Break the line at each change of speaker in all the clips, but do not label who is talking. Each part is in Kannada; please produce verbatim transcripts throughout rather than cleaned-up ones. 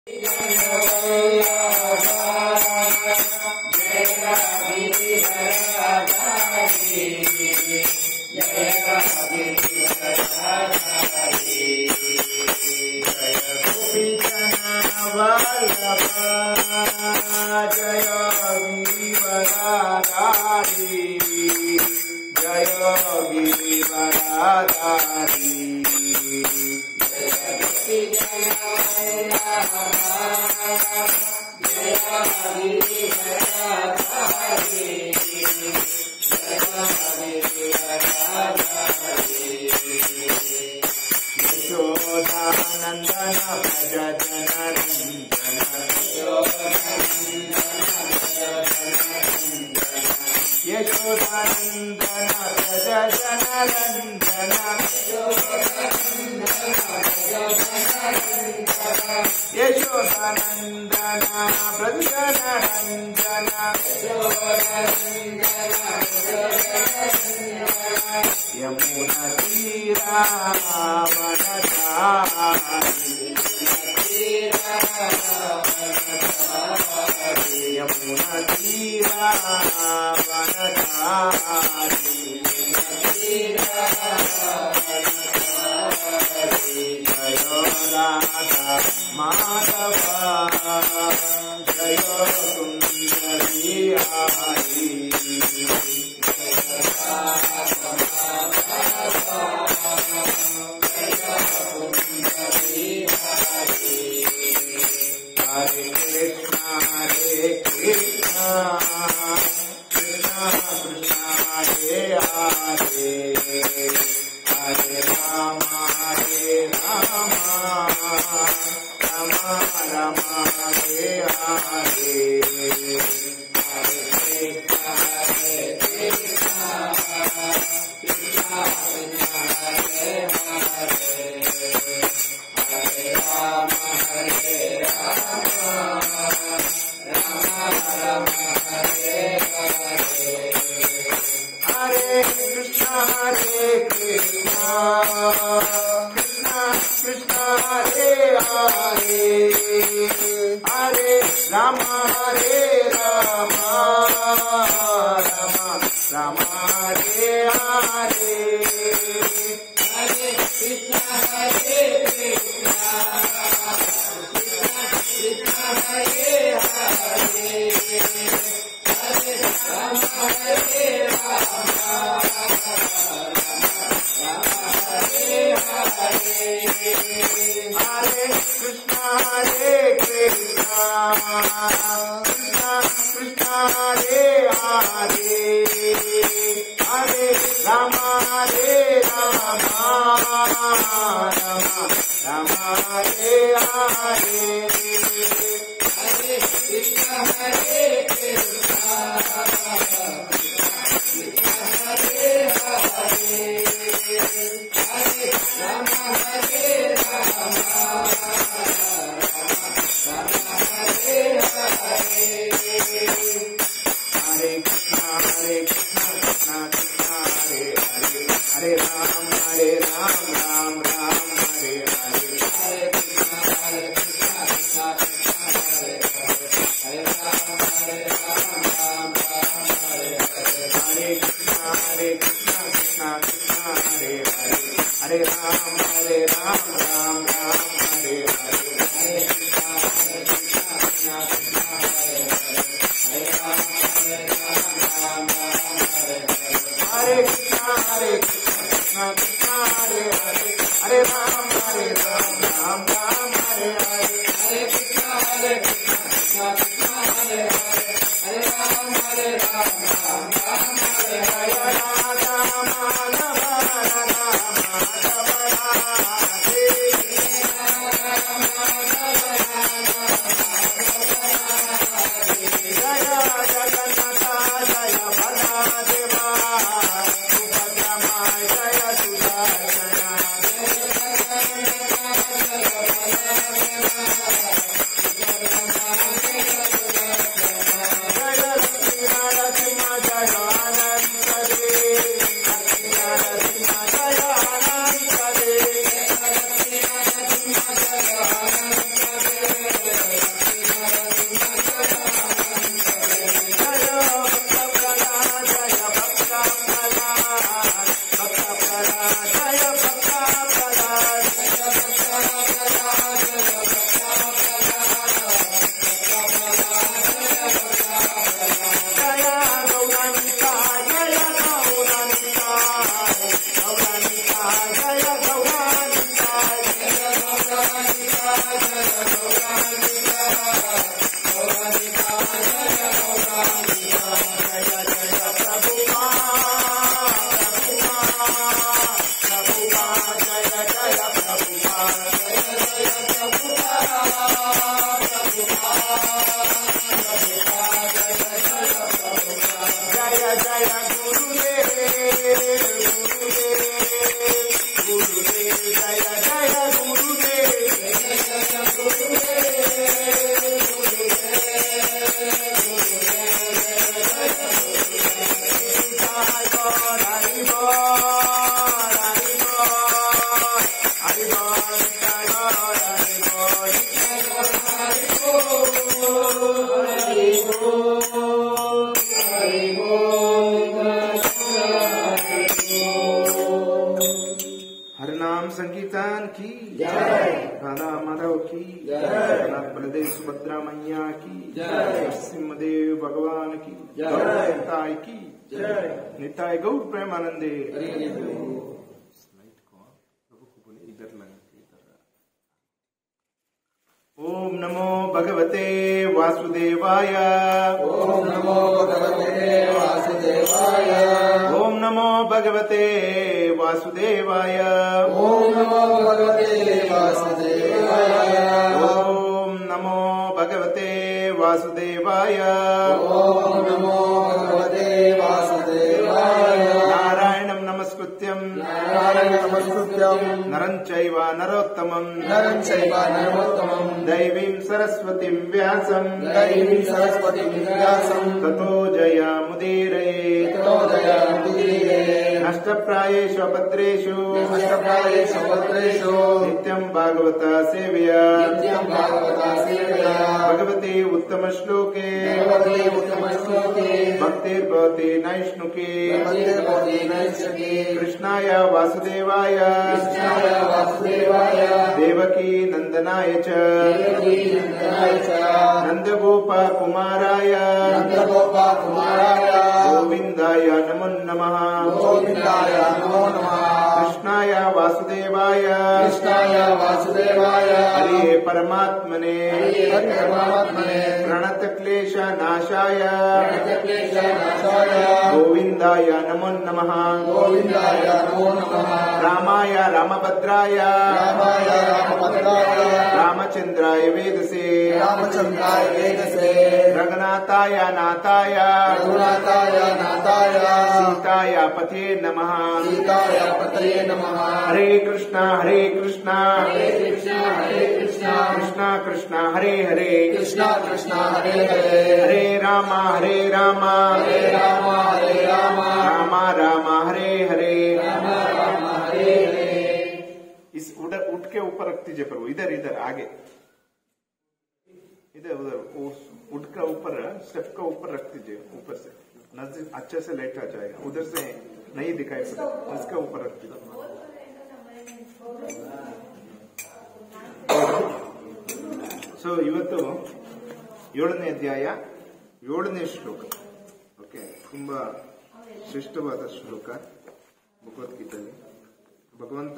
Hare Rama, बलदेव सुभद्रा मैया की जय, सिंहदेव भगवान की जय, निताय की जय, निताय गौर प्रेमानंदे। ओम नमो भगवते वासुदेवाय।
ओम नमो भगवते वासुदेवाय।
ओम नमो भगवते वासुदेवाय।
ओम नमो भगवते वासुदेवाय।
ओम नमो भगवते वासुदेवाय।
ओम नमो भगवते वासुदेवाय।
नारायणं नमस्कृत्यं
नारायणं नमस्कृत्यं
नरं चैव नरोत्तमं
नरं चैव नरोत्तमं
दैवीं सरस्वतीं व्यासं
दैवीं सरस्वतीं व्यासं
ततो जयमुदीरये।
ततो जयमुदीरये।
नष्टप्रायेषु भद्रेषु
नष्टप्रायेषु भद्रेषु
नित्यं भागवत सेवया।
नित्यं भागवत सेवया।
भगवते उत्तम श्लोके
भगवते उत्तम श्लोके
भक्तिर्भवति नैष्णुके।
भक्तिर्भवति नैष्णुके।
कृष्णाय वासुदेवाय
कृष्णाय वासुदेवाय
देवकी नंदनाय च
देवकी नंदनाय च
नन्दगोपकुमाराय
नन्दगोपकुमाराय
गोविन्दाय नमो नमः।
गोविन्दाय नमो नमः।
कृष्णाय वासुदेवाय
कृष्णाय वासुदेवाय
हरे परमात्मने
हरे परमात्मने
प्रणतक्लेश नाशाय
प्रणतक्लेश नाशाय
गोविन्दाय नमो नमः।
गोविन्दाय नमो नमः।
रामाय रामभद्राय
रामाय रामभद्राय
रामचन्द्राय वेदसे
रामचन्द्राय वेदसे
रघुनाथाय नाथाय
रघुनाथाय नाथाय
सीताय पते नमः।
सीताय पतये नमः।
हरे कृष्णा हरे कृष्णा
हरे कृष्णा हरे कृष्णा
कृष्णा कृष्णा हरे हरे
कृष्णा कृष्णा हरे हरे
हरे राम हरे राम
हरे राम हरे राम
राम राम हरे हरे
राम राम हरे हरे।
इस उधर उठ के ऊपर रख दीजिए प्रभु, इधर इधर आगे इधर उधर उठ का ऊपर स्टेप का ऊपर रख दीजिए, ऊपर से नजदीक अच्छे से लाइट आ जाएगा, उधर से नहीं दिखाई पड़ेगा, उसका ऊपर रख दीजिए। ಸೊ ಇವತ್ತು ಏಳನೇ ಅಧ್ಯಾಯ ಏಳನೇ ಶ್ಲೋಕ. ಓಕೆ, ತುಂಬಾ ಶ್ರೇಷ್ಠವಾದ ಶ್ಲೋಕ ಭಗವದ್ಗೀತೆಯಲ್ಲಿ. ಭಗವಂತ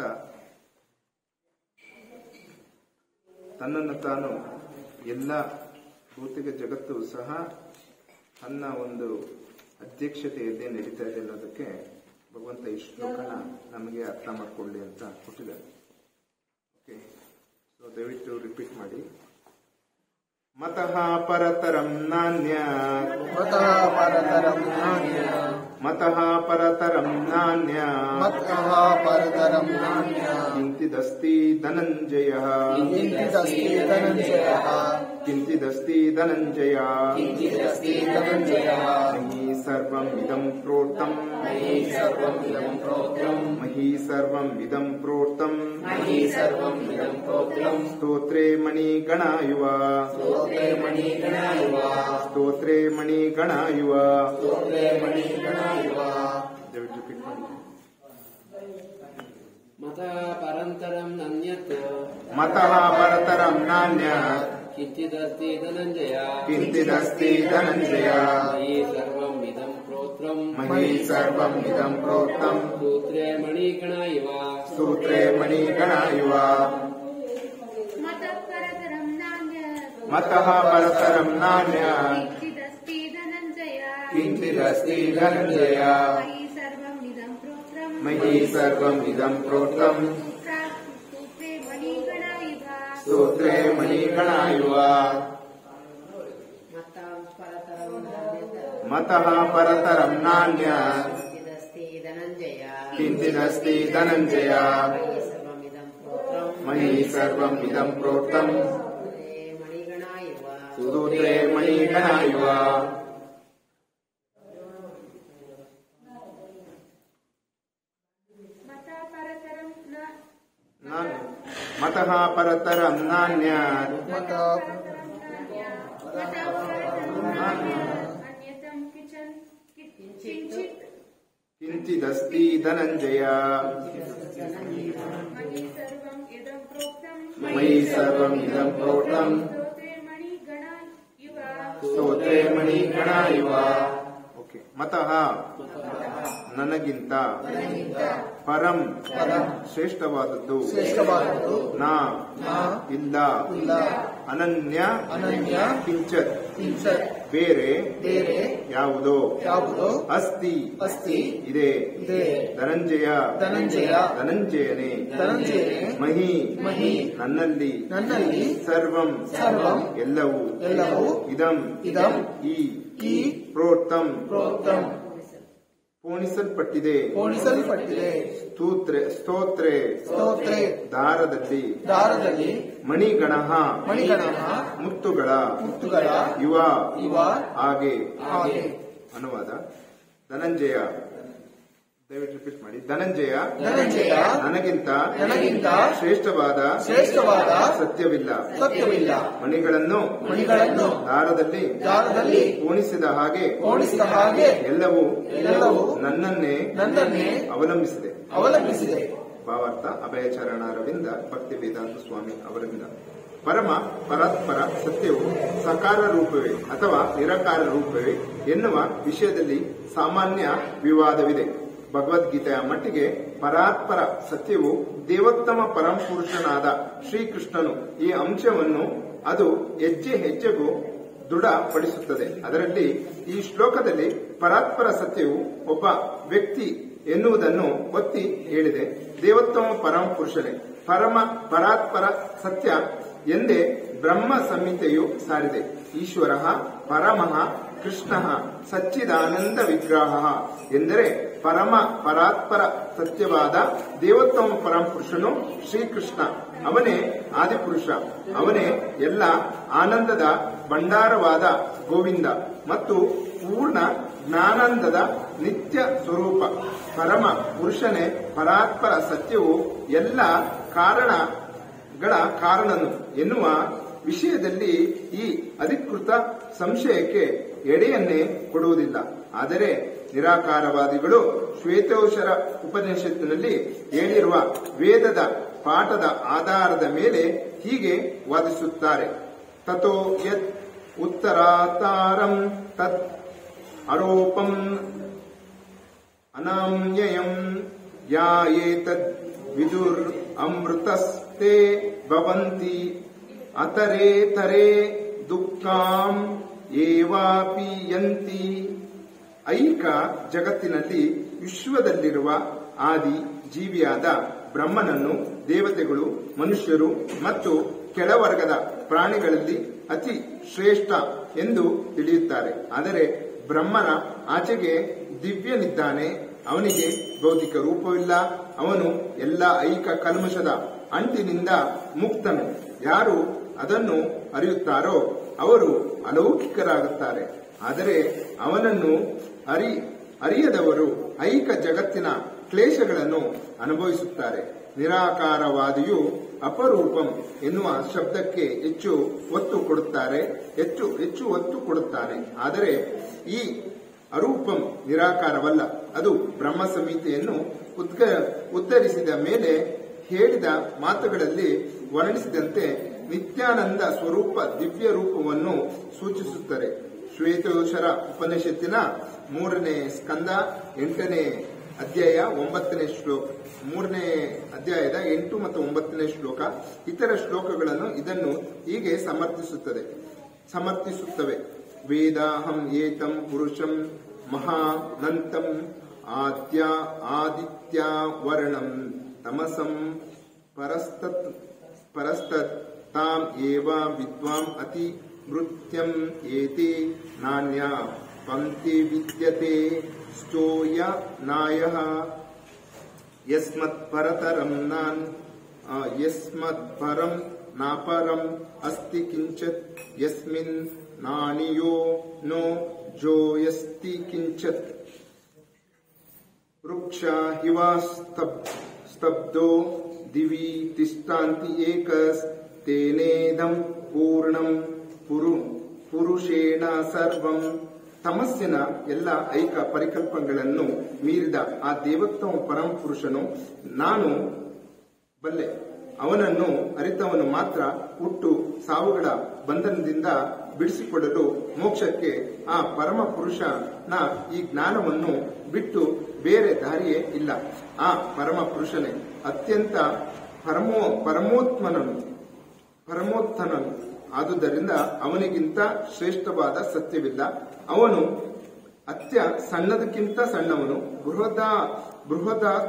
ತನ್ನನ್ನು ತಾನು ಎಲ್ಲ ಭೌತಿಕ ಜಗತ್ತು ಸಹ ತನ್ನ ಒಂದು ಅಧ್ಯಕ್ಷತೆಯಲ್ಲೇ ನಡೀತಾ ಇದೆ ಅನ್ನೋದಕ್ಕೆ ಭಗವಂತ ಈ ಶ್ಲೋಕನ ನಮಗೆ ಅರ್ಥ ಮಾಡಿಕೊಳ್ಳಿ ಅಂತ ಕೊಟ್ಟಿದ್ದಾರೆ. ಓಕೆ, ಸೊ ದಯವಿಟ್ಟು ರಿಪೀಟ್ ಮಾಡಿ. ಮತಃ ಪರತರಂ ನಾನ್ಯ
ಮತಃ ಪರತರಂ ನಾನ್ಯ
ಮತಃ ಪರತರಂ ನಾನ್ಯ
ಮತಃ ಪರತರಂ ನಾನ್ಯ
ಕಿಂಚಿದಸ್ತಿ ಧನಂಜಯ
ಕಿಂಚಿದಸ್ತಿ ಧನಂಜಯ
ಕಿಂಚಿದಸ್ತಿ ಧನಂಜಯ
ಕಿಂಚಿದಸ್ತಿ ಧನಂಜಯ
ಮಹಿ ಸರ್ವಂ ಇದಂ ಪ್ರೋಕ್ತಂ
ಮಹಿ ಸರ್ವಂ ಇದಂ ಪ್ರೋಕ್ತಂ
ಮಹಿ ಸರ್ವಂ ಇದಂ ಪ್ರೋಕ್ತಂ
ಮಹಿ ಸರ್ವಂ ಇದಂ ಪ್ರೋಕ್ತಂ
ಸ್ತೋತ್ರೇ ಮಣಿಗಣಾಯುವ
ಸ್ತೋತ್ರೇ ಮಣಿಗಣಾಯುವ
ಸ್ತೋತ್ರೇ ಮಣಿಗಣಾಯುವ
ಸ್ತೋತ್ರೇ ಮಣಿಗಣಾಯುವ.
ದಯವಿಟ್ಟು ರಿಪೀಟ್ ಮಾಡಿ.
ಮತಃ ಪರಂತರಂ ನನ್ಯತ್
ಮತಃ ಪರತರಂ ನಾನ್ಯ
ಕಿಂಚಿದಸ್ತಿ ಧನಂಜಯ
ಕಿಂಚಿದಸ್ತಿ ಧನಂಜಯ
ಮಯಿ ಸರ್ವಂ ಇದಂ ಪ್ರೋಕ್ತಂ
ಮಹಿ ಸರ್ವಂ ಇದಂ ಪ್ರೋಕ್ತಂ
ಸೂತ್ರೇ ಮಣಿಗಣ ಇವ
ಸೂತ್ರೇ ಮಣಿಗಣಾಯುವ
ಮತಃ ಪರತರಂ ನಾನ್ಯ
ಮತಃ ಪರತರಂ ನಾನ್ಯ
ಕಿಂಚಿದಸ್ತಿ ಧನಂಜಯ
ಕಿಂಚಿದಸ್ತಿ ಧನಂಜಯ
ಮಯಿ ಸರ್ವಂ ಇದಂ ಪ್ರೋಕ್ತಂ
ಮಹಿ ಸರ್ವಂ ಇದಂ ಪ್ರೋಕ್ತಂ
ಸೂತ್ರೇ ಮಣಿಗಣ ಇವ
ಸೂತ್ರೇ ಮಣಿಗಣಾಯುವ ಮತಃ ಪರತರಂ ನಾನ್ಯ
ಕಿಂಚಿದಸ್ತಿ ಧನಂಜಯ
ಕಿಂಚಿದಸ್ತಿ ಧನಂಜಯ ಮಹಿ ಸರ್ವಂ ಇದಂ ಪ್ರೋಕ್ತಂ
ಮಣಿಗಣಾಯುವ
ಸೂತ್ರೇ ಮಣಿಗಣಾಯುವ.
ಮತಃ ಪರತರಂ
ನಾನ್ಯ ಮತಃ ಪರತರಂ ನಾನ್ಯ
ಮತಃ
ಅನ್ಯತಂ ಕಿಚನ್ ಕಿಂಚಿತ್
ಕಿಂಚಿದಸ್ತಿ ಧನಂಜಯ
ಮಯಿ ಸರ್ವಂ ಇದಂ ಪ್ರೋಕ್ತಂ
ಮಯಿ ಸರ್ವಂ ಇದಂ ಪ್ರೋಕ್ತಂ
ಸ್ತೋತ್ರೆ ಮಣಿಗಣ ಇವ.
ಓಕೆ. ಮತಃ ನನಗಿಂತ ಪರಂ ಶ್ರೇಷ್ಠವಾದದ್ದು
ಶ್ರೇಷ್ಠವಾದದ್ದು
ನಾ
ನಾ
ಇಲ್ಲ
ಇಲ್ಲ
ಅನನ್ಯ
ಅನನ್ಯ
ಕಿಂಚತ್
ಕಿಂಚತ್
ಬೇರೆ
ಬೇರೆ
ಯಾವುದೋ
ಯಾವುದೋ
ಅಸ್ತಿ
ಅಸ್ತಿ
ಇದೆ
ಇದೆ.
ಧನಂಜಯ
ಧನಂಜಯ
ಧನಂಜಯನೇ
ಧನಂಜಯನೇ
ಮಹಿ
ಮಹಿ
ನನ್ನಲ್ಲಿ
ನನ್ನಲ್ಲಿ
ಸರ್ವಂ
ಸರ್ವಂ
ಎಲ್ಲವೂ
ಎಲ್ಲವೂ
ಇದಂ
ಇದಂ
ಈ
ಈ
ಪ್ರೋಕ್ತಂ
ಪ್ರೋಕ್ತಂ
ಪೋಣಿಸಲ್ಪಟ್ಟಿದೆ
ಪೋಣಿಸಲ್ಪಟ್ಟಿದೆ.
ಸ್ತೋತ್ರೆ ಸ್ತೋತ್ರೆ
ಸ್ತೋತ್ರೆ
ದಾರದಲ್ಲಿ
ದಾರದಲ್ಲಿ
ಮಣಿಗಣ
ಮಣಿಗಣ
ಮುತ್ತುಗಳ
ಮುತ್ತುಗಳ
ಯುವ
ಇವ
ಹಾಗೆ
ಹಾಗೆ.
ಅನುವಾದ. ಧನಂಜಯ ದಯವಿಟ್ಟು ರಿಪೀಟ್ ಮಾಡಿ. ಧನಂಜಯ
ಧನಂಜಯ
ನನಗಿಂತ
ನನಗಿಂತ
ಶ್ರೇಷ್ಠವಾದ
ಶ್ರೇಷ್ಠವಾದ
ಸತ್ಯವಿಲ್ಲ.
ಸತ್ಯವಿಲ್ಲ.
ಮಣಿಗಳನ್ನು
ಮಣಿಗಳನ್ನು
ದಾರದಲ್ಲಿ
ದಾರದಲ್ಲಿ
ಪೋಣಿಸಿದ ಹಾಗೆ
ಪೋಣಿಸಿದ ಹಾಗೆ
ಎಲ್ಲವೂ
ಎಲ್ಲವೂ
ನನ್ನನ್ನೇ
ನನ್ನನ್ನೇ
ಅವಲಂಬಿಸಿದೆ.
ಅವಲಂಬಿಸಿದೆ.
ಭಾವಾರ್ಥ ಅಭಯಚರಣ ಅರವಿಂದ ಭಕ್ತಿ ವೇದಾಂತ ಸ್ವಾಮಿ ಅವರಿಂದ. ಪರಮ ಪರಾತ್ಪರ ಸತ್ಯವು ಸಕಾರ ರೂಪವೇ ಅಥವಾ ನಿರಾಕಾರ ರೂಪವೇ ಎನ್ನುವ ವಿಷಯದಲ್ಲಿ ಸಾಮಾನ್ಯ ವಿವಾದವಿದೆ. ಭಗವದ್ಗೀತೆಯ ಮಟ್ಟಿಗೆ ಪರಾತ್ಪರ ಸತ್ಯವು ದೇವೋತ್ತಮ ಪರಮಪುರುಷನಾದ ಶ್ರೀಕೃಷ್ಣನು ಈ ಅಂಶವನ್ನು ಅದು ಹೆಜ್ಜೆ ಹೆಜ್ಜೆಗೂ ದೃಢಪಡಿಸುತ್ತದೆ. ಅದರಲ್ಲಿ ಈ ಶ್ಲೋಕದಲ್ಲಿ ಪರಾತ್ಪರ ಸತ್ಯವು ಒಬ್ಬ ವ್ಯಕ್ತಿ ಎನ್ನುವುದನ್ನು ಒತ್ತಿ ಹೇಳಿದೆ. ದೇವೋತ್ತಮ ಪರಮ ಪುರುಷನೇ ಪರಮ ಪರಾತ್ಪರ ಸತ್ಯ ಎಂದೇ ಬ್ರಹ್ಮ ಸಂಹಿತೆಯು ಸಾರಿದೆ. ಈಶ್ವರ ಪರಮಃ ಕೃಷ್ಣ ಸಚ್ಚಿದಾನಂದ ವಿಗ್ರಹ ಎಂದರೆ ಪರಮ ಪರಾತ್ಪರ ಸತ್ಯವಾದ ದೇವೋತ್ತಮ ಪರಮ ಪುರುಷನು ಶ್ರೀಕೃಷ್ಣ. ಅವನೇ ಆದಿಪುರುಷ. ಅವನೇ ಎಲ್ಲ ಆನಂದದ ಭಂಡಾರವಾದ ಗೋವಿಂದ ಮತ್ತು ಪೂರ್ಣ ಜ್ಞಾನಾನಂದದ ನಿತ್ಯ ಸ್ವರೂಪ. ಪರಮ ಪುರುಷನೇ ಪರಾತ್ಪರ ಸತ್ಯವು ಎಲ್ಲ ಕಾರಣಗಳ ಕಾರಣನು ಎನ್ನುವ ವಿಷಯದಲ್ಲಿ ಈ ಅಧಿಕೃತ ಸಂಶಯಕ್ಕೆ ಎಡೆಯನ್ನೇ ಕೊಡುವುದಿಲ್ಲ. ಆದರೆ ನಿರಾಕಾರವಾದಿಗಳು ಶ್ವೇತೋಶರ ಉಪನಿಷತ್ತಿನಲ್ಲಿ ಹೇಳಿರುವ ವೇದದ ಪಾಠದ ಆಧಾರದ ಮೇಲೆ ಹೀಗೆ ವಾದಿಸುತ್ತಾರೆ. ತಥೋ ಯತ್ ಉತ್ತರಾತಾರಂ ತತ್ ಆರೋಪಂ ಅನಾಮ್ಯಯಂ ಯಾ ಏತದ್ ವಿದುರ್ ಅಮೃತಸ್ತೆ ಭವಂತಿ ಅತರೇತರೇ ದುಃಖಾಂ ಏವಾಪಿ ಯಂತಿ. ಐಕ ಜಗತ್ತಿನಲ್ಲಿ ವಿಶ್ವದಲ್ಲಿರುವ ಆದಿ ಜೀವಿಯಾದ ಬ್ರಹ್ಮನನ್ನು ದೇವತೆಗಳು, ಮನುಷ್ಯರು ಮತ್ತು ಕೆಳವರ್ಗದ ಪ್ರಾಣಿಗಳಲ್ಲಿ ಅತಿ ಶ್ರೇಷ್ಠ ಎಂದು ತಿಳಿಯುತ್ತಾರೆ. ಆದರೆ ಬ್ರಹ್ಮನ ಆಚೆಗೆ ದಿವ್ಯನಿದ್ದಾನೆ. ಅವನಿಗೆ ಭೌತಿಕ ರೂಪವಿಲ್ಲ. ಅವನು ಎಲ್ಲ ಐಕ ಕಲ್ಮಶದ ಅಂಟಿನಿಂದ ಮುಕ್ತನು. ಯಾರು ಅದನ್ನು ಅರಿಯುತ್ತಾರೋ ಅವರು ಅಲೌಕಿಕರಾಗುತ್ತಾರೆ. ಆದರೆ ಅವನನ್ನು ಅರಿ ಅರಿಯದವರು ಐಕ ಜಗತ್ತಿನ ಕ್ಲೇಶಗಳನ್ನು ಅನುಭವಿಸುತ್ತಾರೆ. ನಿರಾಕಾರವಾದಿಯು ಅಪರೂಪಂ ಎನ್ನುವ ಶಬ್ದಕ್ಕೆ ಹೆಚ್ಚು ಒತ್ತು ಕೊಡುತ್ತಾರೆ ಹೆಚ್ಚು ಹೆಚ್ಚು ಒತ್ತು ಕೊಡುತ್ತಾನೆ. ಆದರೆ ಈ ಅರೂಪಂ ನಿರಾಕಾರವಲ್ಲ. ಅದು ಬ್ರಹ್ಮ ಸಂಹಿತೆಯನ್ನು ಉದ್ಗ ಉದ್ಧರಿಸಿದ ಮೇಲೆ ಹೇಳಿದ ಮಾತುಗಳಲ್ಲಿ ವರ್ಣಿಸಿದಂತೆ ನಿತ್ಯಾನಂದ ಸ್ವರೂಪ ದಿವ್ಯ ರೂಪವನ್ನು ಸೂಚಿಸುತ್ತದೆ. ಶ್ವೇತೋಶರ ಉಪನಿಷತ್ತಿನ ಮೂರನೇ ಸ್ಕಂದ ಎಂಟನೇ ಅಧ್ಯಾಯ ಒಂಬತ್ತನೇ ಶ್ಲೋಕ ಮೂರನೇ ಅಧ್ಯಾಯದ ಎಂಟು ಮತ್ತು ಒಂಬತ್ತನೇ ಶ್ಲೋಕ ಇತರ ಶ್ಲೋಕಗಳನ್ನು ಇದನ್ನು ಹೀಗೆ ಸಮರ್ಥಿಸುತ್ತದೆ ಸಮರ್ಥಿಸುತ್ತವೆ. ವೇದಾಹಂ ಏತಂ ಪುರುಷಂ ಮಹಾನಂತಂ ಆದ್ಯ ಆದಿತ್ಯ ವರ್ಣಂ ತಮಸಂ ಪರಸ್ತತ್ ಪರಸ್ತತ್ ತಾಂ ಏವ ವಿದ್ವಾಂ ಅತಿ ಮೃತ್ಯಂ ಏತಿ ನಾನ್ಯ ಪಂಕ್ತಿ ವಿದ್ಯತೆ ಸ್ತೋಯ ನಾಯಃ ಯಸ್ಮತ್ ಪರತರಂ ನಾನ್ ಯಸ್ಮತ್ ಪರಂ ನಾಪರಂ ಅಸ್ತಿ ಕಿಂಚಿತ್ ಯಸ್ಮಿನ್ ನಾನಿಯೋ ನೋ ಜೋಯಸ್ತಿ ಕಿಂಚಿತ್ ವೃಕ್ಷ ಹಿವ ಸ್ತಬ್ಧೋ ದಿವಿ ತಿಷ್ಠಾಂತಿ ಏಕಸ್ ತೇನೇದಂ ಪೂರ್ಣಂ ಪುರು ಪುರುಷೇಣ ಸರ್ವಂ. ತಮಸ್ಸಿನ ಎಲ್ಲ ಐಕ ಪರಿಕಲ್ಪನೆಗಳನ್ನು ಮೀರಿದ ಆ ದೇವೋತ್ತಮ ಪರಮ ಪುರುಷನು ನಾನು ಬಲ್ಲೆ. ಅವನನ್ನು ಅರಿತವನು ಮಾತ್ರ ಹುಟ್ಟು ಸಾವುಗಳ ಬಂಧನದಿಂದ ಬಿಡಿಸಿಕೊಳ್ಳಲು ಮೋಕ್ಷಕ್ಕೆ ಆ ಪರಮ ಪುರುಷನ ಈ ಜ್ಞಾನವನ್ನು ಬಿಟ್ಟು ಬೇರೆ ದಾರಿಯೇ ಇಲ್ಲ. ಆ ಪರಮ ಪುರುಷನೇ ಅತ್ಯಂತ ಪರಮೋ ಪರಮೋತ್ಮನನು ಪರಮೋತ್ತನನು. ಆದುದರಿಂದ ಅವನಿಗಿಂತ ಶ್ರೇಷ್ಠವಾದ ಸತ್ಯವಿಲ್ಲ. ಅವನು ಅತ್ಯ ಸಣ್ಣದಕ್ಕಿಂತ ಸಣ್ಣವನು, ಬೃಹದ ಬೃಹದಾದ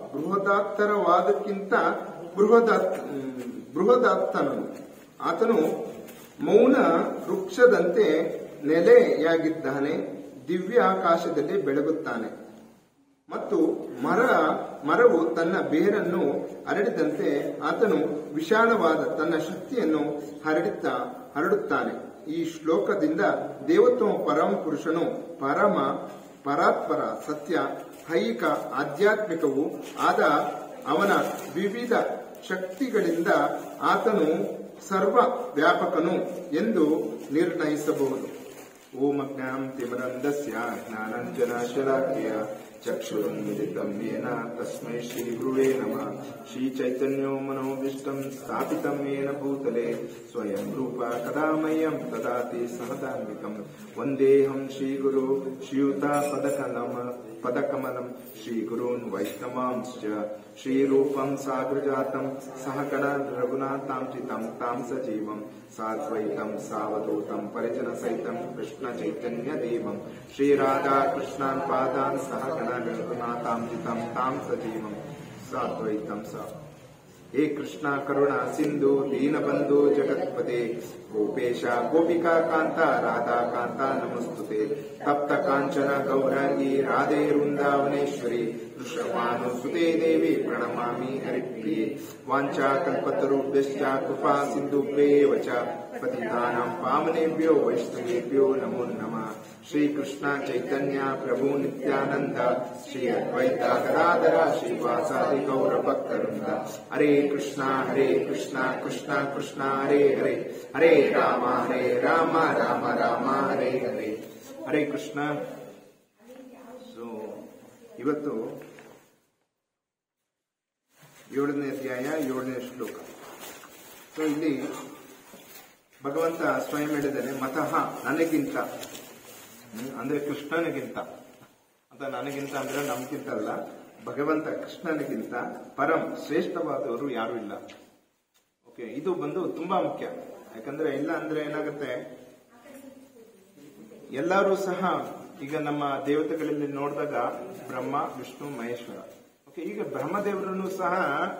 ಬೃಹದಾತ್ತರವಾದಕ್ಕಿಂತ ಬೃಹದ ಬೃಹದಾತ್ತನನು. ಆತನು ಮೌನ ವೃಕ್ಷದಂತೆ ನೆಲೆಯಾಗಿದ್ದಾನೆ, ದಿವ್ಯ ಆಕಾಶದಲ್ಲಿ ಬೆಳಗುತ್ತಾನೆ ಮತ್ತು ಮರ ಮರವು ತನ್ನ ಬೇರನ್ನು ಹರಡಿದಂತೆ ಆತನು ವಿಶಾಲವಾದ ತನ್ನ ಶಕ್ತಿಯನ್ನು ಹರಡುತ್ತಾ ಹರಡುತ್ತಾನೆ. ಈ ಶ್ಲೋಕದಿಂದ ದೇವೋತ್ತಮ ಪರಮ ಪುರುಷನು ಪರಮ ಪರಾತ್ಪರ ಸತ್ಯ ಐಹಿಕ ಆಧ್ಯಾತ್ಮಿಕವೂ ಆದ ಅವನ ವಿವಿಧ ಶಕ್ತಿಗಳಿಂದ ಆತನು ಸರ್ವ ವ್ಯಾಪಕನು ಎಂದು ನಿರ್ಣಯಿಸಬಹುದು. ಓಂ ಅಜ್ಞಾನಂ ತಿಮಿರಂಧಸ್ಯ ಜ್ಞಾನಾಂಜನಶಲಾಕಯ ಚಕ್ಷುರುನ್ಮಿಲಿತಂ ಯೇನ ತಸ್ಮೈ ಶ್ರೀ ಗುರುವೇ ನಮಃ. ಶ್ರೀ ಚೈತನ್ಯೋ ಮನೋಭೀಷ್ಟಂ ಸ್ಥಾಪಿತಂ ಯೇನ ಭೂತಲೆ ಸ್ವಯಂ ರೂಪ ಕದಾ ಮಹ್ಯಂ ದದಾತಿ ಸಹದಾನ್ವಿಕಂ. ವಂದೇಹಂ ಶ್ರೀ ಗುರು ಶ್ರೀಯುತ ಪದಕಮಲಂ ಪದಕಮಲಂ ಶ್ರೀ ಗುರುನ್ ವೈಷ್ಣವಾಂಶ್ಚ ಶ್ರೀರೂಪಂ ಸಾಗ್ರಜಾತಂ ಸಹಗಣ ರಘುನಾಥಾಂಚಿತಂ ತಾಂ ಸಜೀವಂ ಸಾದ್ವೈತಂ ಸಾವಧೂತಂ ಪರಿಜನ ಸಹಿತಂ ಕೃಷ್ಣ ಚೈತನ್ಯ ದೇವಂ ಶ್ರೀರಾಧಾ ಕೃಷ್ಣಾನ್ ಪಾದಾನ್ ಸಹಗಣ ರಘುನಾಥಾಂಚಿತಂ ತಾಂ ಸಜೀವಂ ಸಾದ್ವೈತಂ ಸಾ. ಹೇ ಕೃಷ್ಣ ಕರುಣಾ ಸಿಂಧು ದೀನಬಂಧು ಜಗತ್ಪತೆ ಗೋಪೇಶ ಗೋಪಿಕಾ ಕಾಂತ ರಾಧಾ ಕಾಂತ ನಮಸ್ತುತೆ. ತಪ್ತ ಕಾಂಚನ ಗೌರಾಂಗಿ ರಾಧೆ ವೃಂದಾವನೇಶ್ವರಿ ವೃಷಭಾನುಸುತೆ ದೇವಿ ಪ್ರಣಮಾಮಿ ಹರಿಪ್ರಿಯೆ. ವಾಂಛಾ ಕಲ್ಪತರುಭ್ಯಶ್ಚ ಕೃಪಾ ಸಿಂಧುಭ್ಯೇವ ಚ ಪತಿತಾನಾಂ ಪಾವನೇಭ್ಯೋ ವೈಷ್ಣವೇಭ್ಯೋ ನಮೋ ನಮಃ. ಶ್ರೀ ಕೃಷ್ಣ ಚೈತನ್ಯ ಪ್ರಭು ನಿತ್ಯಾನಂದ ಶ್ರೀ ಅದ್ವೈತ ಗದಾಧರ ಶ್ರೀವಾಸಾದಿ ಗೌರ ಭಕ್ತವೃಂದ. ಹರೇ ಕೃಷ್ಣ ಹರೇ ಕೃಷ್ಣ ಕೃಷ್ಣ ಕೃಷ್ಣ ಹರೇ ಹರೇ ಹರೇ ರಾಮ ಹರೇ ರಾಮ ರಾಮ ರಾಮ ಹರೇ ಹರೇ. ಹರೇ ಕೃಷ್ಣ. ಸೊ ಇವತ್ತು ಏಳನೇ ಅಧ್ಯಾಯ ಏಳನೇ ಶ್ಲೋಕ. ಸೊ ಇಲ್ಲಿ ಭಗವಂತ ಸ್ವಯಂ ಹೇಳಿದ್ದಾನೆ, ಮತಃ ನನಗಿಂತ ಅಂದ್ರೆ ಕೃಷ್ಣನಿಗಿಂತ ಅಂತ. ನನಗಿಂತ ಅಂದ್ರೆ ನಮ್ಗಿಂತ ಅಲ್ಲ, ಭಗವಂತ ಕೃಷ್ಣನಿಗಿಂತ ಪರಂ ಶ್ರೇಷ್ಠವಾದವರು ಯಾರು ಇಲ್ಲ. ಓಕೆ, ಇದು ಬಂದು ತುಂಬಾ ಮುಖ್ಯ. ಯಾಕಂದ್ರೆ ಇಲ್ಲ ಅಂದ್ರೆ ಏನಾಗುತ್ತೆ, ಎಲ್ಲರೂ ಸಹ ಈಗ ನಮ್ಮ ದೇವತೆಗಳಲ್ಲಿ ನೋಡಿದಾಗ ಬ್ರಹ್ಮ ವಿಷ್ಣು ಮಹೇಶ್ವರ. ಓಕೆ, ಈಗ ಬ್ರಹ್ಮದೇವರನ್ನು ಸಹ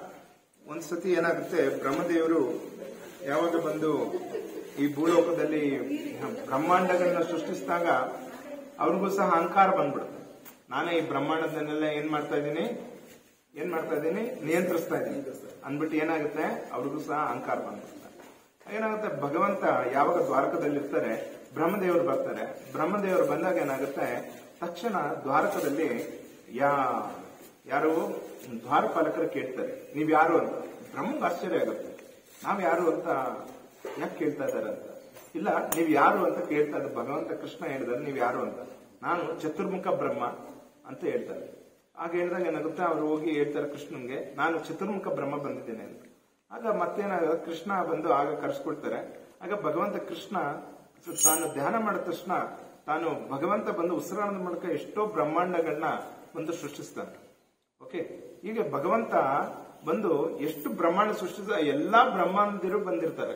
ಒಂದ್ಸತಿ ಏನಾಗುತ್ತೆ, ಬ್ರಹ್ಮದೇವರು ಯಾವಾಗ ಬಂದು ಈ ಭೂಲೋಕದಲ್ಲಿ ಬ್ರಹ್ಮಾಂಡಗಳನ್ನ ಸೃಷ್ಟಿಸಿದಾಗ ಅವ್ರಿಗೂ ಸಹ ಅಹಂಕಾರ ಬಂದ್ಬಿಡುತ್ತೆ. ನಾನೇ ಈ ಬ್ರಹ್ಮಾಂಡದನ್ನೆಲ್ಲ ಏನ್ ಮಾಡ್ತಾ ಇದ್ದೀನಿ ಏನ್ ಮಾಡ್ತಾ ಇದ್ದೀನಿ ನಿಯಂತ್ರಿಸ್ತಾ ಇದ್ದೀನಿ ಅಂದ್ಬಿಟ್ಟು ಏನಾಗುತ್ತೆ, ಅವ್ರಿಗೂ ಸಹ ಅಹಂಕಾರ ಬಂದ್ಬಿಡುತ್ತೆ. ಏನಾಗುತ್ತೆ, ಭಗವಂತ ಯಾವಾಗ ದ್ವಾರಕದಲ್ಲಿರ್ತಾರೆ, ಬ್ರಹ್ಮದೇವರು ಬರ್ತಾರೆ. ಬ್ರಹ್ಮದೇವರು ಬಂದಾಗ ಏನಾಗುತ್ತೆ, ತಕ್ಷಣ ದ್ವಾರಕದಲ್ಲಿ ಯಾ ಯಾರು ದ್ವಾರಪಾಲಕರು ಕೇಳ್ತಾರೆ, ನೀವ್ ಯಾರು ಅಂತ. ಬ್ರಹ್ಮಗೆ ಆಶ್ಚರ್ಯ ಆಗುತ್ತೆ, ನಾವ್ ಯಾರು ಅಂತ ಯಾಕೆ ಕೇಳ್ತಾ ಇದ್ದಾರೆ ಅಂತ. ಇಲ್ಲ, ನೀವ್ ಯಾರು ಅಂತ ಕೇಳ್ತಾ ಇದ್ದಾರೆ. ಭಗವಂತ ಕೃಷ್ಣ ಹೇಳಿದಾರೆ, ನೀವ್ ಯಾರು ಅಂತ. ನಾನು ಚತುರ್ಮುಖ ಬ್ರಹ್ಮ ಅಂತ ಹೇಳ್ತಾರೆ. ಆಗ ಹೇಳಿದಾಗ ಏನಾಗುತ್ತೆ, ಅವ್ರು ಹೋಗಿ ಹೇಳ್ತಾರೆ ಕೃಷ್ಣನ್ಗೆ, ನಾನು ಚತುರ್ಮುಖ ಬ್ರಹ್ಮ ಬಂದಿದ್ದೇನೆ ಅಂತ. ಆಗ ಮತ್ತೇನಾಗುತ್ತೆ, ಕೃಷ್ಣ ಬಂದು ಆಗ ಕರ್ಸ್ಕೊಡ್ತಾರೆ. ಆಗ ಭಗವಂತ ಕೃಷ್ಣ ತಾನು ಧ್ಯಾನ ಮಾಡಿದ ತಕ್ಷಣ ತಾನು ಭಗವಂತ ಬಂದು ಉಸಿರಾಣದ ಮೂಲಕ ಎಷ್ಟೋ ಬ್ರಹ್ಮಾಂಡಗಳನ್ನ ಬಂದು ಸೃಷ್ಟಿಸ್ತಾನೆ. ಓಕೆ, ಈಗ ಭಗವಂತ ಬಂದು ಎಷ್ಟು ಬ್ರಹ್ಮಾಂಡ ಸೃಷ್ಟಿಸ ಎಲ್ಲಾ ಬ್ರಹ್ಮಾಂಡರು ಬಂದಿರ್ತಾರೆ.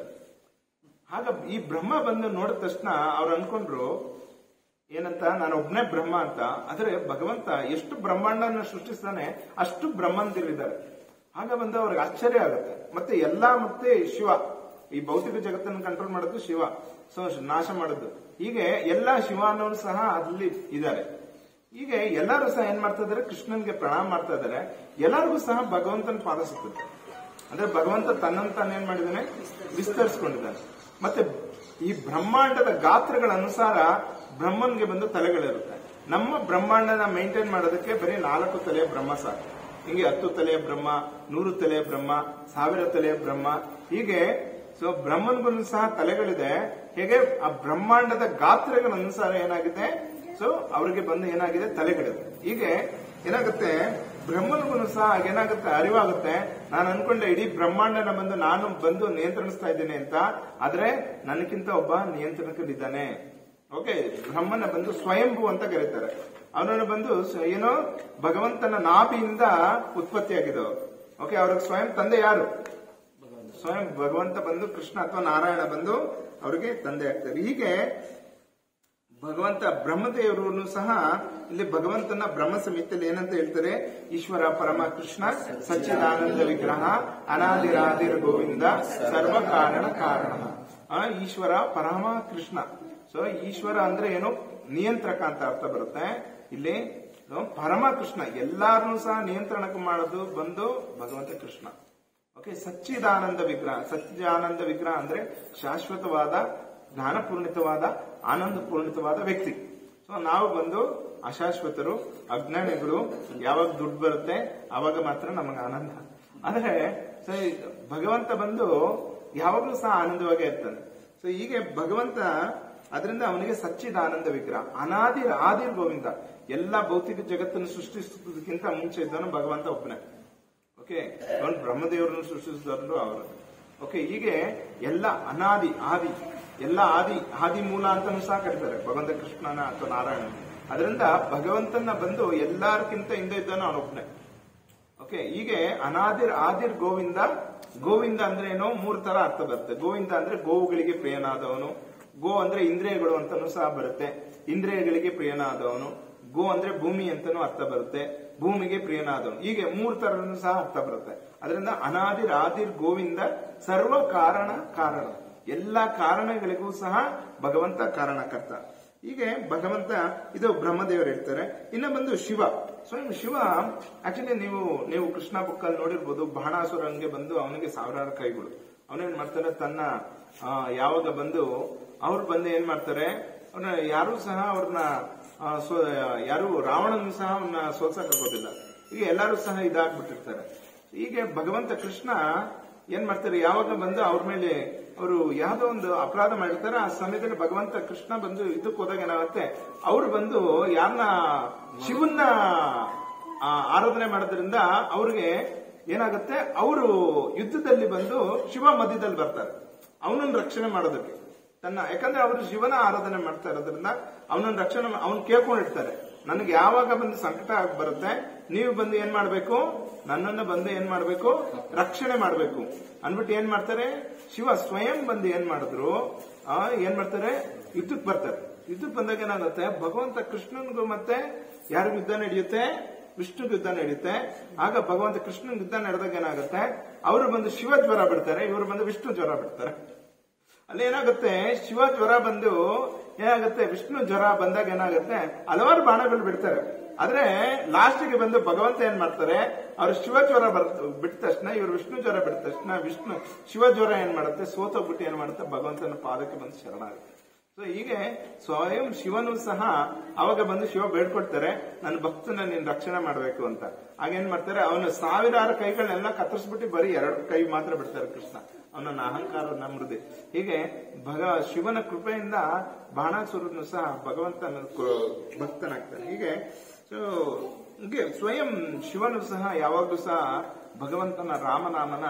ಆಗ ಈ ಬ್ರಹ್ಮ ಬಂದು ನೋಡಿದ ತಕ್ಷಣ ಅವ್ರು ಅನ್ಕೊಂಡ್ರು ಏನಂತ, ನಾನು ಒಬ್ನೇ ಬ್ರಹ್ಮ ಅಂತ. ಆದ್ರೆ ಭಗವಂತ ಎಷ್ಟು ಬ್ರಹ್ಮಾಂಡನ ಸೃಷ್ಟಿಸ್ತಾನೆ ಅಷ್ಟು ಬ್ರಹ್ಮಂದಿರಿದ್ದಾರೆ. ಆಗ ಬಂದು ಅವ್ರಿಗೆ ಆಶ್ಚರ್ಯ ಆಗುತ್ತೆ. ಮತ್ತೆ ಎಲ್ಲಾ ಮತ್ತೆ ಶಿವ, ಈ ಭೌತಿಕ ಜಗತ್ತನ್ನು ಕಂಟ್ರೋಲ್ ಮಾಡೋದು ಶಿವ, ಸೊ ನಾಶ ಮಾಡೋದು. ಹೀಗೆ ಎಲ್ಲಾ ಶಿವ ಅನ್ನೋರು ಸಹ ಅಲ್ಲಿ ಇದ್ದಾರೆ. ಹೀಗೆ ಎಲ್ಲರೂ ಸಹ ಏನ್ ಮಾಡ್ತಾ ಇದಾರೆ, ಕೃಷ್ಣನ್ಗೆ ಪ್ರಣಾಮ ಮಾಡ್ತಾ ಇದಾರೆ. ಎಲ್ಲರಿಗೂ ಸಹ ಭಗವಂತನ ಪಾದ ಸಿಗ್ತದೆ. ಅಂದ್ರೆ ಭಗವಂತ ತನ್ನನ್ನು ತಾನು ಏನ್ ಮಾಡಿದ್ದಾನೆ, ವಿಸ್ತರಿಸಿಕೊಂಡಿದ್ದಾನೆ. ಮತ್ತೆ ಈ ಬ್ರಹ್ಮಾಂಡದ ಗಾತ್ರಗಳ ಅನುಸಾರ ಬ್ರಹ್ಮನ್ಗೆ ಬಂದು ತಲೆಗಳಿರುತ್ತೆ. ನಮ್ಮ ಬ್ರಹ್ಮಾಂಡನ ಮೇಂಟೈನ್ ಮಾಡೋದಕ್ಕೆ ಬರೀ ನಾಲ್ಕು ತಲೆಯ ಬ್ರಹ್ಮ ಸಾಕು. ಹಿಂಗೆ ಹತ್ತು ತಲೆಯ ಬ್ರಹ್ಮ, ನೂರು ತಲೆಯ ಬ್ರಹ್ಮ, ಸಾವಿರ ತಲೆಯ ಬ್ರಹ್ಮ, ಹೀಗೆ ಸೊ ಬ್ರಹ್ಮನ್ಗೂ ಸಹ ತಲೆಗಳಿದೆ. ಹೇಗೆ ಆ ಬ್ರಹ್ಮಾಂಡದ ಗಾತ್ರಗಳ ಅನುಸಾರ ಏನಾಗಿದೆ, ಸೊ ಅವರಿಗೆ ಬಂದು ಏನಾಗಿದೆ ತಲೆಗಳಿದೆ. ಹೀಗೆ ಏನಾಗುತ್ತೆ, ಬ್ರಹ್ಮನಿಗೂ ಸಹ ಏನಾಗುತ್ತೆ, ಅರಿವಾಗುತ್ತೆ. ನಾನು ಅನ್ಕೊಂಡೆ ಇಡೀ ಬ್ರಹ್ಮಾಂಡನ ಬಂದು ನಾನು ಬಂದು ನಿಯಂತ್ರಿಸ್ತಾ ಇದ್ದೇನೆ ಅಂತ, ಆದ್ರೆ ನನಗಿಂತ ಒಬ್ಬ ನಿಯಂತ್ರಣಕನಿದ್ದಾನೆ. ಓಕೆ, ಬ್ರಹ್ಮನ ಬಂದು ಸ್ವಯಂಭೂ ಅಂತ ಕರೀತಾರೆ. ಅವನನ್ನು ಬಂದು ಏನೋ ಭಗವಂತನ ನಾಭಿಯಿಂದ ಉತ್ಪತ್ತಿಯಾಗಿದ್ದವರು. ಓಕೆ, ಅವ್ರಿಗೆ ಸ್ವಯಂ ತಂದೆ ಯಾರು? ಸ್ವಯಂ ಭಗವಂತ ಬಂದು ಕೃಷ್ಣ ಅಥವಾ ನಾರಾಯಣ ಬಂದು ಅವರಿಗೆ ತಂದೆ ಆಗ್ತಾರೆ. ಹೀಗೆ ಭಗವಂತ ಬ್ರಹ್ಮದೇವರು ಸಹ ಇಲ್ಲಿ ಭಗವಂತನ ಬ್ರಹ್ಮ ಸಂಹಿತೆಯಲ್ಲಿ ಏನಂತ ಹೇಳ್ತಾರೆ? ಈಶ್ವರ ಪರಮ ಕೃಷ್ಣ ಸಚ್ಚಿದಾನಂದ ವಿಗ್ರಹ ಅನಾದಿರಾದಿರ ಗೋವಿಂದ ಸರ್ವ ಕಾರಣ ಕಾರಣ. ಆ ಈಶ್ವರ ಪರಮ ಕೃಷ್ಣ. ಸೊ ಈಶ್ವರ ಅಂದ್ರೆ ಏನು? ನಿಯಂತ್ರಕ ಅಂತ ಅರ್ಥ ಬರುತ್ತೆ. ಇಲ್ಲಿ ಪರಮ ಕೃಷ್ಣ, ಎಲ್ಲಾರನ್ನೂ ಸಹ ನಿಯಂತ್ರಣಕ್ಕೆ ಮಾಡೋದು ಬಂದು ಭಗವಂತ ಕೃಷ್ಣ. ಓಕೆ, ಸಚ್ಚಿದಾನಂದ ವಿಗ್ರಹ. ಸಚ್ಚಿದಾನಂದ ವಿಗ್ರಹ ಅಂದ್ರೆ ಶಾಶ್ವತವಾದ ಜ್ಞಾನಪೂರ್ಣಿತವಾದ ಆನಂದ ಪೂರ್ಣಿತವಾದ ವ್ಯಕ್ತಿ. ಸೊ ನಾವು ಬಂದು ಅಶಾಶ್ವತರು, ಅಜ್ಞಾನಿಗಳು. ಯಾವಾಗ ದುಡ್ಡು ಬರುತ್ತೆ ಆವಾಗ ಮಾತ್ರ ನಮಗೆ ಆನಂದ. ಆದ್ರೆ ಭಗವಂತ ಬಂದು ಯಾವಾಗಲೂ ಸಹ ಆನಂದವಾಗೇ ಇರ್ತಾನೆ. ಸೊ ಹೀಗೆ ಭಗವಂತ, ಅದರಿಂದ ಅವನಿಗೆ ಸಚ್ಚಿದಾನಂದ ವಿಗ್ರಹ. ಅನಾದಿರ್ ಆದಿರ್ ಗೋವಿಂದ. ಎಲ್ಲ ಭೌತಿಕ ಜಗತ್ತನ್ನು ಸೃಷ್ಟಿಸುವುದಕ್ಕಿಂತ ಮುಂಚೆ ಇದ್ದವನು ಭಗವಂತ ಒಬ್ಬನೇ. ಓಕೆ, ಅವನು ಬ್ರಹ್ಮದೇವರನ್ನು ಸೃಷ್ಟಿಸಿದವರು ಅವರು. ಓಕೆ, ಹೀಗೆ ಎಲ್ಲ ಅನಾದಿ ಆದಿ, ಎಲ್ಲ ಆದಿ ಆದಿ ಮೂಲ ಅಂತಾನೂ ಸಹ ಕರೀತಾರೆ ಭಗವಂತ ಕೃಷ್ಣನ ಅಥವಾ ನಾರಾಯಣ. ಅದರಿಂದ ಭಗವಂತನ ಬಂದು ಎಲ್ಲಾರ್ಕಿಂತ ಹಿಂದೆ ಇದ್ದಾನೋ ಅವನೊಬ್ಬನೇ. ಓಕೆ, ಹೀಗೆ ಅನಾದಿರ್ ಆದಿರ್ ಗೋವಿಂದ. ಗೋವಿಂದ ಅಂದ್ರೆ ಏನೋ ಮೂರು ತರ ಅರ್ಥ ಬರುತ್ತೆ. ಗೋವಿಂದ ಅಂದ್ರೆ ಗೋವುಗಳಿಗೆ ಪ್ರಿಯನಾದವನು. ಗೋ ಅಂದ್ರೆ ಇಂದ್ರಿಯಗಳು ಅಂತಾನೂ ಸಹ ಬರುತ್ತೆ. ಇಂದ್ರಿಯಗಳಿಗೆ ಪ್ರಿಯನಾದವನು. ಗೋ ಅಂದ್ರೆ ಭೂಮಿ ಅಂತಾನೂ ಅರ್ಥ ಬರುತ್ತೆ. ಭೂಮಿಗೆ ಪ್ರಿಯನಾದವನು. ಹೀಗೆ ಮೂರು ತರನು ಸಹ ಅರ್ಥ ಬರುತ್ತೆ. ಅದರಿಂದ ಅನಾದಿರ್ ಆದಿರ್ ಗೋವಿಂದ ಸರ್ವ ಕಾರಣ ಕಾರಣ. ಎಲ್ಲ ಕಾರಣಗಳಿಗೂ ಸಹ ಭಗವಂತ ಕಾರಣಕರ್ತ. ಹೀಗೆ ಭಗವಂತ, ಇದು ಬ್ರಹ್ಮದೇವರು ಹೇಳ್ತಾರೆ. ಇನ್ನ ಬಂದು ಶಿವ. ಸ್ವಯಂ ಶಿವ ಆಕ್ಚುಲಿ ನೀವು ನೀವು ಕೃಷ್ಣ ಬುಕ್ ಅಲ್ಲಿ ನೋಡಿರ್ಬೋದು. ಬಾಣಾಸುರನಿಗೆ ಬಂದು ಅವನಿಗೆ ಸಾವಿರಾರು ಕೈಗಳು. ಅವನೇನ್ ಮಾಡ್ತಾರೆ, ತನ್ನ ಯಾವಾಗ ಬಂದು ಅವ್ರು ಬಂದು ಏನ್ ಮಾಡ್ತಾರೆ, ಅವ್ರನ್ನ ಯಾರು ಸಹ ಅವ್ರನ್ನ ಯಾರು ರಾವಣನ ಸಹ ಅವನ್ನ ಸೋಲ್ಸಕ್ಕಾಗೋದಿಲ್ಲ. ಈಗ ಎಲ್ಲರೂ ಸಹ ಇದಾಗ್ಬಿಟ್ಟಿರ್ತಾರೆ. ಹೀಗೆ ಭಗವಂತ ಕೃಷ್ಣ ಏನ್ ಮಾಡ್ತಾರೆ, ಯಾವಾಗ ಬಂದು ಅವ್ರ ಮೇಲೆ ಅವರು ಯಾವ್ದೋ ಒಂದು ಅಪರಾಧ ಮಾಡಿರ್ತಾರೆ, ಆ ಸಮಯದಲ್ಲಿ ಭಗವಂತ ಕೃಷ್ಣ ಬಂದು ಇದಕ್ಕೆ ಹೋದಾಗ ಏನಾಗುತ್ತೆ, ಅವ್ರು ಬಂದು ಯಾರನ್ನ ಶಿವನ್ನ ಆರಾಧನೆ ಮಾಡೋದ್ರಿಂದ ಅವ್ರಿಗೆ ಏನಾಗುತ್ತೆ, ಅವರು ಯುದ್ಧದಲ್ಲಿ ಬಂದು ಶಿವ ಮಧ್ಯದಲ್ಲಿ ಬರ್ತಾರೆ ಅವನನ್ನು ರಕ್ಷಣೆ ಮಾಡೋದಕ್ಕೆ. ತನ್ನ ಯಾಕಂದ್ರೆ ಅವರು ಶಿವನ ಆರಾಧನೆ ಮಾಡ್ತಾ ಇರೋದ್ರಿಂದ ಅವನನ್ನು ರಕ್ಷಣೆ ಅವನ್ ಕೇಳ್ಕೊಂಡಿರ್ತಾರೆ. ನನಗೆ ಯಾವಾಗ ಬಂದು ಸಂಕಟ ಆಗಿ ಬರುತ್ತೆ, ನೀವು ಬಂದು ಏನ್ ಮಾಡ್ಬೇಕು, ನನ್ನನ್ನು ಬಂದು ಏನ್ ಮಾಡ್ಬೇಕು, ರಕ್ಷಣೆ ಮಾಡ್ಬೇಕು ಅನ್ಬಿಟ್ಟು ಏನ್ ಮಾಡ್ತಾರೆ, ಶಿವ ಸ್ವಯಂ ಬಂದು ಏನ್ ಮಾಡಿದ್ರು, ಆ ಏನ್ ಮಾಡ್ತಾರೆ, ಯುದ್ಧಕ್ಕೆ ಬರ್ತಾರೆ. ಯುದ್ಧಕ್ಕೆ ಬಂದಾಗ ಏನಾಗುತ್ತೆ, ಭಗವಂತ ಕೃಷ್ಣನ್ಗೂ ಮತ್ತೆ ಯಾರಿಗೂ ಯುದ್ಧ ನಡೆಯುತ್ತೆ, ವಿಷ್ಣು ಯುದ್ಧ ನಡೆಯುತ್ತೆ. ಆಗ ಭಗವಂತ ಕೃಷ್ಣನ್ ಯುದ್ಧ ನಡೆದಾಗ ಏನಾಗುತ್ತೆ, ಅವರು ಬಂದು ಶಿವ ಜ್ವರ ಬಿಡ್ತಾರೆ, ಇವರು ಬಂದು ವಿಷ್ಣು ಜ್ವರ ಬಿಡ್ತಾರೆ. ಅಲ್ಲಿ ಏನಾಗುತ್ತೆ, ಶಿವ ಜ್ವರ ಬಂದು ಏನಾಗುತ್ತೆ, ವಿಷ್ಣು ಜ್ವರ ಬಂದಾಗ ಏನಾಗುತ್ತೆ, ಹಲವಾರು ಬಾಣಗಳು ಬಿಡ್ತಾರೆ. ಆದ್ರೆ ಲಾಸ್ಟ್ಗೆ ಬಂದು ಭಗವಂತ ಏನ್ ಮಾಡ್ತಾರೆ, ಅವ್ರು ಶಿವ ಜ್ವರ ಬರ್ ಬಿಟ್ಟ ತಕ್ಷಣ, ಇವ್ರು ವಿಷ್ಣು ಜ್ವರ ಬಿಟ್ಟ ತಕ್ಷಣ ವಿಷ್ಣು ಶಿವ ಜ್ವರ ಏನ್ ಮಾಡುತ್ತೆ, ಸೋತೋಗ್ಬಿಟ್ಟು ಏನ್ ಮಾಡುತ್ತೆ, ಭಗವಂತನ ಪಾದಕ್ಕೆ ಬಂದು ಶರಣಾಗುತ್ತೆ. ಸೊ ಹೀಗೆ ಸ್ವಯಂ ಶಿವನು ಸಹ ಅವಾಗ ಬಂದು ಶಿವ ಬೇಡ್ಕೊಡ್ತಾರೆ, ನನ್ನ ಭಕ್ತನ ನೀನ್ ರಕ್ಷಣೆ ಮಾಡ್ಬೇಕು ಅಂತ. ಆಗೇನ್ ಮಾಡ್ತಾರೆ, ಅವನು ಸಾವಿರಾರು ಕೈಗಳನ್ನೆಲ್ಲ ಕತ್ತರಿಸ್ಬಿಟ್ಟು ಬರೀ ಎರಡು ಕೈ ಮಾತ್ರ ಬಿಡ್ತಾರೆ ಕೃಷ್ಣ, ಅವನನ್ನ ಅಹಂಕಾರ ನಮ್ರದೆ. ಹೀಗೆ ಭಗ ಶಿವನ ಕೃಪೆಯಿಂದ ಬಾಣಾಸುರನು ಸಹ ಭಗವಂತನ ಭಕ್ತನಾಗ್ತಾನೆ. ಹೀಗೆ ಸೊ ಹೀಗೆ ಸ್ವಯಂ ಶಿವನು ಸಹ ಯಾವಾಗ್ಲೂ ಸಹ ಭಗವಂತನ ರಾಮನಾಮನ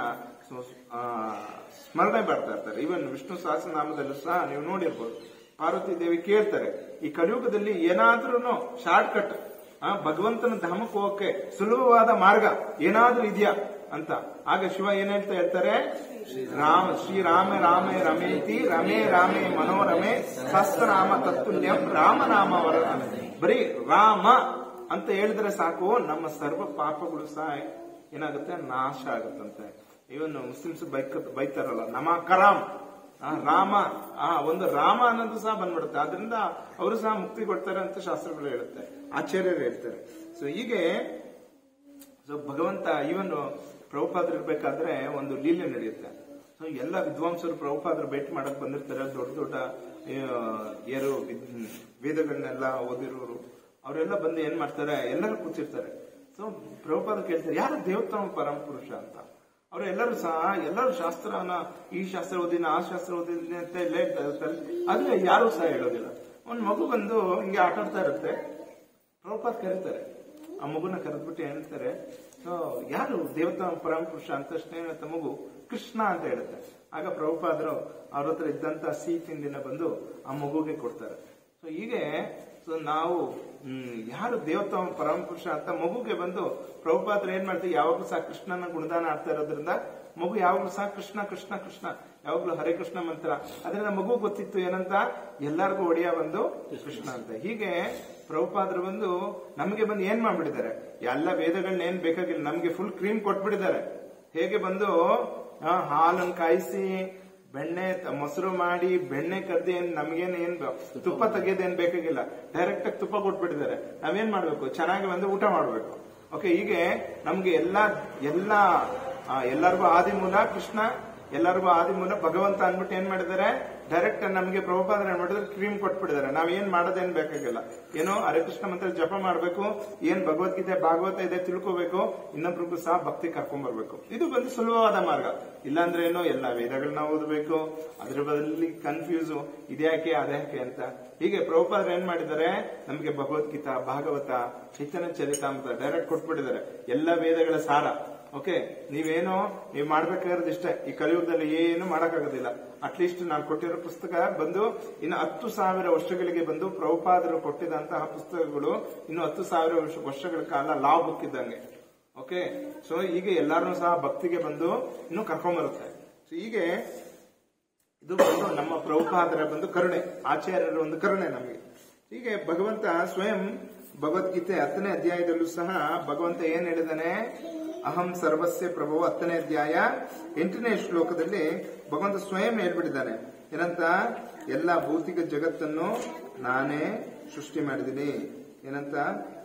ಸ್ಮರಣೆ ಮಾಡ್ತಾ ಇರ್ತಾರೆ. ಈವನ್ ವಿಷ್ಣು ಸಹಸ್ರನಾಮದಲ್ಲೂ ಸಹ ನೀವು ನೋಡಿರ್ಬೋದು, ಪಾರ್ವತಿ ದೇವಿ ಕೇಳ್ತಾರೆ, ಈ ಕಲಿಯುಗದಲ್ಲಿ ಏನಾದ್ರೂ ಶಾರ್ಟ್ ಕಟ್, ಭಗವಂತನ ಧಾಮಕ್ಕೆ ಹೋಗಕ್ಕೆ ಸುಲಭವಾದ ಮಾರ್ಗ ಏನಾದ್ರೂ ಇದೆಯಾ ಅಂತ. ಆಗ ಶಿವ ಏನ್ ಹೇಳ್ತಾ ಹೇಳ್ತಾರೆ, ರಾಮ ಶ್ರೀರಾಮ ರಾಮೇ ರಮೇತಿ ರಮೇ ರಾಮೇ ಮನೋರಮೆ ಸಹಸ್ರನಾಮ ತತ್ತುಲ್ಯಂ ರಾಮನಾಮ ವರ. ಬರೀ ರಾಮ ಅಂತ ಹೇಳಿದ್ರೆ ಸಾಕು, ನಮ್ಮ ಸರ್ವ ಪಾಪಗಳು ಸಹ ಏನಾಗುತ್ತೆ, ನಾಶ ಆಗುತ್ತಂತೆ. ಇವನು ಮುಸ್ಲಿಮ್ಸ್ ಬೈಕ್ ಬೈತಾರಲ್ಲ, ನಮ ಕರಾಮ್, ರಾಮ, ಆ ಒಂದು ರಾಮ ಅನ್ನೋದು ಸಹ ಬಂದ್ಬಿಡುತ್ತೆ. ಆದ್ರಿಂದ ಅವರು ಸಹ ಮುಕ್ತಿ ಕೊಡ್ತಾರೆ ಅಂತ ಶಾಸ್ತ್ರಗಳು ಹೇಳುತ್ತೆ, ಆಚಾರ್ಯರು ಹೇಳ್ತಾರೆ. ಸೊ ಹೀಗೆ ಸೊ ಭಗವಂತ ಇವನ್ ಪ್ರಭುಪಾದರು ಇರ್ಬೇಕಾದ್ರೆ ಒಂದು ಲೀಲೆ ನಡೆಯುತ್ತೆ. ಸೊ ಎಲ್ಲ ವಿದ್ವಾಂಸರು ಪ್ರಭುಪಾದರು ಭೇಟಿ ಮಾಡಕ್ ಬಂದಿರ್ತಾರೆ, ದೊಡ್ಡ ದೊಡ್ಡ ಯಾರು ವೇದಗಳನ್ನೆಲ್ಲ ಓದಿರೋರು, ಅವರೆಲ್ಲ ಬಂದು ಏನ್ ಮಾಡ್ತಾರೆ, ಎಲ್ಲರೂ ಕೂತಿರ್ತಾರೆ. ಸೊ ಪ್ರಭುಪಾದ ಕೇಳ್ತಾರೆ, ಯಾರು ದೇವೋತ್ತಮ ಪರಮ ಪುರುಷ ಅಂತ. ಅವರು ಎಲ್ಲರೂ ಸಹ ಎಲ್ಲರೂ ಶಾಸ್ತ್ರನ, ಈ ಶಾಸ್ತ್ರ ಓದಿನ ಆ ಶಾಸ್ತ್ರ ಓದಿನ ಅಂತ ಎಲ್ಲ ಹೇಳ್ತಾರೆ, ಆದ್ರೆ ಯಾರು ಸಹ ಹೇಳೋದಿಲ್ಲ. ಒಂದ್ ಮಗು ಬಂದು ಹಿಂಗೆ ಆಟ ಆಡ್ತಾ ಇರುತ್ತೆ, ಪ್ರಭುಪಾದ ಕರೀತಾರೆ, ಆ ಮಗುನ ಕರೆದ್ಬಿಟ್ಟು ಹೇಳ್ತಾರೆ, ಸೊ ಯಾರು ದೇವತಾ ಪರಮಪುರುಷ ಅಂತ ತಕ್ಷಣ ಏನಂತ ಮಗು ಕೃಷ್ಣ ಅಂತ ಹೇಳುತ್ತೆ. ಆಗ ಪ್ರಭುಪಾದರು ಅವ್ರ ಹತ್ರ ಇದ್ದಂತ ಸಿಹಿ ತಿಂಡಿನ ಬಂದು ಆ ಮಗುಗೆ ಕೊಡ್ತಾರೆ. ಸೊ ಹೀಗೆ ಸೊ ನಾವು ಹ್ಮ್ ಯಾರು ದೇವತಾ ಪರಮಪುರುಷ ಅಂತ ಮಗುಗೆ ಬಂದು ಪ್ರಭುಪಾದರು ಏನ್ ಮಾಡ್ತೀವಿ, ಯಾವಾಗ್ಲೂ ಸಹ ಕೃಷ್ಣನ ಗುಣದಾನ ಆಡ್ತಾ ಇರೋದ್ರಿಂದ ಮಗು ಯಾವಾಗ್ಲೂ ಸಹ ಕೃಷ್ಣ ಕೃಷ್ಣ ಕೃಷ್ಣ ಯಾವಾಗ್ಲೂ ಹರೇ ಕೃಷ್ಣ ಮಂತ್ರ. ಅದರಿಂದ ಮಗು ಗೊತ್ತಿತ್ತು ಏನಂತ, ಎಲ್ಲರಿಗೂ ಒಡೆಯ ಬಂದು ಕೃಷ್ಣ ಅಂತ. ಹೀಗೆ ಪ್ರಭುಪಾದರು ಬಂದು ನಮಗೆ ಬಂದು ಏನ್ ಮಾಡ್ಬಿಟ್ಟಿದ್ದಾರೆ, ಎಲ್ಲ ವೇದಗಳನ್ನ ಏನ್ ಬೇಕಾಗಿಲ್ಲ, ನಮ್ಗೆ ಫುಲ್ ಕ್ರೀಮ್ ಕೊಟ್ಬಿಟ್ಟಿದ್ದಾರೆ. ಹೇಗೆ ಬಂದು ಹಾಲನ್ನು ಕಾಯಿಸಿ ಬೆಣ್ಣೆ ಮೊಸರು ಮಾಡಿ ಬೆಣ್ಣೆ ಕದ್ದಿ ಏನ್ ನಮ್ಗೇನ್ ಏನ್ ತುಪ್ಪ ತೆಗೆಯೋದೇನ್ ಬೇಕಾಗಿಲ್ಲ, ಡೈರೆಕ್ಟ್ ಆಗಿ ತುಪ್ಪ ಕೊಟ್ಬಿಟ್ಟಿದ್ದಾರೆ. ನಾವೇನ್ ಮಾಡ್ಬೇಕು, ಚೆನ್ನಾಗಿ ಬಂದು ಊಟ ಮಾಡ್ಬೇಕು. ಓಕೆ, ಹೀಗೆ ನಮ್ಗೆ ಎಲ್ಲಾ ಎಲ್ಲಾ ಎಲ್ಲರಿಗೂ ಆದಿಮೂಲ ಕೃಷ್ಣ, ಎಲ್ಲರಿಗೂ ಆದಿಮೂಲ ಭಗವಂತ ಅನ್ಬಿಟ್ಟು ಏನ್ ಮಾಡಿದ್ದಾರೆ, ಡೈರೆಕ್ಟ್ ನಮಗೆ ಪ್ರಭುಪಾದನೆ ಏನ್ ಮಾಡಿದ್ರೆ ಕ್ರೀಮ್ ಕೊಟ್ಬಿಟ್ಟಿದ್ದಾರೆ. ನಾವ್ ಏನ್ ಮಾಡೋದೇನ್ ಬೇಕಾಗಿಲ್ಲ. ಏನೋ ಹರೇ ಕೃಷ್ಣ ಮಂತ್ರ ಜಪ ಮಾಡ್ಬೇಕು, ಏನ್ ಭಗವದ್ಗೀತೆ ಭಾಗವತ ಇದೆ ತಿಳ್ಕೋಬೇಕು, ಇನ್ನೊಬ್ರಿಗೂ ಸಹ ಭಕ್ತಿ ಕರ್ಕೊಂಡ್ ಬರ್ಬೇಕು. ಇದು ಬಂದು ಸುಲಭವಾದ ಮಾರ್ಗ. ಇಲ್ಲಾಂದ್ರೆ ಏನೋ ಎಲ್ಲಾ ವೇದಗಳನ್ನ ಓದಬೇಕು, ಅದ್ರ ಬದಲಿ ಕನ್ಫ್ಯೂಸ್ ಇದ್ಯಾಕೆ ಅದ್ಯಾಕೆ ಅಂತ. ಹೀಗೆ ಪ್ರಭುಪಾದರು ಏನ್ ಮಾಡಿದ್ದಾರೆ, ನಮ್ಗೆ ಭಗವದ್ಗೀತಾ ಭಾಗವತ ಚೈತನ್ಯ ಚರಿತಾಮೃತ ಡೈರೆಕ್ಟ್ ಕೊಟ್ಬಿಟ್ಟಿದ್ದಾರೆ, ಎಲ್ಲ ವೇದಗಳ ಸಾರ. ಓಕೆ, ನೀವೇನೋ ನೀವ್ ಮಾಡ್ಬೇಕಾಗಿರೋದು ಇಷ್ಟೇ, ಈ ಕಲಿಯುಗದಲ್ಲಿ ಏನು ಮಾಡಕ್ಕಾಗೋದಿಲ್ಲ. ಅಟ್ಲೀಸ್ಟ್ ನಾನು ಕೊಟ್ಟಿರೋ ಪುಸ್ತಕ ಬಂದು ಇನ್ನು ಹತ್ತು ಸಾವಿರ ವರ್ಷಗಳಿಗೆ ಬಂದು ಪ್ರಭುಪಾದರು ಕೊಟ್ಟಿದಂತಹ ಪುಸ್ತಕಗಳು ಇನ್ನು ಹತ್ತು ಸಾವಿರ ವರ್ಷಗಳ ಕಾಲ ಲಾ ಬುಕ್ ಇದ್ದಂಗೆ. ಓಕೆ, ಸೊ ಹೀಗೆ ಎಲ್ಲಾರನ್ನೂ ಸಹ ಭಕ್ತಿಗೆ ಬಂದು ಇನ್ನು ಕರ್ಕೊಂಡ್ಬರುತ್ತೆ. ಸೊ ಹೀಗೆ ಇದು ಬಂದು ನಮ್ಮ ಪ್ರಭುಪಾದರ ಬಂದು ಕರುಣೆ, ಆಚಾರ್ಯರ ಒಂದು ಕರುಣೆ ನಮಗೆ. ಹೀಗೆ ಭಗವಂತ ಸ್ವಯಂ ಭಗವದ್ಗೀತೆ ಹತ್ತನೇ ಅಧ್ಯಾಯದಲ್ಲೂ ಸಹ ಭಗವಂತ ಏನ್ ಹೇಳಿದಾನೆ, ಅಹಂ ಸರ್ವಸ್ಯ ಪ್ರಭು ಹತ್ತನೇ ಅಧ್ಯಾಯ ಎಂಟನೇ ಶ್ಲೋಕದಲ್ಲಿ ಭಗವಂತ ಸ್ವಯಂ ಹೇಳ್ಬಿಟ್ಟಿದ್ದಾನೆ ಏನಂತ, ಎಲ್ಲ ಭೌತಿಕ ಜಗತ್ತನ್ನು ನಾನೇ ಸೃಷ್ಟಿ ಮಾಡಿದ್ದೀನಿ. ಏನಂತ,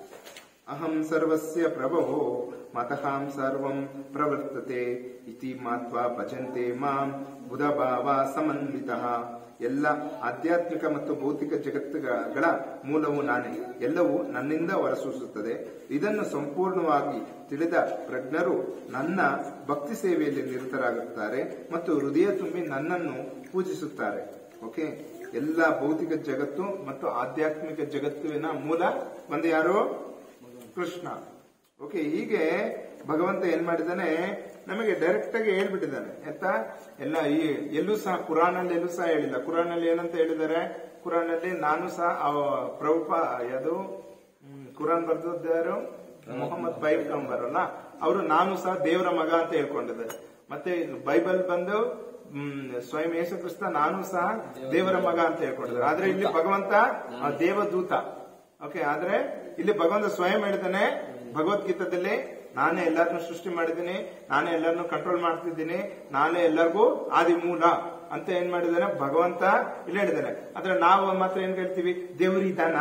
ಅಹಂ ಸರ್ವಸ್ಯ ಪ್ರಭೋ ಮತಃ ಸರ್ವಂ ಪ್ರವರ್ತತೆ ಇತಿ ಮಾತ್ವಾ ಭಜಂತೆ ಮಾಂ ಬುಧಭಾವ ಸಮನ್ವಿತಃ. ಎಲ್ಲ ಆಧ್ಯಾತ್ಮಿಕ ಮತ್ತು ಭೌತಿಕ ಜಗತ್ತುಗಳ ಮೂಲವು ನಾನೇ, ಎಲ್ಲವೂ ನನ್ನಿಂದ ಹೊರಸೂಸುತ್ತದೆ. ಇದನ್ನು ಸಂಪೂರ್ಣವಾಗಿ ತಿಳಿದ ಪ್ರಜ್ಞರು ನನ್ನ ಭಕ್ತಿ ಸೇವೆಯಲ್ಲಿ ನಿರತರಾಗುತ್ತಾರೆ ಮತ್ತು ಹೃದಯ ತುಂಬಿ ನನ್ನನ್ನು ಪೂಜಿಸುತ್ತಾರೆ. ಓಕೆ, ಎಲ್ಲ ಭೌತಿಕ ಜಗತ್ತು ಮತ್ತು ಆಧ್ಯಾತ್ಮಿಕ ಜಗತ್ತಿನ ಮೂಲ ಒಂದು ಯಾರು, ಕೃಷ್ಣ. ಓಕೆ, ಹೀಗೆ ಭಗವಂತ ಏನ್ ಮಾಡಿದ್ದಾನೆ, ನಮಗೆ ಡೈರೆಕ್ಟ್ ಆಗಿ ಹೇಳ್ಬಿಟ್ಟಿದ್ದಾನೆ ಅಂತ. ಎಲ್ಲ ಈ ಎಲ್ಲೂ ಸಹ ಕುರಾನಲ್ಲಿ ಎಲ್ಲೂ ಸಹ ಹೇಳಿಲ್ಲ. ಕುರಾನಲ್ಲಿ ಏನಂತ ಹೇಳಿದ್ದಾರೆ, ಕುರಾನಲ್ಲಿ ನಾನು ಸಹ ಪ್ರಭುಪ ಅದು ಕುರಾನ್ ಬರ್ದಿದ್ದಾರು ಮೊಹಮ್ಮದ್ ಪೈಗಂಬರ್ ಅಲ್ಲ, ಅವರು ನಾನು ಸಹ ದೇವರ ಮಗ ಅಂತ ಹೇಳ್ಕೊಂಡಿದ್ದಾರೆ. ಮತ್ತೆ ಬೈಬಲ್ ಬಂದು ಹ್ಮ್ ಸ್ವಯಂ ಯೇಸು ಕ್ರಿಸ್ತ ನಾನು ಸಹ ದೇವರ ಮಗ ಅಂತ ಹೇಳ್ಕೊಂಡಿದ್ದಾರೆ. ಆದ್ರೆ ಇಲ್ಲಿ ಭಗವಂತ ದೇವದೂತ. ಓಕೆ, ಆದ್ರೆ ಇಲ್ಲಿ ಭಗವಂತ ಸ್ವಯಂ ಹೇಳಿದಾನೆ ಭಗವದ್ಗೀತದಲ್ಲಿ, ನಾನೇ ಎಲ್ಲರನ್ನೂ ಸೃಷ್ಟಿ ಮಾಡಿದ್ದೀನಿ, ನಾನೇ ಎಲ್ಲರನ್ನೂ ಕಂಟ್ರೋಲ್ ಮಾಡ್ತಿದ್ದೀನಿ, ನಾನೇ ಎಲ್ಲರಿಗೂ ಆದಿ ಮೂಲ ಅಂತ ಏನ್ ಮಾಡಿದಾನೆ ಭಗವಂತ ಇಲ್ಲಿ ಹೇಳಿದಾನೆ. ಆದ್ರೆ ನಾವು ಮಾತ್ರ ಏನ್ ಹೇಳ್ತೀವಿ, ದೇವರಿದ್ದಾನ.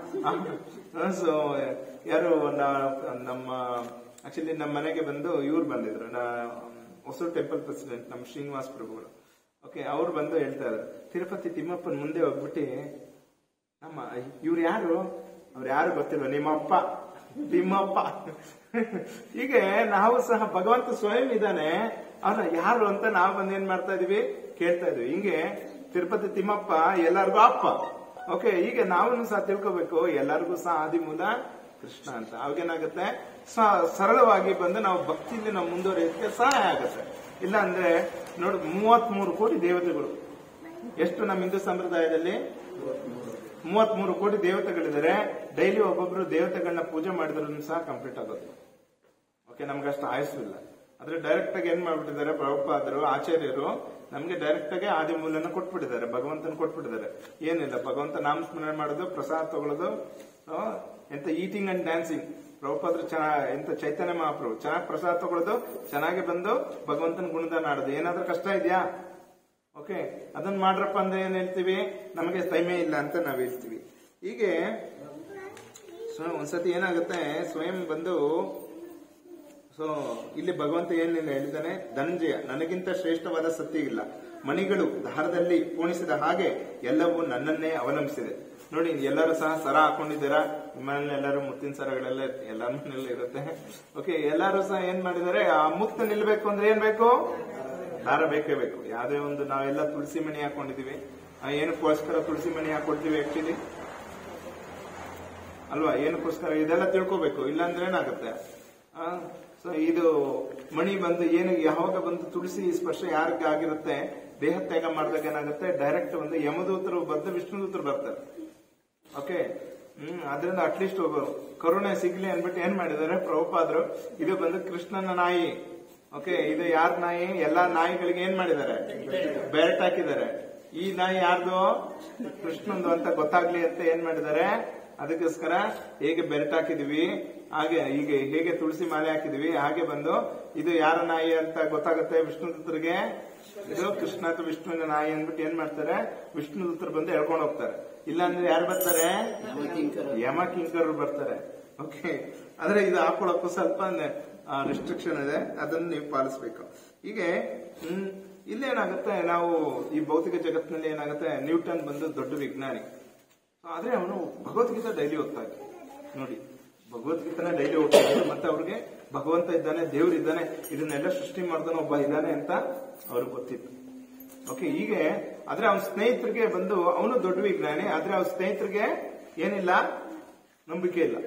ಸೊ ಯಾರು ನಮ್ಮ ಆಕ್ಚುಲಿ ನಮ್ಮ ಮನೆಗೆ ಬಂದು ಇವ್ರು ಬಂದಿದ್ರು, ಹೊಸೂರು ಟೆಂಪಲ್ ಪ್ರೆಸಿಡೆಂಟ್ ನಮ್ಮ ಶ್ರೀನಿವಾಸ್ ಪ್ರಭುಗಳು. ಓಕೆ, ಅವ್ರು ಬಂದು ಹೇಳ್ತಾ ಇದ್ರು, ತಿರುಪತಿ ತಿಮ್ಮಪ್ಪನ ಮುಂದೆ ಹೋಗ್ಬಿಟ್ಟು ನಮ್ಮ ಇವ್ರು ಯಾರು, ಅವ್ರು ಯಾರು ಗೊತ್ತಿಲ್ವ, ನಿಮ್ಮಪ್ಪ ತಿಮ್ಮಪ್ಪ. ಹೀಗೆ ನಾವು ಸಹ ಭಗವಂತ ಸ್ವಯಂ ಇದ್ದಾನೆ, ಅವ್ರ ಯಾರು ಅಂತ ನಾವು ಬಂದು ಏನ್ ಮಾಡ್ತಾ ಇದೀವಿ, ಕೇಳ್ತಾ ಇದೀವಿ. ಹಿಂಗೆ ತಿರುಪತಿ ತಿಮ್ಮಪ್ಪ ಎಲ್ಲರಿಗೂ ಅಪ್ಪ. ಓಕೆ, ಹೀಗೆ ನಾವು ಸಹ ತಿಳ್ಕೋಬೇಕು, ಎಲ್ಲರಿಗೂ ಸಹ ಆದಿಮೂಲ ಕೃಷ್ಣ ಅಂತ. ಅವಾಗೇನಾಗುತ್ತೆ, ಸರಳವಾಗಿ ಬಂದು ನಾವು ಭಕ್ತಿಯಲ್ಲಿ ನಾವು ಮುಂದುವರಿಯೋದಕ್ಕೆ ಸಹಾಯ ಆಗುತ್ತೆ. ಇಲ್ಲ ಅಂದ್ರೆ ನೋಡಿ, ಮೂವತ್ ಮೂರು ಕೋಟಿ ದೇವತೆಗಳು. ಎಷ್ಟು ನಮ್ಮ ಹಿಂದೂ ಸಂಪ್ರದಾಯದಲ್ಲಿ ಮೂವತ್ ಮೂರು ಕೋಟಿ ದೇವತೆಗಳಿದ್ದಾರೆ. ಡೈಲಿ ಒಬ್ಬೊಬ್ರು ದೇವತೆಗಳನ್ನ ಪೂಜೆ ಮಾಡಿದ್ರು ಸಹ ಕಂಪ್ಲೀಟ್ ಆಗೋದು. ಓಕೆ, ನಮ್ಗೆ ಅಷ್ಟು ಆಯಸ್ಸು ಇಲ್ಲ. ಆದ್ರೆ ಡೈರೆಕ್ಟ್ ಆಗಿ ಏನ್ ಮಾಡ್ಬಿಟ್ಟಿದ್ದಾರೆ ಪ್ರಭುಪಾದರು ಆಚಾರ್ಯರು, ನಮ್ಗೆ ಡೈರೆಕ್ಟ್ ಆಗಿ ಆದಿಮೂಲನ ಕೊಟ್ಬಿಟ್ಟಿದ್ದಾರೆ, ಭಗವಂತನ ಕೊಟ್ಬಿಟ್ಟಿದ್ದಾರೆ. ಏನಿಲ್ಲ, ಭಗವಂತ ನಾಮ ಸ್ಮರಣೆ ಮಾಡೋದು, ಪ್ರಸಾದ ತಗೊಳ್ಳೋದು, ಎಂತ ಈಟಿಂಗ್ ಅಂಡ್ ಡ್ಯಾನ್ಸಿಂಗ್. ಪ್ರಭುಪಾದರು ಚೆನ್ನಾಗಿ ಎಂತ ಚೈತನ್ಯ ಮಹಾಪ್ರಭು ಚೆನ್ನಾಗಿ ಪ್ರಸಾದ ತಗೊಳ್ಳೋದು, ಚೆನ್ನಾಗಿ ಬಂದು ಭಗವಂತನ ಗುಣದಾನ ಆಡೋದು. ಏನಾದ್ರೂ ಕಷ್ಟ ಇದೆಯಾ, ಓಕೆ ಅದನ್ನ ಮಾಡ್ರಪ್ಪ ಅಂದ್ರೆ ಏನ್ ಹೇಳ್ತೀವಿ, ನಮಗೆ ಟೈಮೇ ಇಲ್ಲ ಅಂತ ನಾವ್ ಹೇಳ್ತೀವಿ. ಹೀಗೆ ಒಂದ್ಸತಿ ಏನಾಗುತ್ತೆ, ಸ್ವಯಂ ಬಂದು ಸೊ ಇಲ್ಲಿ ಭಗವಂತ ಏನೇನು ಹೇಳಿದ್ದಾನೆ, ಧನಂಜಯ ನನಗಿಂತ ಶ್ರೇಷ್ಠವಾದ ಸತ್ಯ ಇಲ್ಲ, ಮಣಿಗಳು ದಾರದಲ್ಲಿ ಪೋಣಿಸಿದ ಹಾಗೆ ಎಲ್ಲವೂ ನನ್ನನ್ನೇ ಅವಲಂಬಿಸಿದೆ. ನೋಡಿ, ಎಲ್ಲರೂ ಸಹ ಸರ ಹಾಕೊಂಡಿದ್ದೀರಾ, ನಿಮ್ಮಲ್ಲಿ ಎಲ್ಲರೂ ಮುತ್ತಿನ ಸರಗಳೆಲ್ಲ ಎಲ್ಲರ ಮನೆಯಲ್ಲ ಇರುತ್ತೆ. ಓಕೆ, ಎಲ್ಲರೂ ಸಹ ಏನ್ ಮಾಡಿದ್ದಾರೆ, ಆ ಮುತ್ತು ನಿಲ್ಬೇಕು ಅಂದ್ರೆ ಏನ್ ಬೇಕು, ದಾರ ಬೇಕೇ ಬೇಕು. ಯಾವ್ದೇ ಒಂದು ನಾವೆಲ್ಲ ತುಳಸಿ ಮಣಿ ಹಾಕೊಂಡಿದೀವಿ, ಏನಕ್ಕೋಸ್ಕರ ತುಳಸಿ ಮಣಿ ಹಾಕೊಳ್ತೀವಿ, ಆಕ್ಚುಲಿ ಅಲ್ವಾ? ಏನಕ್ಕೋಸ್ಕರ ಇದೆಲ್ಲ ತಿಳ್ಕೋಬೇಕು, ಇಲ್ಲಾಂದ್ರೆ ಏನಾಗುತ್ತೆ? ಸೊ ಇದು ಮಣಿ ಬಂದು ಏನು ಯಾವಾಗ ಬಂದು ತುಳಸಿ ಸ್ಪರ್ಶ ಯಾರಿಗೆ ಆಗಿರುತ್ತೆ, ದೇಹ ತ್ಯಾಗ ಮಾಡಿದಾಗ ಏನಾಗುತ್ತೆ, ಡೈರೆಕ್ಟ್ ಒಂದು ಯಮದೂತರು ಬಂದು ವಿಷ್ಣುದೂತರು ಬರ್ತಾರೆ. ಓಕೆ, ಹ್ಮ್ ಅದರಿಂದ ಅಟ್ಲೀಸ್ಟ್ ಕರುಣೆ ಸಿಗ್ಲಿ ಅನ್ಬಿಟ್ಟು ಏನ್ ಮಾಡಿದ್ದಾರೆ ಪ್ರಭುಪಾದರು, ಇದು ಬಂದು ಕೃಷ್ಣನ ನಾಯಿ. ಓಕೆ, ಇದು ಯಾರ ನಾಯಿ? ಎಲ್ಲಾ ನಾಯಿಗಳಿಗೆ ಏನ್ ಮಾಡಿದ್ದಾರೆ, ಬೆರೆಟ್ ಹಾಕಿದ್ದಾರೆ. ಈ ನಾಯಿ ಯಾರ್ದು? ಕೃಷ್ಣಂದು ಅಂತ ಗೊತ್ತಾಗ್ಲಿ ಅಂತ ಏನ್ ಮಾಡಿದ್ದಾರೆ, ಅದಕ್ಕೋಸ್ಕರ ಹೇಗೆ ಬೆರೆಟ್ ಹಾಕಿದೀವಿ ಹಾಗೆ ಈಗ ಹೇಗೆ ತುಳಸಿ ಮಾಲೆ ಹಾಕಿದೀವಿ ಹಾಗೆ ಬಂದು ಇದು ಯಾರ ನಾಯಿ ಅಂತ ಗೊತ್ತಾಗುತ್ತೆ ವಿಷ್ಣುದೂತರಿಗೆ, ಇದು ಕೃಷ್ಣ ಅಥವಾ ವಿಷ್ಣುವಿನ ನಾಯಿ ಅಂದ್ಬಿಟ್ಟು ಏನ್ ಮಾಡ್ತಾರೆ, ವಿಷ್ಣುದೂತರು ಬಂದು ಎಳ್ಕೊಂಡು ಹೋಗ್ತಾರೆ. ಇಲ್ಲಾಂದ್ರೆ ಯಾರು ಬರ್ತಾರೆ? ಯಮ ಕಿಂಕರರು ಬರ್ತಾರೆ. ಓಕೆ, ಆದ್ರೆ ಇದು ಹಾಕೊಳ್ಳೋಕ್ಕೂ ಸ್ವಲ್ಪ ರೆಸ್ಟ್ರಿಕ್ಷನ್ ಇದೆ, ಅದನ್ನು ನೀವು ಪಾಲಿಸ್ಬೇಕು. ಹೀಗೆ ಹ್ಮ್ ಇಲ್ಲೇನಾಗುತ್ತೆ, ನಾವು ಈ ಭೌತಿಕ ಜಗತ್ತಿನಲ್ಲಿ ಏನಾಗುತ್ತೆ, ನ್ಯೂಟನ್ ಬಂದು ದೊಡ್ಡ ವಿಜ್ಞಾನಿ, ಆದ್ರೆ ಅವನು ಭಗವದ್ಗೀತಾ ಡೈಲಿ ಓದ್ತಾ ಇದ್ದ. ನೋಡಿ, ಭಗವದ್ಗೀತನ ಡೈಲಿ ಓದ್ತಾ ಇದ್ರು. ಮತ್ತೆ ಅವ್ರಿಗೆ ಭಗವಂತ ಇದ್ದಾನೆ, ದೇವ್ರು ಇದ್ದಾನೆ, ಇದನ್ನೆಲ್ಲ ಸೃಷ್ಟಿ ಮಾಡ್ದಾನೆ ಒಬ್ಬ ಇದ್ದಾನೆ ಅಂತ ಅವ್ರಿಗೆ ಗೊತ್ತಿತ್ತು. ಓಕೆ, ಹೀಗೆ ಆದ್ರೆ ಅವನ ಸ್ನೇಹಿತರಿಗೆ ಬಂದು, ಅವನು ದೊಡ್ಡ ವಿಜ್ಞಾನಿ, ಆದ್ರೆ ಅವ್ನ ಸ್ನೇಹಿತರಿಗೆ ಏನಿಲ್ಲ, ನಂಬಿಕೆ ಇಲ್ಲ.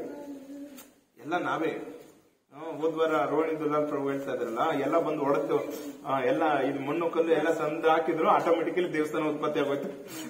ಎಲ್ಲ ನಾವೇ ಹೋದ್ವಾರ ರೋಹಿಣಿ ದುಲಾಲ್ ಪ್ರಭು ಹೇಳ್ತಾ ಇದ್ರಲ್ಲ, ಎಲ್ಲ ಬಂದು ಹೊಡೆದು ಎಲ್ಲ ಇದು ಮಣ್ಣು ಕಲ್ಲು ಎಲ್ಲ ತಂದು ಹಾಕಿದ್ರು, ಆಟೋಮೆಟಿಕಲಿ ದೇವಸ್ಥಾನ ಉತ್ಪತ್ತಿ ಆಗೋಯ್ತು.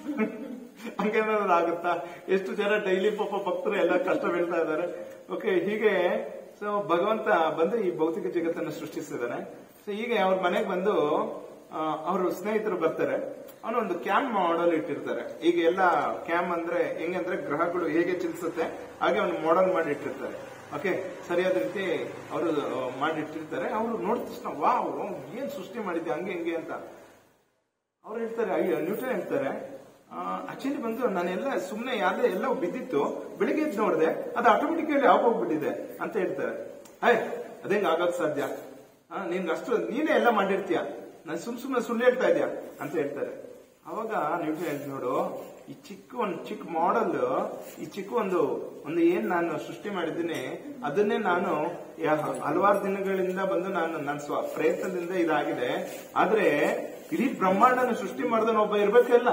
ಹಂಗೇನಾದ್ರು ಆಗುತ್ತಾ? ಎಷ್ಟು ಜನ ಡೈಲಿ ಪಾಪ ಭಕ್ತರು ಎಲ್ಲ ಕಷ್ಟ ಬೀಳ್ತಾ ಇದ್ದಾರೆ. ಓಕೆ, ಹೀಗೆ ಸೊ ಭಗವಂತ ಬಂದು ಈ ಭೌತಿಕ ಜಗತ್ತನ್ನು ಸೃಷ್ಟಿಸಿದಾನೆ. ಸೊ ಹೀಗೆ ಅವ್ರ ಮನೆಗೆ ಬಂದು ಅವ್ರ ಸ್ನೇಹಿತರು ಬರ್ತಾರೆ. ಅವನೊಂದು ಕ್ಯಾಮ್ ಮಾಡಲ್ ಇಟ್ಟಿರ್ತಾರೆ. ಈಗ ಎಲ್ಲ ಕ್ಯಾಮ್ ಅಂದ್ರೆ ಹೆಂಗಂದ್ರೆ ಗ್ರಹಗಳು ಹೇಗೆ ಚಲಿಸುತ್ತೆ ಹಾಗೆ ಅವ್ನು ಮಾಡಲ್ ಮಾಡಿ ಇಟ್ಟಿರ್ತಾರೆ. ಓಕೆ, ಸರಿಯಾದ ರೀತಿ ಅವರು ಮಾಡಿಟ್ಟಿರ್ತಾರೆ. ಅವರು ನೋಡಿದ ತಕ್ಷಣ ವಾವ್ ಏನ್ ಸೃಷ್ಟಿ ಮಾಡಿದ್ದೆ ಹಂಗೆ ಹಿಂಗೆ ಅಂತ ಅವ್ರು ಹೇಳ್ತಾರೆ. ಅಯ್ಯೋ, ನ್ಯೂಟನ್ ಹೇಳ್ತಾರೆ, ಆಕ್ಚುಲಿ ಬಂದು ನಾನೆಲ್ಲ ಸುಮ್ನೆ ಯಾವ್ದೇ ಎಲ್ಲ ಬಿದ್ದಿತ್ತು, ಬೆಳಿಗ್ಗೆ ಎದ್ದು ನೋಡಿದೆ ಅದು ಆಟೋಮೆಟಿಕಲಿ ಆಗೋಗ್ಬಿಟ್ಟಿದೆ ಅಂತ ಹೇಳ್ತಾರೆ. ಅಯ್ಯ, ಅದೇಂಗ ಆಗೋದ್ ಸಾಧ್ಯ? ನಿನ್ಗೆ ಅಷ್ಟು ನೀನೇ ಎಲ್ಲ ಮಾಡಿರ್ತೀಯ, ನಾನು ಸುಮ್ ಸುಮ್ನೆ ಸುಳ್ಳು ಹೇಳ್ತಾ ಇದ್ಯಾ ಅಂತ ಹೇಳ್ತಾರೆ. ಅವಾಗ ನ್ಯೂಟನ್ ಹೇಳ್ತೀನಿ, ನೋಡು, ಈ ಚಿಕ್ಕ ಒಂದು ಚಿಕ್ಕ ಮಾಡೆಲ್, ಈ ಚಿಕ್ಕ ಒಂದು ಒಂದು ಏನ್ ನಾನು ಸೃಷ್ಟಿ ಮಾಡಿದ್ದೀನಿ ಅದನ್ನೇ ನಾನು ಹಲವಾರು ದಿನಗಳಿಂದ ಬಂದು ನಾನು ನನ್ನ ಸ್ವ ಪ್ರಯತ್ನದಿಂದ ಇದಾಗಿದೆ. ಆದ್ರೆ ಇಡೀ ಬ್ರಹ್ಮಾಂಡನ ಸೃಷ್ಟಿ ಮಾಡಿದವನು ಒಬ್ಬ ಇರ್ಬೇಕಿಲ್ಲ,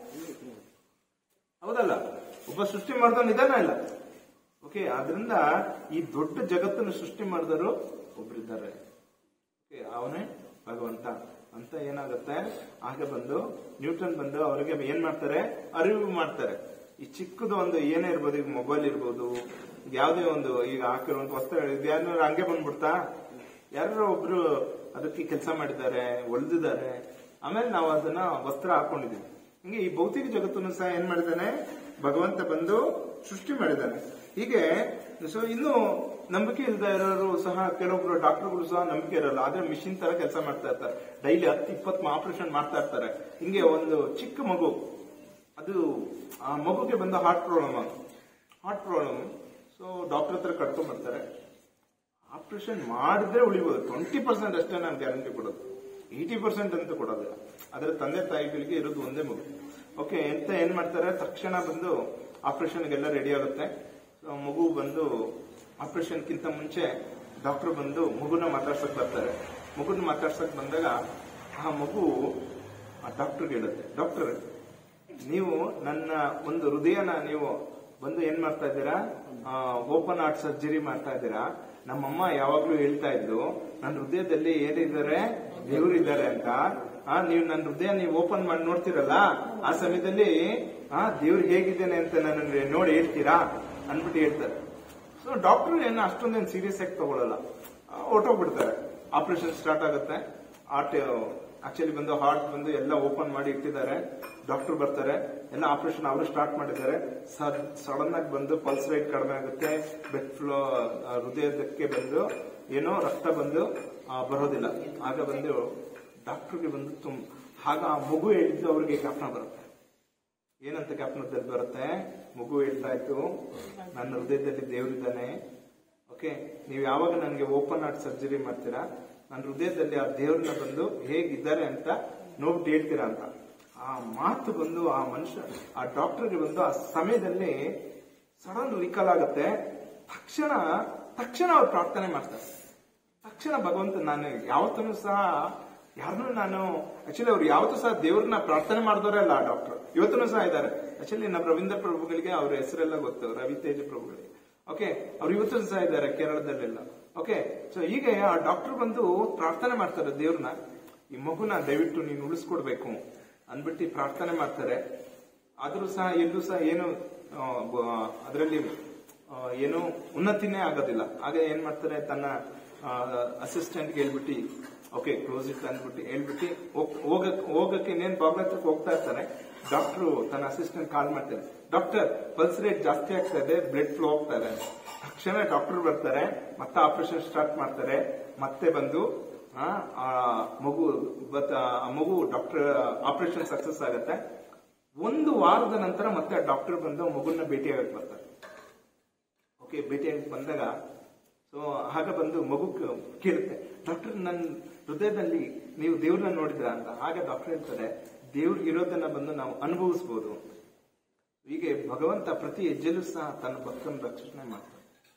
ಹೌದಲ್ಲ? ಒಬ್ಬ ಸೃಷ್ಟಿ ಮಾಡಿದವನು ಇದಾನ ಇಲ್ಲ. ಓಕೆ, ಆದ್ರಿಂದ ಈ ದೊಡ್ಡ ಜಗತ್ತನ್ನು ಸೃಷ್ಟಿ ಮಾಡಿದವರು ಒಬ್ರಿದ್ದಾರೆ. ಓಕೆ, ಅವನೇ ಭಗವಂತ ಅಂತ ಏನಾಗುತ್ತೆ. ಆಗ ಬಂದು ನ್ಯೂಟನ್ ಬಂದು ಅವರಿಗೆ ಏನ್ ಮಾಡ್ತಾರೆ, ಅರಿವು ಮಾಡ್ತಾರೆ. ಈ ಚಿಕ್ಕದು ಒಂದು ಏನೇ ಇರ್ಬೋದು, ಈಗ ಮೊಬೈಲ್ ಇರ್ಬೋದು, ಯಾವ್ದೇ ಒಂದು ಈಗ ಹಾಕಿರುವಂತ ವಸ್ತು ಯಾರು ಹಂಗೆ ಬಂದ್ಬಿಡ್ತಾ, ಯಾರು ಒಬ್ರು ಅದಕ್ಕೆ ಕೆಲಸ ಮಾಡಿದ್ದಾರೆ, ಹೊಲ್ದಿದ್ದಾರೆ, ಆಮೇಲೆ ನಾವು ಅದನ್ನ ವಸ್ತ್ರ ಹಾಕೊಂಡಿದೀವಿ. ಹಿಂಗೆ ಈ ಭೌತಿಕ ಜಗತ್ತನ್ನು ಸಹ ಏನ್ ಮಾಡಿದ್ದಾನೆ ಭಗವಂತ ಬಂದು ಸೃಷ್ಟಿ ಮಾಡಿದ್ದಾನೆ. ಹೀಗೆ ಸೊ ಇನ್ನು ನಂಬಿಕೆ ಇಲ್ಲದೆ ಇರೋರು ಸಹ ಕೆಲವೊಬ್ರು ಡಾಕ್ಟರ್ಗಳು ಸಹ ನಂಬಿಕೆ ಇರಲ್ಲ, ಆದ್ರೆ ಮಿಷಿನ್ ತರ ಕೆಲಸ ಮಾಡ್ತಾ ಇರ್ತಾರೆ. ಡೈಲಿ ಹತ್ತು ಇಪ್ಪತ್ತು ಆಪರೇಷನ್ ಮಾಡ್ತಾ ಇರ್ತಾರೆ. ಹಿಂಗೆ ಒಂದು ಚಿಕ್ಕ ಮಗು, ಅದು ಆ ಮಗುಗೆ ಬಂದ heart problem heart problem so doctor ಹತ್ರ ಕರ್ಕೊಂಡ್ ಬರ್ತಾರೆ. ಆಪರೇಷನ್ ಮಾಡಿದ್ರೆ ಉಳಿಬಹುದು, ಟ್ವೆಂಟಿ ಪರ್ಸೆಂಟ್ ಅಷ್ಟೇ ನಾನು ಗ್ಯಾರಂಟಿ ಕೊಡೋದು, ಏಯ್ಟಿ ಪರ್ಸೆಂಟ್ ಅಂತ ಕೊಡೋದಿಲ್ಲ. ಆದ್ರೆ ತಂದೆ ತಾಯಿಗಳಿಗೆ ಇರೋದು ಒಂದೇ ಮಗು. ಓಕೆ, ಎಂತ ಏನ್ ಮಾಡ್ತಾರೆ, ತಕ್ಷಣ ಬಂದು ಆಪರೇಷನ್ಗೆಲ್ಲ ರೆಡಿ ಆಗುತ್ತೆ. ಮಗು ಬಂದು ಆಪರೇಷನ್ಗಿಂತ ಮುಂಚೆ ಡಾಕ್ಟರ್ ಬಂದು ಮಗುನ ಮಾತಾಡ್ಸಕ್ ಬರ್ತಾರೆ. ಮಗುನ ಮಾತಾಡ್ಸಕ್ ಬಂದಾಗ ಆ ಮಗು ಆ ಡಾಕ್ಟರ್ಗೆ ಹೇಳುತ್ತೆ, ಡಾಕ್ಟರ್ ನೀವು ನನ್ನ ಒಂದು ಹೃದಯನ ನೀವು ಬಂದು ಏನ್ ಮಾಡ್ತಾ ಇದ್ದೀರಾ, ಓಪನ್ ಹಾರ್ಟ್ ಸರ್ಜರಿ ಮಾಡ್ತಾ ಇದ್ದೀರಾ. ನಮ್ಮಮ್ಮ ಯಾವಾಗ್ಲೂ ಹೇಳ್ತಾ ಇದ್ದು ನನ್ನ ಹೃದಯದಲ್ಲಿ ಏನಿದ್ದಾರೆ, ದೇವ್ರಿದ್ದಾರೆ ಅಂತ. ಆ ನೀವು ನನ್ನ ಹೃದಯ ನೀವು ಓಪನ್ ಮಾಡಿ ನೋಡ್ತಿರಲ್ಲ, ಆ ಸಮಯದಲ್ಲಿ ಆ ದೇವ್ರು ಹೇಗಿದ್ದೇನೆ ಅಂತ ನನಗೆ ನೋಡಿ ಹೇಳ್ತೀರಾ ಅನ್ಬಿಟ್ಟು ಹೇಳ್ತಾರೆ. ಸೊ ಡಾಕ್ಟರ್ ಏನು ಅಷ್ಟೊಂದೇನು ಸೀರಿಯಸ್ ಆಗಿ ತಗೊಳ್ಳಲ್ಲ, ಹೊರಟೋಗ್ಬಿಡ್ತಾರೆ. ಆಪರೇಷನ್ ಸ್ಟಾರ್ಟ್ ಆಗುತ್ತೆ. ಹಾರ್ಟ್ ಆಕ್ಚುಲಿ ಬಂದು ಹಾರ್ಟ್ ಬಂದು ಎಲ್ಲ ಓಪನ್ ಮಾಡಿ ಇಟ್ಟಿದ್ದಾರೆ. ಡಾಕ್ಟರ್ ಬರ್ತಾರೆ, ಎಲ್ಲ ಆಪರೇಷನ್ ಅವರು ಸ್ಟಾರ್ಟ್ ಮಾಡಿದ್ದಾರೆ. ಸಡನ್ ಆಗಿ ಬಂದು ಪಲ್ಸ್ ರೇಟ್ ಕಡಿಮೆ ಆಗುತ್ತೆ, ಬ್ಲಡ್ ಫ್ಲೋ ಹೃದಯಕ್ಕೆ ಬಂದು ಏನೋ ರಕ್ತ ಬಂದು ಬರೋದಿಲ್ಲ. ಆಗ ಬಂದು ಡಾಕ್ಟರ್ಗೆ ಬಂದು ತುಂಬ ಆಗ ಆ ಮಗು ಹೇಳಿದ್ದು ಅವ್ರಿಗೆ ಜ್ಞಾಪನ ಬರುತ್ತೆ. ಏನಂತ ಜ್ಞಾಪನದಲ್ಲಿ ಬರುತ್ತೆ, ಮಗು ಹೇಳ್ತಾ ಇತ್ತು ನನ್ನ ಹೃದಯದಲ್ಲಿ ದೇವರಿದ್ದಾನೆ. ಓಕೆ, ನೀವು ಯಾವಾಗ ನನಗೆ ಓಪನ್ ಹಾರ್ಟ್ ಸರ್ಜರಿ ಮಾಡ್ತೀರಾ, ನನ್ನ ಹೃದಯದಲ್ಲಿ ಆ ದೇವ್ರನ್ನ ಬಂದು ಹೇಗಿದ್ದಾರೆ ಅಂತ ನೋಡ್ಬಿಟ್ಟು ಹೇಳ್ತೀರಾ ಅಂತ. ಆ ಮಾತು ಬಂದು ಆ ಮನುಷ್ಯ ಆ ಡಾಕ್ಟರ್ಗೆ ಬಂದು ಆ ಸಮಯದಲ್ಲಿ ಸಡನ್ ರಿಕಾಲ್ ಆಗುತ್ತೆ. ತಕ್ಷಣ ತಕ್ಷಣ ಅವ್ರು ಪ್ರಾರ್ಥನೆ ಮಾಡ್ತಾರೆ. ತಕ್ಷಣ ಭಗವಂತ, ನಾನು ಯಾವತ್ತೂ ಸಹ ಯಾರನ್ನೂ ನಾನು ಆಕ್ಚುಲಿ ಅವ್ರು ಯಾವತ್ತೂ ಸಹ ದೇವ್ರನ್ನ ಪ್ರಾರ್ಥನೆ ಮಾಡಿದವರೇ ಅಲ್ಲ ಡಾಕ್ಟರ್, ಇವತ್ತೂ ಸಹ ಇದ್ದಾರೆ. ಆಕ್ಚುಲಿ ನಮ್ಮ ರವೀಂದ್ರ ಪ್ರಭುಗಳಿಗೆ ಅವ್ರ ಹೆಸರೆಲ್ಲ ಗೊತ್ತು, ರವಿ ತೇಜ ಪ್ರಭುಗಳಿಗೆ. ಓಕೆ, ಅವ್ರು ಇವತ್ತೂ ಸಹ ಇದ್ದಾರೆ ಕೇರಳದಲ್ಲೆಲ್ಲ. ಓಕೆ, ಸೊ ಹೀಗೆ ಆ ಡಾಕ್ಟರ್ ಬಂದು ಪ್ರಾರ್ಥನೆ ಮಾಡ್ತಾರೆ ದೇವ್ರನ್ನ, ಈ ಮಗುನ ದಯವಿಟ್ಟು ನೀನು ಉಳಿಸ್ಕೊಡ್ಬೇಕು ಅಂದ್ಬಿಟ್ಟು ಪ್ರಾರ್ಥನೆ ಮಾಡ್ತಾರೆ. ಆದ್ರೂ ಸಹ ಎಲ್ಲೂ ಸಹ ಏನು ಅದರಲ್ಲಿ ಏನು ಉನ್ನತಿನೇ ಆಗೋದಿಲ್ಲ. ಆಗ ಏನ್ ಮಾಡ್ತಾರೆ, ತನ್ನ ಅಸಿಸ್ಟೆಂಟ್ಗೆ ಹೇಳ್ಬಿಟ್ಟು ಓಕೆ ಕ್ಲೋಸ್ ಇಟ್ ಅಂದ್ಬಿಟ್ಟು ಹೇಳ್ಬಿಟ್ಟು ಹೋಗಕ್ ಹೋಗಕ್ಕೆ ಇನ್ನೇನ್ ಬಾಗ್ಲತ್ರಕ್ಕೆ ಹೋಗ್ತಾ ಇರ್ತಾನೆ. ಡಾಕ್ಟರ್ ತನ್ನ ಅಸಿಸ್ಟೆಂಟ್ ಕಾಲ್ ಮಾಡ್ತಾರೆ, ಡಾಕ್ಟರ್ ಪಲ್ಸ್ ರೇಟ್ ಜಾಸ್ತಿ ಆಗ್ತಾ ಇದೆ, ಬ್ಲಡ್ ಫ್ಲೋ ಹೋಗ್ತಾ ಇದೆ. ತಕ್ಷಣ ಡಾಕ್ಟರ್ ಬರ್ತಾರೆ, ಮತ್ತೆ ಆಪರೇಷನ್ ಸ್ಟಾರ್ಟ್ ಮಾಡ್ತಾರೆ. ಮತ್ತೆ ಬಂದು ಆ ಮಗು ಮಗು ಡಾಕ್ಟರ್ ಆಪರೇಷನ್ ಸಕ್ಸಸ್ ಆಗುತ್ತೆ. ಒಂದು ವಾರದ ನಂತರ ಮತ್ತೆ ಡಾಕ್ಟರ್ ಬಂದು ಮಗುನ ಭೇಟಿಯಾಗಕ್ಕೆ ಬರ್ತಾರೆ. ಓಕೆ, ಭೇಟಿಯಾಗಕ್ಕೆ ಬಂದಾಗ ಸೊ ಆಗ ಬಂದು ಮಗು ಕೇಳುತ್ತೆ, ಡಾಕ್ಟರ್ ನನ್ನ ಹೃದಯದಲ್ಲಿ ನೀವು ದೇವ್ರನ್ನ ನೋಡಿದ್ರ ಅಂತ. ಆಗ ಡಾಕ್ಟರ್ ಹೇಳ್ತಾರೆ, ದೇವ್ರು ಇರೋದನ್ನ ಬಂದು ನಾವು ಅನುಭವಿಸಬಹುದು. ಹೀಗೆ ಭಗವಂತ ಪ್ರತಿ ಹೆಜ್ಜೆಲೂ ಸಹ ತನ್ನ ಭಕ್ತನ ರಕ್ಷಣೆ ಮಾಡ್ತಾರೆ.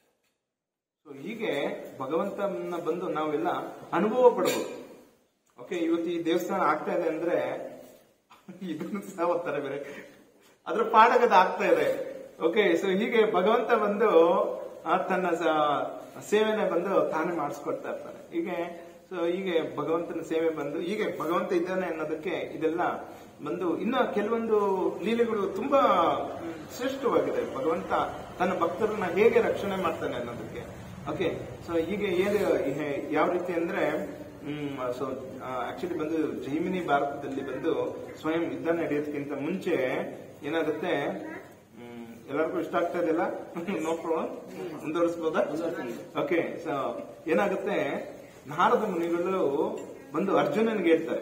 ಸೊ ಹೀಗೆ ಭಗವಂತನ ಬಂದು ನಾವೆಲ್ಲ ಅನುಭವ ಪಡಬಹುದು. ಓಕೆ, ಇವತ್ತು ಈ ದೇವಸ್ಥಾನ ಆಗ್ತಾ ಇದೆ ಅಂದ್ರೆ ಇದನ್ನು ಸಹ ಓದ್ತಾರೆ ಬೇರೆ, ಅದ್ರ ಪಾಠಗದ ಆಗ್ತಾ ಇದೆ. ಓಕೆ, ಸೊ ಹೀಗೆ ಭಗವಂತ ಬಂದು ತನ್ನ ಸೇವೆನೆ ಬಂದು ತಾನೇ ಮಾಡಿಸ್ಕೊಡ್ತಾ ಇರ್ತಾನೆ. ಹೀಗೆ ಸೊ ಹೀಗೆ ಭಗವಂತನ ಸೇವೆ ಬಂದು ಹೀಗೆ ಭಗವಂತ ಇದ್ದಾನೆ ಅನ್ನೋದಕ್ಕೆ ಇದೆಲ್ಲ ಬಂದು ಇನ್ನ ಕೆಲವೊಂದು ಲೀಲೆಗಳು ತುಂಬಾ ಶ್ರೇಷ್ಠವಾಗಿದೆ. ಭಗವಂತ ತನ್ನ ಭಕ್ತರನ್ನ ಹೇಗೆ ರಕ್ಷಣೆ ಮಾಡ್ತಾನೆ ಅನ್ನೋದಕ್ಕೆ. ಓಕೆ, ಸೊ ಹೀಗೆ ಏನು ಯಾವ ರೀತಿ ಅಂದ್ರೆ ಹ್ಮ್ ಸೊ ಆಕ್ಚುಲಿ ಬಂದು ಜೈಮಿನಿ ಭಾರತದಲ್ಲಿ ಬಂದು ಸ್ವಯಂ ಯುದ್ಧ ನಡೆಯೋದಕ್ಕಿಂತ ಮುಂಚೆ ಏನಾಗುತ್ತೆ, ಹ್ಮ್ ಎಲ್ಲರಿಗೂ ಇಷ್ಟ ಆಗ್ತಾ ಇದೆಯಲ್ಲ, ನೋಡ್ಕೊಳ್ಳೋ ಮುಂದುವರಿಸಬಹುದಾ? ಓಕೆ, ಸೊ ಏನಾಗುತ್ತೆ, ನಾರದ ಮುನಿಗಳು ಬಂದು ಅರ್ಜುನನ್ಗೆ ಹೇಳ್ತಾರೆ,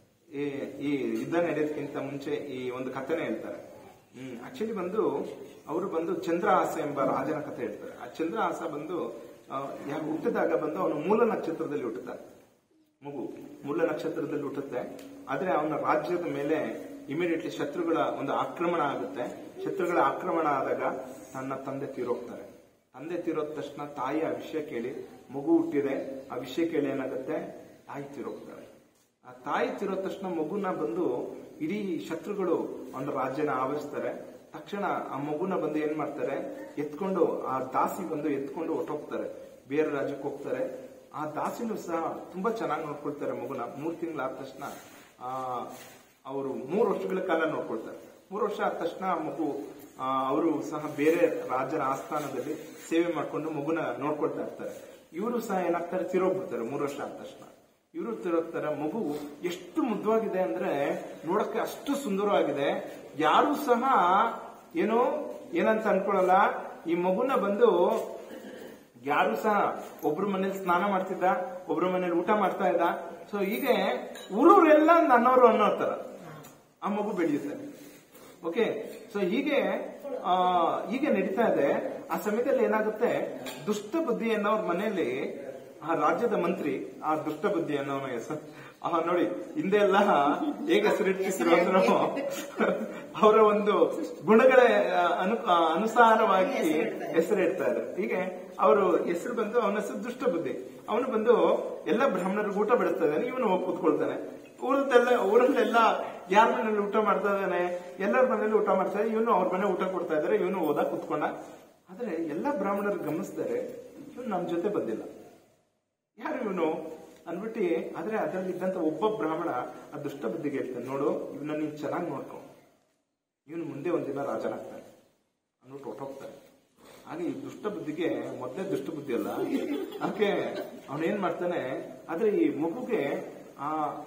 ಈ ಯುದ್ಧ ನಡೆಯೋದಕ್ಕಿಂತ ಮುಂಚೆ ಈ ಒಂದು ಕಥೆನೇ ಹೇಳ್ತಾರೆ. ಹ್ಮ್ ಆಕ್ಚುಲಿ ಬಂದು ಅವರು ಬಂದು ಚಂದ್ರಹಾಸ ಎಂಬ ರಾಜನ ಕಥೆ ಹೇಳ್ತಾರೆ. ಆ ಚಂದ್ರಹಾಸ ಬಂದು ಯಾಕೆ ಹುಟ್ಟಿದಾಗ ಬಂದು ಅವನು ಮೂಲ ನಕ್ಷತ್ರದಲ್ಲಿ ಹುಟ್ಟುತ್ತಾನೆ. ಮಗು ಮೂಲ ನಕ್ಷತ್ರದಲ್ಲಿ ಹುಟ್ಟುತ್ತೆ. ಆದ್ರೆ ಅವನ ರಾಜ್ಯದ ಮೇಲೆ ಇಮಿಡಿಯೇಟ್ಲಿ ಶತ್ರುಗಳ ಒಂದು ಆಕ್ರಮಣ ಆಗುತ್ತೆ. ಶತ್ರುಗಳ ಆಕ್ರಮಣ ಆದಾಗ ತನ್ನ ತಂದೆ ತೀರೋಗ್ತಾರೆ. ತಂದೆ ತೀರೋದ ತಕ್ಷಣ ತಾಯಿ ಆ ವಿಷಯ ಕೇಳಿ, ಮಗು ಹುಟ್ಟಿದೆ, ಆ ವಿಷಯ ಕೇಳಿ ಏನಾಗುತ್ತೆ, ತಾಯಿ ತೀರೋಗ್ತಾರೆ. ಆ ತಾಯಿ ತಿರೋ ತಕ್ಷಣ ಮಗುನ ಬಂದು ಇಡೀ ಶತ್ರುಗಳು ಅವನ ರಾಜ್ಯನ ಆವರಿಸ್ತಾರೆ. ತಕ್ಷಣ ಆ ಮಗುನ ಬಂದು ಏನ್ ಮಾಡ್ತಾರೆ, ಎತ್ಕೊಂಡು ಆ ದಾಸಿ ಬಂದು ಎತ್ಕೊಂಡು ಹೊಟ್ಟೋಗ್ತಾರೆ, ಬೇರೆ ರಾಜ್ಯಕ್ಕೆ ಹೋಗ್ತಾರೆ. ಆ ದಾಸಿನೂ ಸಹ ತುಂಬಾ ಚೆನ್ನಾಗಿ ನೋಡ್ಕೊಳ್ತಾರೆ ಮಗುನ. ಮೂರ್ ತಿಂಗಳಾದ ತಕ್ಷಣ ಆ ಅವರು ಮೂರು ವರ್ಷಗಳ ಕಾಲ ನೋಡ್ಕೊಳ್ತಾರೆ. ಮೂರು ವರ್ಷ ಆದ ತಕ್ಷಣ ಮಗು ಅವರು ಸಹ ಬೇರೆ ರಾಜನ ಆಸ್ಥಾನದಲ್ಲಿ ಸೇವೆ ಮಾಡ್ಕೊಂಡು ಮಗುನ ನೋಡ್ಕೊಳ್ತಾ ಇರ್ತಾರೆ. ಇವರು ಸಹ ಏನಾಗ್ತಾರೆ, ತಿರೋಗ್ಬಿಡ್ತಾರೆ ಮೂರು ವರ್ಷ ಆದ ತಕ್ಷಣ. ಇವರು ತಿರೋಗ್ತಾರೆ. ಮಗು ಎಷ್ಟು ಮುದ್ವಾಗಿದೆ ಅಂದ್ರೆ ನೋಡಕ್ಕೆ ಅಷ್ಟು ಸುಂದರವಾಗಿದೆ. ಯಾರು ಸಹ ಏನೋ ಏನಂತ ಅನ್ಕೊಳ್ಳಲ್ಲ. ಈ ಮಗುನ ಬಂದು ಯಾರು ಸಹ ಒಬ್ರ ಮನೇಲಿ ಸ್ನಾನ ಮಾಡ್ತಿದ್ದ, ಒಬ್ರ ಮನೇಲಿ ಊಟ ಮಾಡ್ತಾ ಇದ್ದ. ಸೊ ಹೀಗೆ ಊರೂರೆಲ್ಲ ನನ್ನವರು ಅನ್ನೋ ತರ ಆ ಮಗು ಬೆಳೆಯುತ್ತೆ. ಓಕೆ, ಸೊ ಹೀಗೆ ಆ ಹೀಗೆ ನಡೀತಾ ಇದೆ. ಆ ಸಮಯದಲ್ಲಿ ಏನಾಗುತ್ತೆ, ದುಷ್ಟ ಬುದ್ಧಿ ಅನ್ನೋರ್ ಮನೆಯಲ್ಲಿ ಆ ರಾಜ್ಯದ ಮಂತ್ರಿ, ಆ ದುಷ್ಟ ಬುದ್ಧಿ ಅನ್ನೋ ಹೆಸರು ಆ ನೋಡಿ ಹಿಂದೆ ಎಲ್ಲ ಹೇಗೆ ಹೆಸರಿಟ್ಟಿದ್ರು ಅಂದ್ರು ಅವರ ಒಂದು ಗುಣಗಳ ಅನು ಅನುಸಾರವಾಗಿ ಹೆಸರಿಡ್ತಾ ಇದ್ರು. ಹೀಗೆ ಅವರು ಹೆಸರು ಬಂದು ಅವನ ಹೆಸರು ದುಷ್ಟ ಬುದ್ಧಿ. ಅವನು ಬಂದು ಎಲ್ಲ ಬ್ರಾಹ್ಮಣರಿಗೆ ಊಟ ಬಿಡಿಸ್ತಾ ಇದ್ದಾನೆ, ಇವನು ಹೋಗಿ ಕೂತ್ಕೊಳ್ತಾನೆ. ಊರದೆಲ್ಲ ಊರಲ್ಲೆಲ್ಲ ಯಾರ ಮನೇಲಿ ಊಟ ಮಾಡ್ತಾ ಇದ್ದಾನೆ, ಎಲ್ಲರ ಮನೇಲಿ ಊಟ ಮಾಡ್ತಾ ಇದ್ದಾನೆ. ಇವನು ಅವ್ರ ಮನೆ ಊಟ ಕೊಡ್ತಾ ಇದಾರೆ, ಇವನು ಓದಾ ಕುತ್ಕೊಂಡ. ಆದ್ರೆ ಎಲ್ಲ ಬ್ರಾಹ್ಮಣರು ಗಮನಿಸ್ತಾರೆ, ಇವನು ನಮ್ ಜೊತೆ ಬಂದಿಲ್ಲ, ಯಾರು ಇವನು ಅನ್ಬಿಟ್ಟು. ಆದ್ರೆ ಅದರಲ್ಲಿ ಇದ್ದಂತ ಒಬ್ಬ ಬ್ರಾಹ್ಮಣ ಆ ದುಷ್ಟ ಬುದ್ಧಿಗೆ ಹೇಳ್ತಾನೆ, ನೋಡು ಇವನ್ನ ನೀನ್ ಚೆನ್ನಾಗಿ ನೋಡ್ಕೊ, ಇವನು ಮುಂದೆ ಒಂದಿನ ರಾಜನಾಗ್ತಾನೆ ಅಂದ್ಬಿಟ್ಟು ಹೊಟ್ಟೋಗ್ತಾನೆ. ಹಾಗೆ ಈ ದುಷ್ಟ ಬುದ್ಧಿಗೆ ಮೊದಲೇ ದುಷ್ಟ ಬುದ್ಧಿ ಅಲ್ಲ, ಅದಕ್ಕೆ ಅವನೇನ್ ಮಾಡ್ತಾನೆ. ಆದ್ರೆ ಈ ಮಗುಗೆ ಆ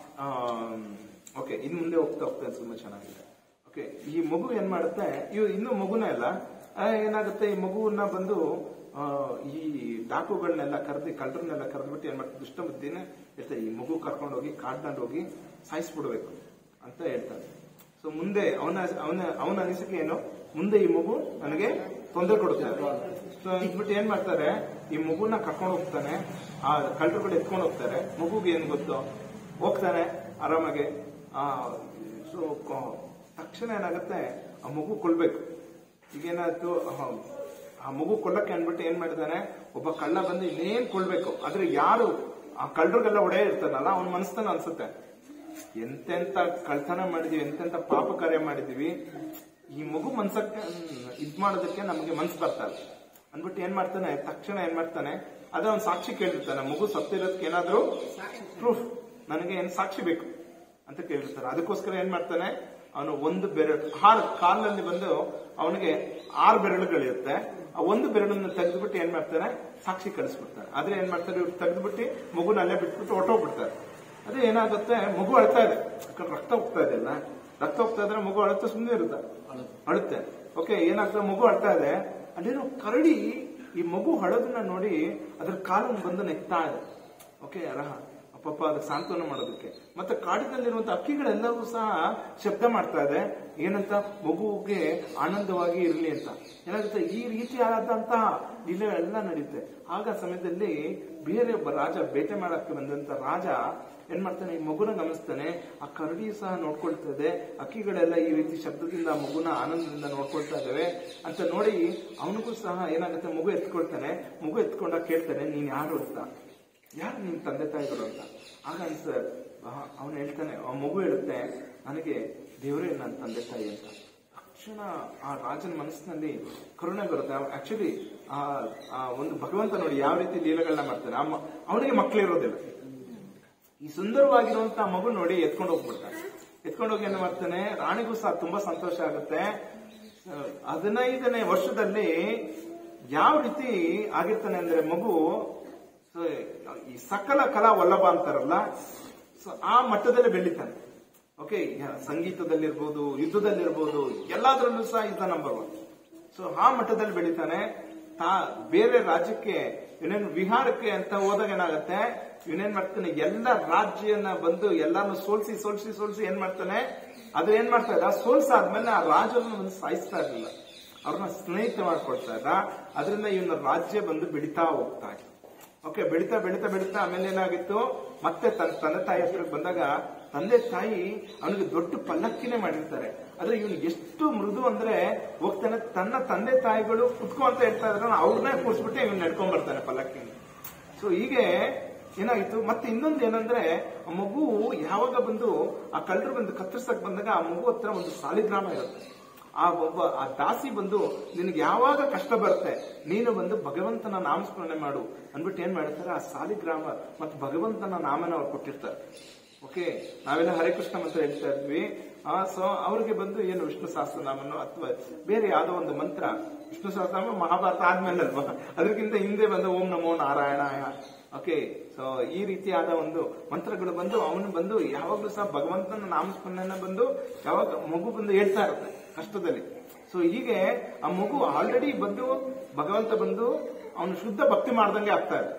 ಓಕೆ ಇನ್ ಮುಂದೆ ಹೋಗ್ತಾ ಹೋಗ್ತಾನೆ, ತುಂಬಾ ಚೆನ್ನಾಗಿದೆ. ಓಕೆ, ಈ ಮಗು ಏನ್ ಮಾಡುತ್ತೆ, ಇವ್ ಇನ್ನು ಮಗುನೇ ಅಲ್ಲ, ಏನಾಗುತ್ತೆ, ಈ ಮಗುವನ್ನ ಬಂದು ಈ ಡಾಕುಗಳನ್ನೆಲ್ಲ ಕರೆದು ಕಳ್ಳರನ್ನೆಲ್ಲ ಕರೆದ್ಬಿಟ್ಟು ಏನ್ ಮಾಡ್ತಾರೆ, ದುಷ್ಟ ಬುದ್ಧಿನ ಹೇಳ್ತಾರೆ, ಈ ಮಗು ಕರ್ಕೊಂಡು ಹೋಗಿ ಕಾಡ್ನಲ್ಲಿ ಹೋಗಿ ಸಾಯಿಸ್ಬಿಡ್ಬೇಕು ಅಂತ ಹೇಳ್ತಾರೆ. ಸೊ ಮುಂದೆ ಅವನ ಅವನ ಅವನ ಅನಿಸಿಕೆ ಏನು, ಮುಂದೆ ಈ ಮಗು ನನಗೆ ತೊಂದರೆ ಕೊಡುತ್ತಾರೆ. ಸೊ ಅಂದ್ಬಿಟ್ಟು ಏನ್ ಮಾಡ್ತಾರೆ, ಈ ಮಗುನ ಕರ್ಕೊಂಡು ಹೋಗ್ತಾನೆ. ಆ ಕಳ್ಳರುಗಳು ಎತ್ಕೊಂಡು ಹೋಗ್ತಾರೆ. ಮಗುಗೆ ಏನ್ ಗೊತ್ತು, ಹೋಗ್ತಾನೆ ಆರಾಮಾಗಿ. ಆ ಸೊ ತಕ್ಷಣ ಏನಾಗುತ್ತೆ, ಆ ಮಗು ಕೊಲ್ಬೇಕು. ಈಗೇನಾಯ್ತು, ಆ ಮಗು ಕೊಲ್ಲಕ್ಕೆ ಅನ್ಬಿಟ್ಟು ಏನ್ ಮಾಡಿದಾನೆ, ಒಬ್ಬ ಕಳ್ಳ ಬಂದು ಇನ್ನೇನ್ ಕೊಲ್ಬೇಕು. ಆದ್ರೆ ಯಾರು ಆ ಕಳ್ಳರಿಗೆಲ್ಲ ಒಡೆ ಇರ್ತಾನಲ್ಲ ಅವ್ನ ಮನಸ್ಸನ್ನ ಅನ್ಸುತ್ತೆ, ಎಂತೆಂತ ಕಳ್ತನ ಮಾಡಿದೀವಿ, ಎಂತೆಂತ ಪಾಪ ಕಾರ್ಯ ಮಾಡಿದೀವಿ, ಈ ಮಗು ಮನ್ಸಕ್ಕೆ ಇದ್ ಮಾಡೋದಕ್ಕೆ ನಮಗೆ ಮನ್ಸು ಬರ್ತಾರೆ ಅಂದ್ಬಿಟ್ಟು ಏನ್ ಮಾಡ್ತಾನೆ, ತಕ್ಷಣ ಏನ್ ಮಾಡ್ತಾನೆ, ಅದ್ರ ಅವ್ನು ಸಾಕ್ಷಿ ಕೇಳಿರ್ತಾನೆ, ಮಗು ಸತ್ತಿರೋದಕ್ಕೆ ಏನಾದ್ರು ಪ್ರೂಫ್, ನನಗೆ ಏನ್ ಸಾಕ್ಷಿ ಬೇಕು ಅಂತ ಕೇಳಿರ್ತಾನೆ. ಅದಕ್ಕೋಸ್ಕರ ಏನ್ ಮಾಡ್ತಾನೆ, ಅವನು ಒಂದು ಬೆರಳು ಹಾರ್ ಕಾಲಲ್ಲಿ ಬಂದು ಅವನಿಗೆ ಆರು ಬೆರಳುಗಳಿರುತ್ತೆ, ಆ ಒಂದು ಬೆರಳನ್ನು ತೆಗೆದ್ಬಿಟ್ಟು ಏನ್ ಮಾಡ್ತಾನೆ, ಸಾಕ್ಷಿ ಕಳಿಸ್ಬಿಡ್ತಾರೆ. ಆದ್ರೆ ಏನ್ ಮಾಡ್ತಾರೆ, ಇವ್ರು ತೆಗೆದ್ಬಿಟ್ಟು ಮಗುನ ಅಲ್ಲೇ ಬಿಟ್ಬಿಟ್ಟು ಹೊಟ್ಟೋಗ್ಬಿಡ್ತಾರೆ. ಅದೇ ಏನಾಗುತ್ತೆ, ಮಗು ಅಳ್ತಾ ಇದೆ, ರಕ್ತ ಹೋಗ್ತಾ ಇದೆ ಅಲ್ಲ, ರಕ್ತ ಹೋಗ್ತಾ ಇದ್ರೆ ಮಗು ಅಳುತ್ತೆ, ಸುಮ್ಮನೆ ಇರುತ್ತೆ, ಅಳುತ್ತೆ. ಓಕೆ, ಏನಾಗ್ತದೆ, ಮಗು ಅಳ್ತಾ ಇದೆ, ಅಲ್ಲೇನೋ ಕರಡಿ ಈ ಮಗು ಹಳೋದನ್ನ ನೋಡಿ ಅದ್ರ ಕಾಲನ್ನು ಬಂದು ನೆಕ್ತಾ ಇದೆ. ಓಕೆ, ಅರಹ ಪಾಪ ಅದಕ್ಕೆ ಸಾಂತ್ವನ ಮಾಡೋದಕ್ಕೆ. ಮತ್ತೆ ಕಾಡಿನಲ್ಲಿರುವಂತ ಅಕ್ಕಿಗಳೆಲ್ಲವೂ ಸಹ ಶಬ್ದ ಮಾಡ್ತಾ ಇದೆ, ಏನಂತ, ಮಗುವಿಗೆ ಆನಂದವಾಗಿ ಇರಲಿ ಅಂತ. ಏನಾಗುತ್ತೆ, ಈ ರೀತಿಯಾದಂತಹ ಲೀಲೆಗಳೆಲ್ಲ ನಡೆಯುತ್ತೆ. ಆಗ ಸಮಯದಲ್ಲಿ ಬೇರೆ ಒಬ್ಬ ರಾಜ, ಬೇಟೆ ಮಾಡಕ್ಕೆ ಬಂದಂತ ರಾಜ ಏನ್ ಮಾಡ್ತಾನೆ, ಈ ಮಗುನ ಗಮನಿಸ್ತಾನೆ, ಆ ಕರಡಿ ಸಹ ನೋಡ್ಕೊಳ್ತಾ ಇದೆ, ಅಕ್ಕಿಗಳೆಲ್ಲ ಈ ರೀತಿ ಶಬ್ದದಿಂದ ಮಗುನ ಆನಂದದಿಂದ ನೋಡ್ಕೊಳ್ತಾ ಇದಾವೆ ಅಂತ ನೋಡಿ ಅವನಿಗೂ ಸಹ ಏನಾಗುತ್ತೆ, ಮಗು ಎತ್ಕೊಳ್ತಾನೆ. ಮಗು ಎತ್ಕೊಂಡಾಗ ಕೇಳ್ತಾನೆ, ನೀನ್ ಯಾರು ಅಂತ, ಯಾರು ನಿನ್ ತಂದೆ ತಾಯಿಗಳು ಅಂತ. ಆಗ ಅನ್ಸ ಅವನು ಹೇಳ್ತಾನೆ, ಆ ಮಗು ಹೇಳುತ್ತೆ, ನನಗೆ ದೇವರೇ ನನ್ನ ತಂದೆ ತಾಯಿ ಅಂತ. ತಕ್ಷಣ ಆ ರಾಜನ ಮನಸ್ಸಿನಲ್ಲಿ ಕರುಣೆ ಬರುತ್ತೆ. ಆಕ್ಚುಲಿ ಆ ಒಂದು ಭಗವಂತ ನೋಡಿ ಯಾವ ರೀತಿ ಲೀಲೆಗಳನ್ನ ಮಾಡ್ತಾನೆ. ಅವನಿಗೆ ಮಕ್ಕಳಿರೋದಿಲ್ಲ, ಈ ಸುಂದರವಾಗಿರುವಂತಹ ಮಗು ನೋಡಿ ಎತ್ಕೊಂಡು ಹೋಗ್ಬಿಡ್ತಾನೆ. ಎತ್ಕೊಂಡು ಹೋಗಿ ಏನ್ ಮಾಡ್ತಾನೆ, ರಾಣಿಗೂ ಸಹ ತುಂಬಾ ಸಂತೋಷ ಆಗುತ್ತೆ. ಹದಿನೈದನೇ ವರ್ಷದಲ್ಲಿ ಯಾವ ರೀತಿ ಆಗಿರ್ತಾನೆ ಅಂದ್ರೆ ಮಗು ಈ ಸಕಲ ಕಲಾ ವಲ್ಲಭ ಅಂತಾರಲ್ಲ, ಸೊ ಆ ಮಟ್ಟದಲ್ಲಿ ಬೆಳಿತಾನೆ. ಓಕೆ, ಸಂಗೀತದಲ್ಲಿರ್ಬೋದು, ಯುದ್ಧದಲ್ಲಿರ್ಬೋದು, ಎಲ್ಲಾದ್ರಲ್ಲೂ ಸಹ ಇದ್ದ ನಂಬರ್ ಒನ್. ಸೊ ಆ ಮಟ್ಟದಲ್ಲಿ ಬೆಳಿತಾನೆ. ತಾ ಬೇರೆ ರಾಜ್ಯಕ್ಕೆ ಇವನೇನು ವಿಹಾರಕ್ಕೆ ಅಂತ ಹೋದಾಗ ಏನಾಗತ್ತೆ, ಇವನೇನ್ ಮಾಡ್ತಾನೆ, ಎಲ್ಲ ರಾಜ್ಯನ ಬಂದು ಎಲ್ಲಾನು ಸೋಲ್ಸಿ ಸೋಲ್ಸಿ ಸೋಲ್ಸಿ ಏನ್ ಮಾಡ್ತಾನೆ, ಅದು ಏನ್ ಮಾಡ್ತಾ ಇದ್ದ, ಸೋಲ್ಸಾದ್ಮೇಲೆ ಆ ರಾಜರನ್ನ ಒಂದು ಸಾಯಿಸ್ತಾ ಇರಲಿಲ್ಲ, ಅವ್ರನ್ನ ಸ್ನೇಹಿತ ಮಾಡ್ಕೊಳ್ತಾ ಇದ್ದ. ಅದರಿಂದ ಇವನ ರಾಜ್ಯ ಬಂದು ಬೆಳಿತಾ ಹೋಗ್ತಾ ಇತ್ತು. ಓಕೆ, ಬೆಳಿತಾ ಬೆಳಿತಾ ಬೆಳಿತಾ ಆಮೇಲೆ ಏನಾಗಿತ್ತು, ಮತ್ತೆ ತನ್ನ ತಂದೆ ತಾಯಿ ಹತ್ರಕ್ಕೆ ಬಂದಾಗ ತಂದೆ ತಾಯಿ ಅವನಿಗೆ ದೊಡ್ಡ ಪಲ್ಲಕ್ಕಿನೇ ಮಾಡಿರ್ತಾರೆ. ಆದ್ರೆ ಇವನು ಎಷ್ಟು ಮೃದು ಅಂದ್ರೆ ಹೋಗ್ತಾನೆ, ತನ್ನ ತಂದೆ ತಾಯಿಗಳು ಕುತ್ಕೋ ಅಂತ ಹೇಳ್ತಾ ಇದ್ರೆ ಅವ್ರನ್ನೇ ಕೂರಿಸ್ಬಿಟ್ಟು ಇವನ್ ನಡ್ಕೊಂಡ್ ಬರ್ತಾನೆ ಪಲ್ಲಕ್ಕಿನ. ಸೊ ಹೀಗೆ ಏನಾಗಿತ್ತು. ಮತ್ತೆ ಇನ್ನೊಂದು ಏನಂದ್ರೆ, ಆ ಮಗು ಯಾವಾಗ ಬಂದು ಆ ಕಳ್ಳರು ಬಂದು ಕತ್ತರಿಸಕ್ ಬಂದಾಗ ಆ ಮಗು ಹತ್ರ ಒಂದು ಸಾಲಿಗ್ರಾಮ ಇರುತ್ತೆ. ಆ ಒಬ್ಬ ಆ ದಾಸಿ ಬಂದು, ನಿನಗೆ ಯಾವಾಗ ಕಷ್ಟ ಬರುತ್ತೆ ನೀನು ಬಂದು ಭಗವಂತನ ನಾಮಸ್ಮರಣೆ ಮಾಡು ಅಂದ್ಬಿಟ್ಟು ಏನ್ ಮಾಡ್ತಾರೆ, ಆ ಸಾಲಿಗ್ರಾಮ ಮತ್ತು ಭಗವಂತನ ನಾಮನ ಅವ್ರು ಕೊಟ್ಟಿರ್ತಾರೆ. ಓಕೆ, ನಾವೆಲ್ಲ ಹರೇ ಕೃಷ್ಣ ಮಂತ್ರ ಹೇಳ್ತಾ ಇದ್ವಿ. ಆ ಸೊ ಅವ್ರಿಗೆ ಬಂದು ಏನು ವಿಷ್ಣು ಸಹಸ್ರನಾಮನೋ ಅಥವಾ ಬೇರೆ ಯಾವ್ದೋ ಒಂದು ಮಂತ್ರ, ವಿಷ್ಣು ಸಹಸ್ರನಾಮ ಮಹಾಭಾರತ ಆದ್ಮೇಲೆ ಅಲ್ವಾ, ಅದಕ್ಕಿಂತ ಹಿಂದೆ ಬಂದು ಓಂ ನಮೋ ನಾರಾಯಣಾಯ. ಓಕೆ, ಸೊ ಈ ರೀತಿಯಾದ ಒಂದು ಮಂತ್ರಗಳು ಬಂದು ಅವನು ಬಂದು ಯಾವಾಗ್ಲೂ ಸಹ ಭಗವಂತನ ನಾಮಸ್ಮರಣೆನ ಬಂದು ಯಾವಾಗ ಮಗು ಬಂದು ಹೇಳ್ತಾ ಇರುತ್ತೆ ಕಷ್ಟದಲ್ಲಿ. ಸೊ ಹೀಗೆ ಆ ಮಗು ಆಲ್ರೆಡಿ ಬಂದು ಭಗವಂತ ಬಂದು ಅವನು ಶುದ್ಧ ಭಕ್ತಿ ಮಾಡ್ದಂಗೆ ಆಗ್ತಾ ಇದೆ.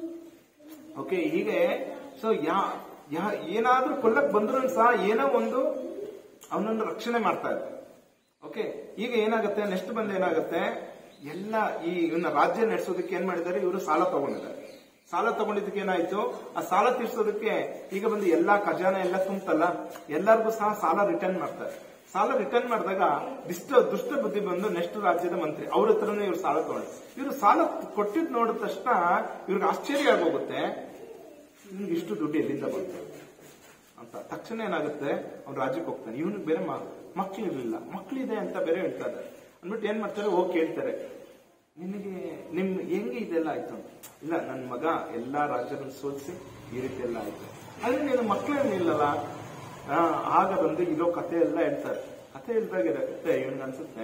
ಓಕೆ, ಹೀಗೆ ಸೊ ಯಾ ಯಾ ಏನಾದ್ರೂ ಕೊಲ್ಲಕ್ ಬಂದ್ರು ಸಹ ಏನೋ ಒಂದು ಅವನನ್ನು ರಕ್ಷಣೆ ಮಾಡ್ತಾ ಇದೆ. ಓಕೆ, ಈಗ ಏನಾಗುತ್ತೆ, ನೆಕ್ಸ್ಟ್ ಬಂದು ಏನಾಗುತ್ತೆ, ಎಲ್ಲ ಈ ಇವನ್ನ ರಾಜ್ಯ ನಡೆಸೋದಕ್ಕೆ ಏನ್ ಮಾಡಿದ್ದಾರೆ, ಇವರು ಸಾಲ ತಗೊಂಡಿದ್ದಾರೆ. ಸಾಲ ತಗೊಂಡಿದ್ದಕ್ಕೆ ಏನಾಯ್ತು, ಆ ಸಾಲ ತೀರ್ಸೋದಕ್ಕೆ ಈಗ ಬಂದು ಎಲ್ಲಾ ಖಜಾನ ಎಲ್ಲ ತುಂಬತಲ್ಲ, ಎಲ್ಲರಿಗೂ ಸಹ ಸಾಲ ರಿಟರ್ನ್ ಮಾಡ್ತಾರೆ. ಸಾಲ ರಿಟರ್ನ್ ಮಾಡಿದಾಗ ದುಷ್ಟ ದುಷ್ಟ ಬುದ್ಧಿ ಬಂದು ನೆಕ್ಸ್ಟ್ ರಾಜ್ಯದ ಮಂತ್ರಿ ಅವ್ರ ಹತ್ರನೇ ಇವ್ರು ಸಾಲ ತಗೊಂಡು, ಇವ್ರು ಸಾಲ ಕೊಟ್ಟಿದ್ ನೋಡಿದ ತಕ್ಷಣ ಇವ್ರಿಗೆ ಆಶ್ಚರ್ಯ ಆಗೋಗುತ್ತೆ, ನಿಮ್ಗೆ ಇಷ್ಟು ದುಡ್ಡು ಎಲ್ಲಿಂದ ಬರುತ್ತೆ ಅಂತ. ತಕ್ಷಣ ಏನಾಗುತ್ತೆ, ಅವ್ನು ರಾಜ್ಯಕ್ಕೆ ಹೋಗ್ತಾನೆ. ಇವನಿಗೆ ಬೇರೆ ಮಕ್ಳಿರ್ಲಿಲ್ಲ, ಮಕ್ಳಿದೆ ಅಂತ ಬೇರೆ ಹೇಳ್ತಾ ಇದ್ದಾರೆ ಅಂದ್ಬಿಟ್ಟು ಏನ್ ಮಾಡ್ತಾರೆ, ಹೋಗಿ ಕೇಳ್ತಾರೆ, ನಿನಗೆ ನಿಮ್ ಹೆಂಗೆ ಇದೆಲ್ಲ ಆಯ್ತು ಅಂತ. ಇಲ್ಲ, ನನ್ ಮಗ ಎಲ್ಲಾ ರಾಜ್ಯಗಳನ್ನು ಸೋಲಿಸಿ ಈ ರೀತಿ ಎಲ್ಲ ಆಯ್ತು. ಆದ್ರೆ ನೀನು ಮಕ್ಳೇನಿಲ್ಲಲ್ಲ. ಆಗ ಬಂದು ಇರೋ ಕತೆ ಎಲ್ಲ ಹೇಳ್ತಾರೆ. ಕತೆ ಹೇಳ್ದಾಗ ಇರುತ್ತೆ, ಇವನ್ಗೆ ಅನ್ಸುತ್ತೆ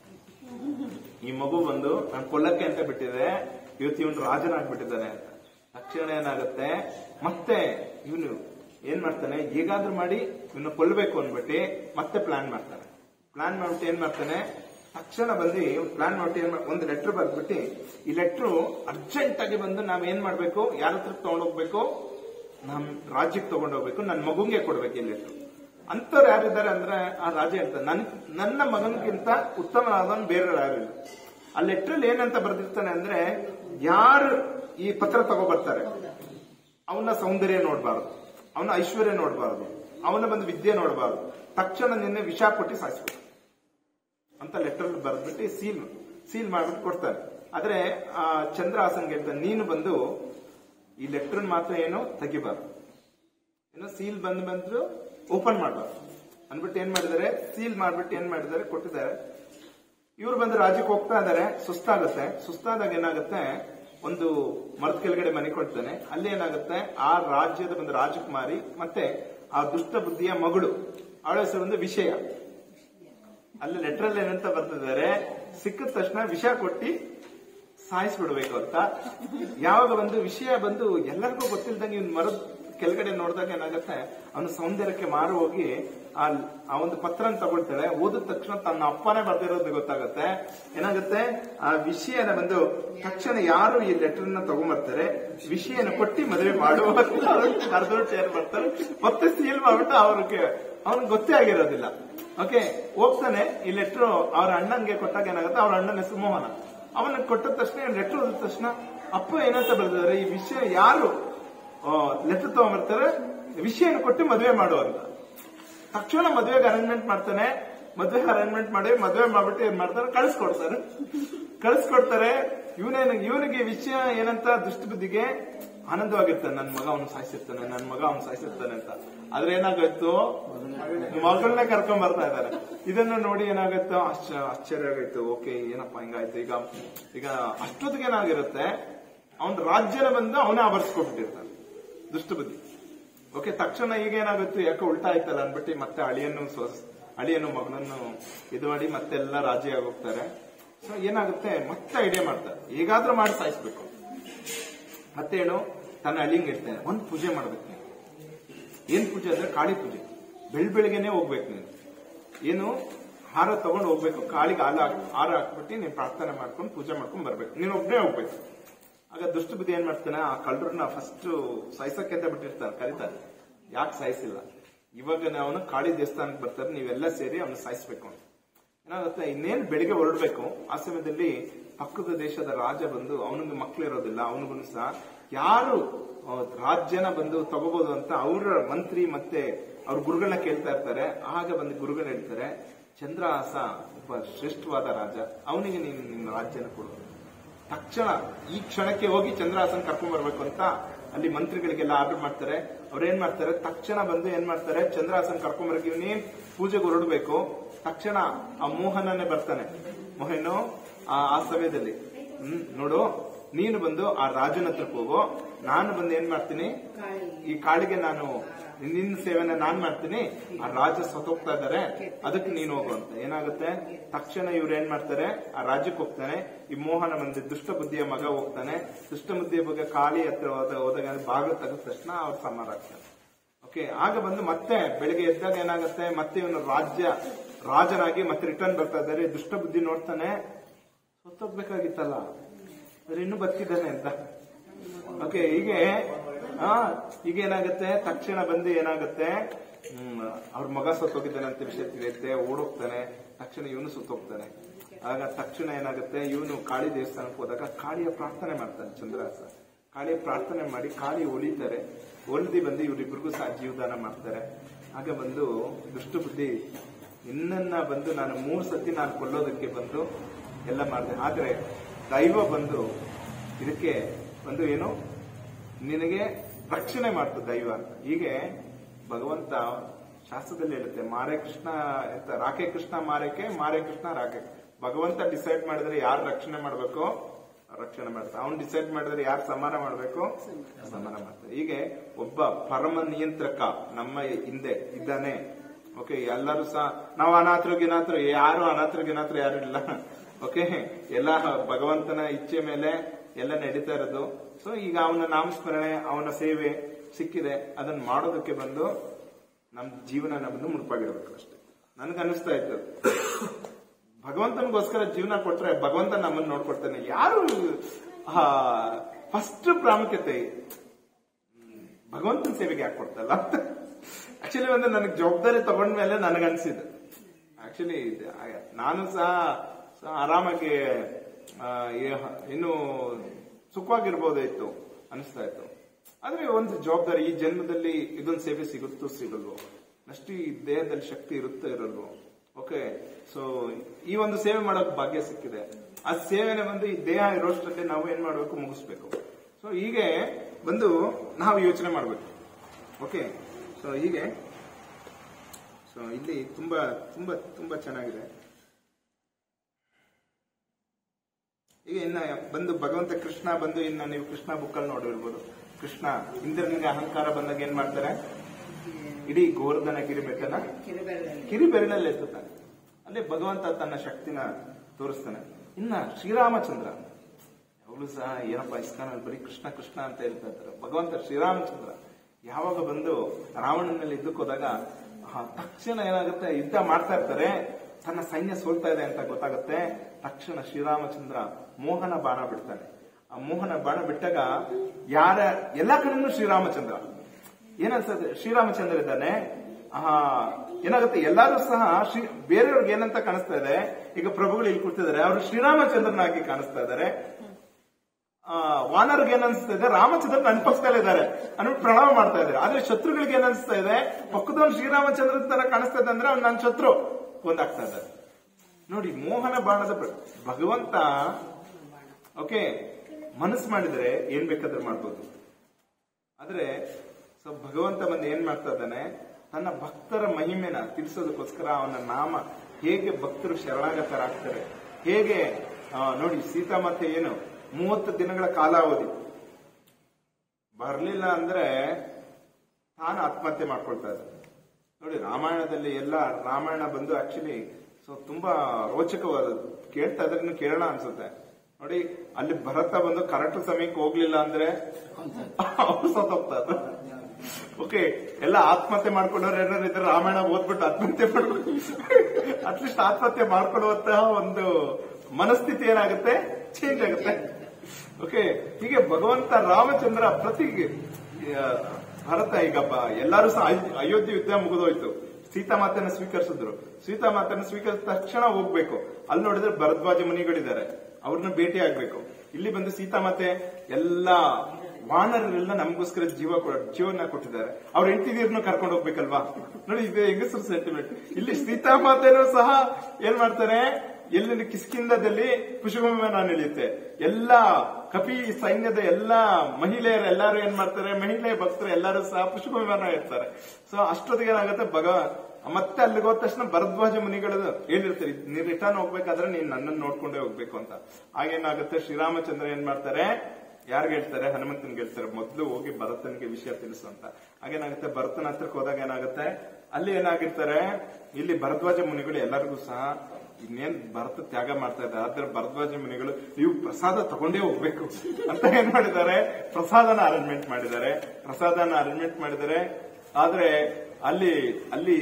ಈ ಮಗು ಬಂದು ನಾನು ಕೊಲ್ಲಕ್ಕೆ ಅಂತ ಬಿಟ್ಟಿದೆ, ಇವತ್ತು ಇವನು ರಾಜನಾಗ್ಬಿಟ್ಟಿದ್ದಾನೆ ಅಂತ. ತಕ್ಷಣ ಏನಾಗುತ್ತೆ, ಮತ್ತೆ ಇವನು ಏನ್ ಮಾಡ್ತಾನೆ, ಹೇಗಾದ್ರೂ ಮಾಡಿ ಇವನ್ನ ಕೊಲ್ಲಬೇಕು ಅಂದ್ಬಿಟ್ಟು ಮತ್ತೆ ಪ್ಲಾನ್ ಮಾಡ್ತಾನೆ. ಪ್ಲಾನ್ ಮಾಡ್ಬಿಟ್ಟು ಏನ್ ಮಾಡ್ತಾನೆ, ತಕ್ಷಣ ಬಂದು ಪ್ಲಾನ್ ಮಾಡ್ಬಿಟ್ಟು ಏನ್ ಒಂದು ಲೆಟರ್ ಬರ್ದ್ಬಿಟ್ಟು, ಈ ಲೆಟ್ರು ಅರ್ಜೆಂಟ್ ಆಗಿ ಬಂದು ನಾವ್ ಏನ್ ಮಾಡ್ಬೇಕು, ಯಾರ ಹತ್ರ ತಗೊಂಡೋಗ್ಬೇಕು, ನಮ್ ರಾಜ್ಯಕ್ಕೆ ತಗೊಂಡೋಗ್ಬೇಕು, ನನ್ ಮಗುಂಗೆ ಕೊಡ್ಬೇಕು ಈ ಲೆಟ್ರು. ಅಂತವ್ರು ಯಾರಿದ್ದಾರೆ ಅಂದ್ರೆ ಆ ರಾಜ ಹೇಳ್ತಾರೆ, ನನ್ ನನ್ನ ಮಗನ್ಗಿಂತ ಉತ್ತಮನಾದವನ್ ಬೇರೆ ಯಾರಿಲ್ಲ. ಆ ಲೆಟ್ರಲ್ಲಿ ಏನಂತ ಬರ್ದಿರ್ತಾನೆ ಅಂದ್ರೆ, ಯಾರು ಈ ಪತ್ರ ತಗೋಬರ್ತಾರೆ ಅವನ ಸೌಂದರ್ಯ ನೋಡ್ಬಾರ್ದು, ಅವನ ಐಶ್ವರ್ಯ ನೋಡ್ಬಾರ್ದು, ಅವನ ಬಂದು ವಿದ್ಯೆ ನೋಡ್ಬಾರ್ದು, ತಕ್ಷಣ ನಿನ್ನೆ ವಿಷ ಕೊಟ್ಟು ಸಾಯಿಸ್ಬೇಕು ಅಂತ ಲೆಟರ್ ಬರ್ದ್ಬಿಟ್ಟು ಸೀಲ್ ಸೀಲ್ ಮಾಡ್ಬಿಟ್ಟು ಕೊಡ್ತಾರೆ. ಆದ್ರೆ ಆ ಚಂದ್ರಹಾಸನ್ಗೆ ಹೇಳ್ತಾನೆ, ನೀನು ಬಂದು ಈ ಲೆಟರ್ ಮಾತ್ರ ಏನು ತೆಗಿಬಾರ್ದು, ಏನೋ ಸೀಲ್ ಬಂದ್ ಬಂದ್ರು ಓಪನ್ ಮಾಡಬಾರ್ದು ಅನ್ಬಿಟ್ಟು ಏನ್ ಮಾಡಿದ್ದಾರೆ, ಸೀಲ್ ಮಾಡ್ಬಿಟ್ಟು ಏನ್ ಮಾಡಿದ್ದಾರೆ ಕೊಟ್ಟಿದ್ದಾರೆ. ಇವ್ರು ಬಂದು ರಾಜ್ಯಕ್ಕೆ ಹೋಗ್ತಾ ಇದಾರೆ, ಸುಸ್ತಾಗುತ್ತೆ. ಸುಸ್ತಾದಾಗ ಏನಾಗುತ್ತೆ, ಒಂದು ಮರದ ಕೆಳಗಡೆ ಮನೆ ಕೊಡ್ತಾನೆ. ಅಲ್ಲಿ ಏನಾಗುತ್ತೆ, ಆ ರಾಜ್ಯದ ಒಂದು ರಾಜಕುಮಾರಿ ಮತ್ತೆ ಆ ದುಷ್ಟ ಬುದ್ಧಿಯ ಮಗಳು, ಅವಳ ಹೆಸರು ಒಂದು ವಿಷಯ. ಅಲ್ಲಿ ಲೆಟರ್ ಅಲ್ಲಿ ಏನಂತ ಬರ್ತಿದ್ದಾರೆ, ಸಿಕ್ಕಿದ ತಕ್ಷಣ ವಿಷ ಕೊಟ್ಟಿ ಸಾಯಿಸ್ಬಿಡ್ಬೇಕು ಅಂತ. ಯಾವಾಗ ಒಂದು ವಿಷಯ ಬಂದು ಎಲ್ಲರಿಗೂ ಗೊತ್ತಿಲ್ದಂಗೆ ಇವ್ನ ಮರದ ಕೆಳಗಡೆ ನೋಡಿದಾಗ ಏನಾಗುತ್ತೆ, ಅವನ ಸೌಂದರ್ಯಕ್ಕೆ ಮಾರು ಹೋಗಿ ಆ ಆ ಒಂದು ಪತ್ರನ ತಗೊಳ್ತಾಳೆ. ಓದಿದ ತಕ್ಷಣ ತನ್ನ ಅಪ್ಪನೇ ಬರ್ದಿರೋದು ಗೊತ್ತಾಗುತ್ತೆ. ಏನಾಗುತ್ತೆ, ಆ ವಿಷಯನ ಬಂದು ತಕ್ಷಣ ಯಾರು ಈ ಲೆಟರ್ ನ ತಗೊಂಡ್ಬರ್ತಾರೆ, ವಿಷಯನ ಕೊಟ್ಟಿ ಮದುವೆ ಮಾಡುವ ಬರ್ದೋಳು ಶೇರ್ ಮಾಡ್ತಾರೆ. ಮತ್ತೆ ಸೀಲ್ ಮಾಡ್ಬಿಟ್ಟು ಅವ್ರಿಗೆ ಅವ್ನಿಗೆ ಗೊತ್ತೇ ಆಗಿರೋದಿಲ್ಲ. ಓಕೆ, ಹೋಗ್ತಾನೆ. ಈ ಲೆಟರ್ ಅವ್ರ ಅಣ್ಣನ್ಗೆ ಕೊಟ್ಟಾಗ ಏನಾಗುತ್ತೆ, ಅವ್ರ ಅಣ್ಣನ ಹೆಸರು ಮೋಹನ. ಅವನಿಗೆ ಕೊಟ್ಟ ತಕ್ಷಣ ಲೆಟರ್ ಓದಿದ ತಕ್ಷಣ ಅಪ್ಪ ಏನಂತ ಬರ್ದಿದ್ದಾರೆ, ಈ ವಿಷಯ ಯಾರು ಲೆಟರ್ ತಗೊಂಡ್ಬರ್ತಾರೆ, ವಿಷಯನ ಕೊಟ್ಟು ಮದುವೆ ಮಾಡುವಂತ. ತಕ್ಷಣ ಮದುವೆಗೆ ಅರೇಂಜ್ಮೆಂಟ್ ಮಾಡ್ತಾನೆ. ಮದುವೆಗೆ ಅರೇಂಜ್ಮೆಂಟ್ ಮಾಡಿ ಮದುವೆ ಮಾಡ್ಬಿಟ್ಟು ಏನ್ ಮಾಡ್ತಾರೆ, ಕಳಿಸ್ಕೊಡ್ತಾರೆ. ಕಳಿಸ್ಕೊಡ್ತಾರೆ. ಇವನೇನ ಇವನಿಗೆ ವಿಷಯ ಏನಂತ ದುಷ್ಟ ಬುದ್ಧಿಗೆ ಆನಂದವಾಗಿರ್ತಾನೆ, ನನ್ ಮಗ ಅವ್ನು ಸಾಯಿಸಿರ್ತಾನೆ, ನನ್ ಮಗ ಅವ್ನು ಸಾಯಿಸಿರ್ತಾನೆ ಅಂತ. ಆದ್ರೆ ಏನಾಗೋಯ್ತು, ಮಗಳನ್ನೇ ಕರ್ಕೊಂಡ್ ಬರ್ತಾ ಇದಾರೆ. ಇದನ್ನ ನೋಡಿ ಏನಾಗುತ್ತೋ ಆಶ್ಚರ್ಯ ಆಶ್ಚರ್ಯ ಆಗೋಯ್ತು. ಓಕೆ, ಏನಪ್ಪಾ ಹಿಂಗಾಯ್ತು. ಈಗ ಈಗ ಅಷ್ಟೊತ್ತಿಗೆ ಏನಾಗಿರುತ್ತೆ, ಅವನ್ ರಾಜ್ಯನ ಬಂದು ಅವನೇ ಆವರಿಸ್ಕೊಬಿಟ್ಟಿರ್ತಾನೆ ದುಷ್ಟ ಬುದ್ಧಿ. ಓಕೆ, ತಕ್ಷಣ ಈಗ ಏನಾಗುತ್ತೆ, ಯಾಕೆ ಉಲ್ಟಾ ಆಯ್ತಲ್ಲ ಅನ್ಬಿಟ್ಟು ಮತ್ತೆ ಅಳಿಯನ್ನು ಅಳಿಯನ್ನು ಮಗನನ್ನು ಇದು ಮಾಡಿ ಮತ್ತೆಲ್ಲ ರಾಜಿ ಆಗೋಗ್ತಾರೆ. ಸೊ ಏನಾಗುತ್ತೆ, ಮತ್ತೆ ಐಡಿಯಾ ಮಾಡ್ತಾರೆ, ಹೇಗಾದ್ರೂ ಮಾಡಿ ಸಾಯಿಸ್ಬೇಕು. ಮತ್ತೇನು, ತನ್ನ ಅಳಿಯಂಗ್ ಇರ್ತಾನೆ, ಒಂದ್ ಪೂಜೆ ಮಾಡ್ಬೇಕು. ಏನ್ ಪೂಜೆ ಅಂದ್ರೆ ಕಾಳಿ ಪೂಜೆ. ಬೆಳ್ ಬೆಳಿಗ್ಗೆನೆ ಹೋಗ್ಬೇಕು ನೀನು. ಏನು, ಹಾರ ತಗೊಂಡು ಹೋಗ್ಬೇಕು, ಕಾಳಿಗೆ ಹಾಲ ಹಾರ ಹಾಕ್ಬಿಟ್ಟು ನೀನ್ ಪ್ರಾರ್ಥನೆ ಮಾಡ್ಕೊಂಡು ಪೂಜೆ ಮಾಡ್ಕೊಂಡ್ ಬರ್ಬೇಕು. ನೀನ್ ಒಬ್ಬನೇ ಹೋಗ್ಬೇಕು. ಆಗ ದುಷ್ಟ ಬುದ್ಧಿ ಏನ್ ಮಾಡ್ತಾನೆ, ಆ ಕಳ್ಳರನ್ನ ಫಸ್ಟ್ ಸಾಯಿಸಕ್ಕೆ ಅಂತ ಬಿಟ್ಟಿರ್ತಾನೆ, ಕರೀತಾರೆ. ಯಾಕೆ ಸಾಯಿಸಿಲ್ಲ, ಇವಾಗ ಅವನು ಕಾಳಿ ದೇವಸ್ಥಾನಕ್ಕೆ ಬರ್ತಾರೆ, ನೀವೆಲ್ಲ ಸೇರಿ ಅವನು ಸಾಯಿಸ್ಬೇಕು ಅಂತ. ಏನಾಗುತ್ತೆ, ಇನ್ನೇನ್ ಬೆಳಿಗ್ಗೆ ಹೊರಡ್ಬೇಕು. ಆ ಸಮಯದಲ್ಲಿ ಪಕ್ಕದ ದೇಶದ ರಾಜ ಬಂದು, ಅವನಿಗೆ ಮಕ್ಳು ಇರೋದಿಲ್ಲ, ಅವನಿಗೂ ಸಹ ಯಾರು ರಾಜ್ಯನ ಬಂದು ತಗೋಬಹುದು ಅಂತ ಅವರ ಮಂತ್ರಿ ಮತ್ತೆ ಅವ್ರ ಗುರುಗಳನ್ನ ಕೇಳ್ತಾ ಇರ್ತಾರೆ. ಆಗ ಬಂದು ಗುರುಗಳು ಹೇಳ್ತಾರೆ, ಚಂದ್ರಹಾಸ ಒಬ್ಬ ಶ್ರೇಷ್ಠವಾದ ರಾಜ, ಅವನಿಗೆ ನೀನು ನಿನ್ನ ರಾಜ್ಯನ ಕೊಡು. ತಕ್ಷಣ ಈ ಕ್ಷಣಕ್ಕೆ ಹೋಗಿ ಚಂದ್ರಹಾಸನ್ ಕರ್ಕೊಂಡ್ ಬರ್ಬೇಕು ಅಂತ ಅಲ್ಲಿ ಮಂತ್ರಿಗಳಿಗೆಲ್ಲ ಆರ್ಡರ್ ಮಾಡ್ತಾರೆ. ಅವ್ರೇನ್ ಮಾಡ್ತಾರೆ, ತಕ್ಷಣ ಬಂದು ಏನ್ ಮಾಡ್ತಾರೆ, ಚಂದ್ರಹಾಸನ್ ಕರ್ಕೊಂಡ್ ಬರಕ್ಕೆ ಇವನೇನ್ ಪೂಜೆಗೆ ಹೊರಡ್ಬೇಕು. ತಕ್ಷಣ ಆ ಮೋಹನನೇ ಬರ್ತಾನೆ. ಮೋಹನು ಆ ಸಮಯದಲ್ಲಿ ಹ್ಮ್ ನೋಡು, ನೀನು ಬಂದು ಆ ರಾಜನ ಹತ್ರಕ್ಕೆ ಹೋಗು, ನಾನು ಬಂದು ಏನ್ ಮಾಡ್ತೀನಿ, ಈ ಕಾಳಿಗೆ ನಾನು ನಿನ್ನ ಸೇವೆನ ನಾನ್ ಮಾಡ್ತೀನಿ, ಆ ರಾಜ ಸತ್ತೋಗ್ತಾ ಇದಾರೆ, ಅದಕ್ಕೆ ನೀನು ಹೋಗು ಅಂತ. ಏನಾಗುತ್ತೆ, ತಕ್ಷಣ ಇವ್ರು ಏನ್ ಮಾಡ್ತಾರೆ, ಆ ರಾಜ್ಯಕ್ಕೆ ಹೋಗ್ತಾನೆ. ಈ ಮೋಹನ ಬಂದು ದುಷ್ಟ ಬುದ್ಧಿಯ ಮಗ ಹೋಗ್ತಾನೆ. ದುಷ್ಟ ಬುದ್ಧಿಯ ಬಗ್ಗೆ ಕಾಳಿ ಹತ್ರ ಹೋದಾಗ ಭಾಗ ತೆಗೆದ ತಕ್ಷಣ ಅವ್ರು ಸಮಾರ ಆಗ್ತಾನೆ. ಓಕೆ, ಆಗ ಬಂದು ಮತ್ತೆ ಬೆಳಿಗ್ಗೆ ಎದ್ದಾಗ ಏನಾಗುತ್ತೆ, ಮತ್ತೆ ಇವನು ರಾಜ್ಯ ರಾಜನಾಗಿ ಮತ್ತೆ ರಿಟರ್ನ್ ಬರ್ತಾ ಇದ್ದಾರೆ. ದುಷ್ಟ ಬುದ್ಧಿ ನೋಡ್ತಾನೆ, ಸತ್ತೋಗ್ಬೇಕಾಗಿತ್ತಲ್ಲ, ಅದ್ರ ಇನ್ನೂ ಬದುಕಿದ್ದಾನೆ ಅಂತ. ಓಕೆ, ಹೀಗೆ ಆ ಈಗ ಏನಾಗುತ್ತೆ, ತಕ್ಷಣ ಬಂದು ಏನಾಗುತ್ತೆ, ಹ್ಮ್ ಅವ್ರ ಮಗ ಸತ್ತೋಗಿದ್ದಾನೆ ಅಂತ ವಿಷಯ ತಿಳಿಯುತ್ತೆ. ಓಡೋಗ್ತಾನೆ. ತಕ್ಷಣ ಇವನು ಸುತ್ತೋಗ್ತಾನೆ. ಆಗ ತಕ್ಷಣ ಏನಾಗುತ್ತೆ, ಇವನು ಕಾಳಿ ದೇವಸ್ಥಾನಕ್ಕೆ ಹೋದಾಗ ಕಾಳಿಯ ಪ್ರಾರ್ಥನೆ ಮಾಡ್ತಾನೆ ಚಂದ್ರಹಾಸ. ಕಾಳಿಯ ಪ್ರಾರ್ಥನೆ ಮಾಡಿ ಕಾಳಿ ಒಲಿತಾರೆ. ಒಲಿದಿ ಬಂದು ಇವರಿಬ್ಬರಿಗೂ ಸಹ ಜೀವದಾನ ಮಾಡ್ತಾರೆ. ಆಗ ಬಂದು ದುಷ್ಟ ಬುದ್ಧಿ ಇನ್ನನ್ನ ಬಂದು ನಾನು ಮೂರು ಸತಿ ನಾನು ಕೊಲ್ಲೋದಕ್ಕೆ ಬಂದು ಎಲ್ಲ ಮಾಡಿದೆ, ಆದ್ರೆ ದೈವ ಬಂದು ಇದಕ್ಕೆ ಒಂದು ಏನು ನಿನಗೆ ರಕ್ಷಣೆ ಮಾಡ್ತು ದೈವ ಅಂತ. ಹೀಗೆ ಭಗವಂತ ಶಾಸ್ತ್ರದಲ್ಲಿ ಹೇಳುತ್ತೆ, ಮಾರೆ ಕೃಷ್ಣ ಅಂತ, ರಾಕೆ ಕೃಷ್ಣ ಮಾರೇಕೆ, ಮಾರೆ ಕೃಷ್ಣ ರಾಕೆ. ಭಗವಂತ ಡಿಸೈಡ್ ಮಾಡಿದ್ರೆ ಯಾರು ರಕ್ಷಣೆ ಮಾಡ್ಬೇಕು, ರಕ್ಷಣೆ ಮಾಡ್ತಾರೆ. ಅವ್ನು ಡಿಸೈಡ್ ಮಾಡಿದ್ರೆ ಯಾರು ಸಮಾನ ಮಾಡ್ಬೇಕು, ಸಮಾನ ಮಾಡ್ತಾರೆ. ಹೀಗೆ ಒಬ್ಬ ಪರಮ ನಿಯಂತ್ರಕ ನಮ್ಮ ಹಿಂದೆ ಇದ್ದಾನೆ. ಓಕೆ, ಎಲ್ಲರೂ ಸಹ ನಾವು ಅನಾಥರು ಗಿನಾಥರು, ಯಾರು ಅನಾಥರು ಗಿನಾಥರು ಯಾರು ಇಲ್ಲ. ಓಕೆ, ಎಲ್ಲ ಭಗವಂತನ ಇಚ್ಛೆ ಮೇಲೆ ಎಲ್ಲ ನಡೀತಾ ಇರೋದು. ಸೊ ಈಗ ಅವನ ನಾಮಸ್ಮರಣೆ, ಅವನ ಸೇವೆ ಸಿಕ್ಕಿದೆ, ಅದನ್ನ ಮಾಡೋದಕ್ಕೆ ಬಂದು ನಮ್ ಜೀವನನ ಬಂದು ಮುಡುಪಾಗಿರ್ಬೇಕು ಅಷ್ಟೇ. ನನ್ಗನ್ನಿಸ್ತಾ ಇತ್ತು, ಭಗವಂತನಿಗೋಸ್ಕರ ಜೀವನ ಕೊಟ್ರೆ ಭಗವಂತ ನಮ್ಮನ್ನು ನೋಡ್ಕೊಡ್ತಾನೆ. ಯಾರು ಫಸ್ಟ್ ಪ್ರಾಮುಖ್ಯತೆ ಭಗವಂತನ ಸೇವೆಗೆ ಯಾಕೆ ಕೊಡ್ತಲ್ಲ ಅಂತ ಆಕ್ಚುಲಿ ಒಂದು ನನಗೆ ಜವಾಬ್ದಾರಿ ತಗೊಂಡ್ಮೇಲೆ ನನಗನ್ಸಿದ್ದು. ಆಕ್ಚುಲಿ ನಾನು ಸಹ ಆರಾಮಾಗಿ ಇನ್ನು ಸುಖವಾಗಿರ್ಬೋದಾಯ್ತು ಅನಿಸ್ತಾ ಇತ್ತು. ಆದ್ರೆ ಒಂದು ಜವಾಬ್ದಾರಿ, ಈ ಜನ್ಮದಲ್ಲಿ ಇದೊಂದು ಸೇವೆ ಸಿಗುತ್ತೋ ಸಿಗಲ್ವೋ, ಅಷ್ಟು ಈ ದೇಹದಲ್ಲಿ ಶಕ್ತಿ ಇರುತ್ತೋ ಇರಲ್ವೋ. ಓಕೆ, ಸೊ ಈ ಒಂದು ಸೇವೆ ಮಾಡೋಕೆ ಭಾಗ್ಯ ಸಿಕ್ಕಿದೆ. ಆ ಸೇವೆನೆ ಬಂದು ಈ ದೇಹ ಇರೋಷ್ಟರಲ್ಲಿ ನಾವು ಏನ್ ಮಾಡ್ಬೇಕು, ಮುಗಿಸ್ಬೇಕು. ಸೊ ಹೀಗೆ ಬಂದು ನಾವು ಯೋಚನೆ ಮಾಡಬೇಕು. ಓಕೆ, ಸೊ ಹೀಗೆ ಸೊ ಇಲ್ಲಿ ತುಂಬಾ ತುಂಬಾ ತುಂಬಾ ಚೆನ್ನಾಗಿದೆ. ಈಗ ಇನ್ನ ಬಂದು ಭಗವಂತ ಕೃಷ್ಣ ಬಂದು ಇನ್ನ ನೀವು ಕೃಷ್ಣ ಬುಕ್ ಅಲ್ಲಿ ನೋಡಿರ್ಬೋದು. ಕೃಷ್ಣ ಇಂದ್ರನಿಗೆ ಅಹಂಕಾರ ಬಂದಾಗ ಏನ್ ಮಾಡ್ತಾರೆ, ಇಡೀ ಗೋವರ್ಧನ ಗಿರಿ ಬೆಟ್ಟನ ಕಿರಿಬೆರಳಲ್ಲಿ ಎತ್ತುತ್ತಾನೆ. ಅಲ್ಲೇ ಭಗವಂತ ತನ್ನ ಶಕ್ತಿನ ತೋರಿಸ್ತಾನೆ. ಇನ್ನ ಶ್ರೀರಾಮಚಂದ್ರ ಯಾವಾಗಲೂ ಸಹ ಏನಪ್ಪಾ ಇಸ್ಕಾನಲ್ಲಿ ಬರೀ ಕೃಷ್ಣ ಕೃಷ್ಣ ಅಂತ ಹೇಳ್ತಾ ಇರ್ತಾರೆ. ಭಗವಂತ ಶ್ರೀರಾಮಚಂದ್ರ ಯಾವಾಗ ಬಂದು ರಾವಣನಲ್ಲಿ ಯುದ್ಧಕ್ಕೆ ಹೋದಾಗ ತಕ್ಷಣ ಏನಾಗುತ್ತೆ, ಯುದ್ಧ ಮಾಡ್ತಾ ಇರ್ತಾರೆ, ತನ್ನ ಸೈನ್ಯ ಸೋಲ್ತಾ ಇದೆ ಅಂತ ಗೊತ್ತಾಗುತ್ತೆ. ತಕ್ಷಣ ಶ್ರೀರಾಮಚಂದ್ರ ಮೋಹನ ಬಾಣ ಬಿಡ್ತಾನೆ. ಆ ಮೋಹನ ಬಾಣ ಬಿಟ್ಟಾಗ ಯಾರ ಎಲ್ಲಾ ಕಡೆನೂ ಶ್ರೀರಾಮಚಂದ್ರ ಏನನ್ಸುತ್ತೆ, ಶ್ರೀರಾಮಚಂದ್ರ ಇದ್ದಾನೆ. ಆ ಏನಾಗುತ್ತೆ, ಎಲ್ಲರೂ ಸಹ ಶ್ರೀ ಬೇರೆಯವ್ರಿಗೆ ಏನಂತ ಕಾಣಿಸ್ತಾ ಇದೆ, ಈಗ ಪ್ರಭುಗಳು ಇಲ್ಲಿ ಕೂತಿದ್ದಾರೆ, ಅವರು ಶ್ರೀರಾಮಚಂದ್ರನಾಗಿ ಕಾಣಿಸ್ತಾ ಇದ್ದಾರೆ. ಆ ವಾನರ್ಗೆ ಏನನ್ಸ್ತಾ ಇದೆ, ರಾಮಚಂದ್ರ ನೆನಪಿಸ್ತಾ ಇದ್ದಾರೆ ಅನ್ನೋ ಪ್ರಣಾಮ ಮಾಡ್ತಾ ಇದ್ದಾರೆ. ಆದ್ರೆ ಶತ್ರುಗಳಿಗೆ ಏನನ್ಸ್ತಾ ಇದೆ, ಪಕ್ಕದವನು ಶ್ರೀರಾಮಚಂದ್ರ ತರ ಕಾಣಿಸ್ತಾ ಇದೆ ಅಂದ್ರೆ ಅವ್ನು ನನ್ನ ಶತ್ರು ಒಂದಾಗ್ತಾ ಇದ್ದಾರೆ. ನೋಡಿ, ಮೋಹನ ಬಾಣದ ಭಗವಂತ ಓಕೆ ಮನಸ್ಸು ಮಾಡಿದ್ರೆ ಏನ್ ಬೇಕಾದ್ರೂ ಮಾಡ್ಬೋದು. ಆದ್ರೆ ಸೊ ಭಗವಂತ ಬಂದು ಏನ್ ಮಾಡ್ತಾ ಇದ್ದಾನೆ, ತನ್ನ ಭಕ್ತರ ಮಹಿಮೆನ ತಿಳಿಸೋದಕ್ಕೋಸ್ಕರ ಅವನ ನಾಮ ಹೇಗೆ ಭಕ್ತರು ಶರಣಾಗತರಾಗ್ತಾರೆ, ಹೇಗೆ ನೋಡಿ ಸೀತಾ ಮತ್ತೆ ಏನು ಮೂವತ್ತು ದಿನಗಳ ಕಾಲಾವಧಿ ಬರ್ಲಿಲ್ಲ ಅಂದ್ರೆ ತಾನು ಆತ್ಮಹತ್ಯೆ ಮಾಡ್ಕೊಳ್ತಾ ಇದ್ದ. ನೋಡಿ, ರಾಮಾಯಣದಲ್ಲಿ ಎಲ್ಲ ರಾಮಾಯಣ ಬಂದು ಆಕ್ಚುಲಿ ಸೊ ತುಂಬಾ ರೋಚಕವಾದದ್ದು. ಕೇಳ್ತಾ ಇದ್ರೆ ಕೇಳೋಣ ಅನ್ಸುತ್ತೆ. ನೋಡಿ, ಅಲ್ಲಿ ಭರತ ಬಂದು ಕರೆಕ್ಟ್ ಸಮಯಕ್ಕೆ ಹೋಗ್ಲಿಲ್ಲ ಅಂದ್ರೆ ಅವ್ರು ಸತ್ತೋಗ್ತಾ ಇದ್ರು. ಓಕೆ, ಎಲ್ಲ ಆತ್ಮಹತ್ಯೆ ಮಾಡ್ಕೊಂಡವ್ರು ಏನಾರು ಇದ್ರೆ ರಾಮಾಯಣ ಓದ್ಬಿಟ್ಟು ಆತ್ಮಹತ್ಯೆ ಮಾಡ್ಕೊಂಡು ಅಟ್ಲೀಸ್ಟ್ ಆತ್ಮಹತ್ಯೆ ಮಾಡ್ಕೊಳ್ಳುವಂತಹ ಒಂದು ಮನಸ್ಥಿತಿ ಏನಾಗುತ್ತೆ, ಚೇಂಜ್ ಆಗುತ್ತೆ. ಓಕೆ, ಹೀಗೆ ಭಗವಂತ ರಾಮಚಂದ್ರ ಪ್ರತಿ ಭರತ ಈಗ ಎಲ್ಲರೂ ಸಹ ಅಯೋಧ್ಯೆ ಯುದ್ಧ ಮುಗಿದೋಯ್ತು. ಸೀತಾ ಮಾತನ್ನ ಸ್ವೀಕರಿಸಿದ್ರು. ಸೀತಾ ಮಾತನ್ನ ಸ್ವೀಕರಿಸಿದ ತಕ್ಷಣ ಹೋಗ್ಬೇಕು. ಅಲ್ಲಿ ನೋಡಿದ್ರೆ ಭರದ್ವಾಜ ಮುನಿಗಳಿದ್ದಾರೆ, ಅವ್ರನ್ನ ಭೇಟಿ ಆಗ್ಬೇಕು. ಇಲ್ಲಿ ಬಂದು ಸೀತಾ ಮಾತೆ ಎಲ್ಲಾ ವಾನರರೆಲ್ಲ ನಮಗೋಸ್ಕರ ಜೀವ ಜೀವನ ಕೊಟ್ಟಿದ್ದಾರೆ. ಅವ್ರ ಹೆಂಡತಿದೀರ್ನು ಕರ್ಕೊಂಡು ಹೋಗ್ಬೇಕಲ್ವಾ. ನೋಡಿ, ಇದು ಹೆಂಗಸರು ಸೆಂಟಿಮೆಂಟ್. ಇಲ್ಲಿ ಸೀತಾ ಮಾತೆನೂ ಸಹ ಏನ್ ಮಾಡ್ತಾರೆ, ಎಲ್ಲಿ ಕಿಷ್ಕಿಂಧದಲ್ಲಿ ಪುಷ್ಪವಿಮಾನ ನಡೆಯುತ್ತೆ. ಎಲ್ಲಾ ಕಪಿ ಸೈನ್ಯದ ಎಲ್ಲಾ ಮಹಿಳೆಯರು ಎಲ್ಲಾರು ಏನ್ ಮಾಡ್ತಾರೆ, ಮಹಿಳೆ ಭಕ್ತರು ಎಲ್ಲರೂ ಸಹ ಪುಷ್ಪವಿಮಾನ ಇರ್ತಾರೆ. ಸೊ ಅಷ್ಟೊತ್ತಿಗೆ ಏನಾಗುತ್ತೆ, ಭಗ ಮತ್ತೆ ಅಲ್ಲಿಗೆ ಹೋದ ತಕ್ಷಣ ಭರದ್ವಾಜ ಮುನಿಗಳು ಹೇಳಿರ್ತಾರೆ, ನೀನ್ ರಿಟರ್ನ್ ಹೋಗ್ಬೇಕಾದ್ರೆ ನೀನ್ ನನ್ನನ್ನು ನೋಡ್ಕೊಂಡೇ ಹೋಗ್ಬೇಕು ಅಂತ. ಆಗೇನಾಗುತ್ತೆ, ಶ್ರೀರಾಮಚಂದ್ರ ಏನ್ ಮಾಡ್ತಾರೆ, ಯಾರ್ಗೆ ಹೇಳ್ತಾರೆ, ಹನುಮಂತನ್ಗೆ ಹೇಳ್ತಾರೆ, ಮೊದಲು ಹೋಗಿ ಭರತನಿಗೆ ವಿಷಯ ತಿಳಿಸು ಅಂತ. ಹಾಗೇನಾಗುತ್ತೆ, ಭರತನ ಹತ್ರಕ್ಕೆ ಹೋದಾಗ ಏನಾಗುತ್ತೆ, ಅಲ್ಲಿ ಏನಾಗಿರ್ತಾರೆ, ಇಲ್ಲಿ ಭರದ್ವಾಜ ಮುನಿಗಳು ಎಲ್ಲರಿಗೂ ಸಹ ಇನ್ನೇನ್ ಭರತ ತ್ಯಾಗ ಮಾಡ್ತಾ ಇದ್ದಾರೆ, ಆದ್ರೆ ಭರದ್ವಾಜ ಮುನಿಗಳು ನೀವು ಪ್ರಸಾದ ತಗೊಂಡೇ ಹೋಗ್ಬೇಕು ಅಂತ ಏನ್ ಮಾಡಿದ್ದಾರೆ, ಪ್ರಸಾದನ ಅರೇಂಜ್ಮೆಂಟ್ ಮಾಡಿದ್ದಾರೆ. ಪ್ರಸಾದನ ಅರೇಂಜ್ಮೆಂಟ್ ಮಾಡಿದ್ದಾರೆ. ಆದ್ರೆ ಅಲ್ಲಿ ಅಲ್ಲಿ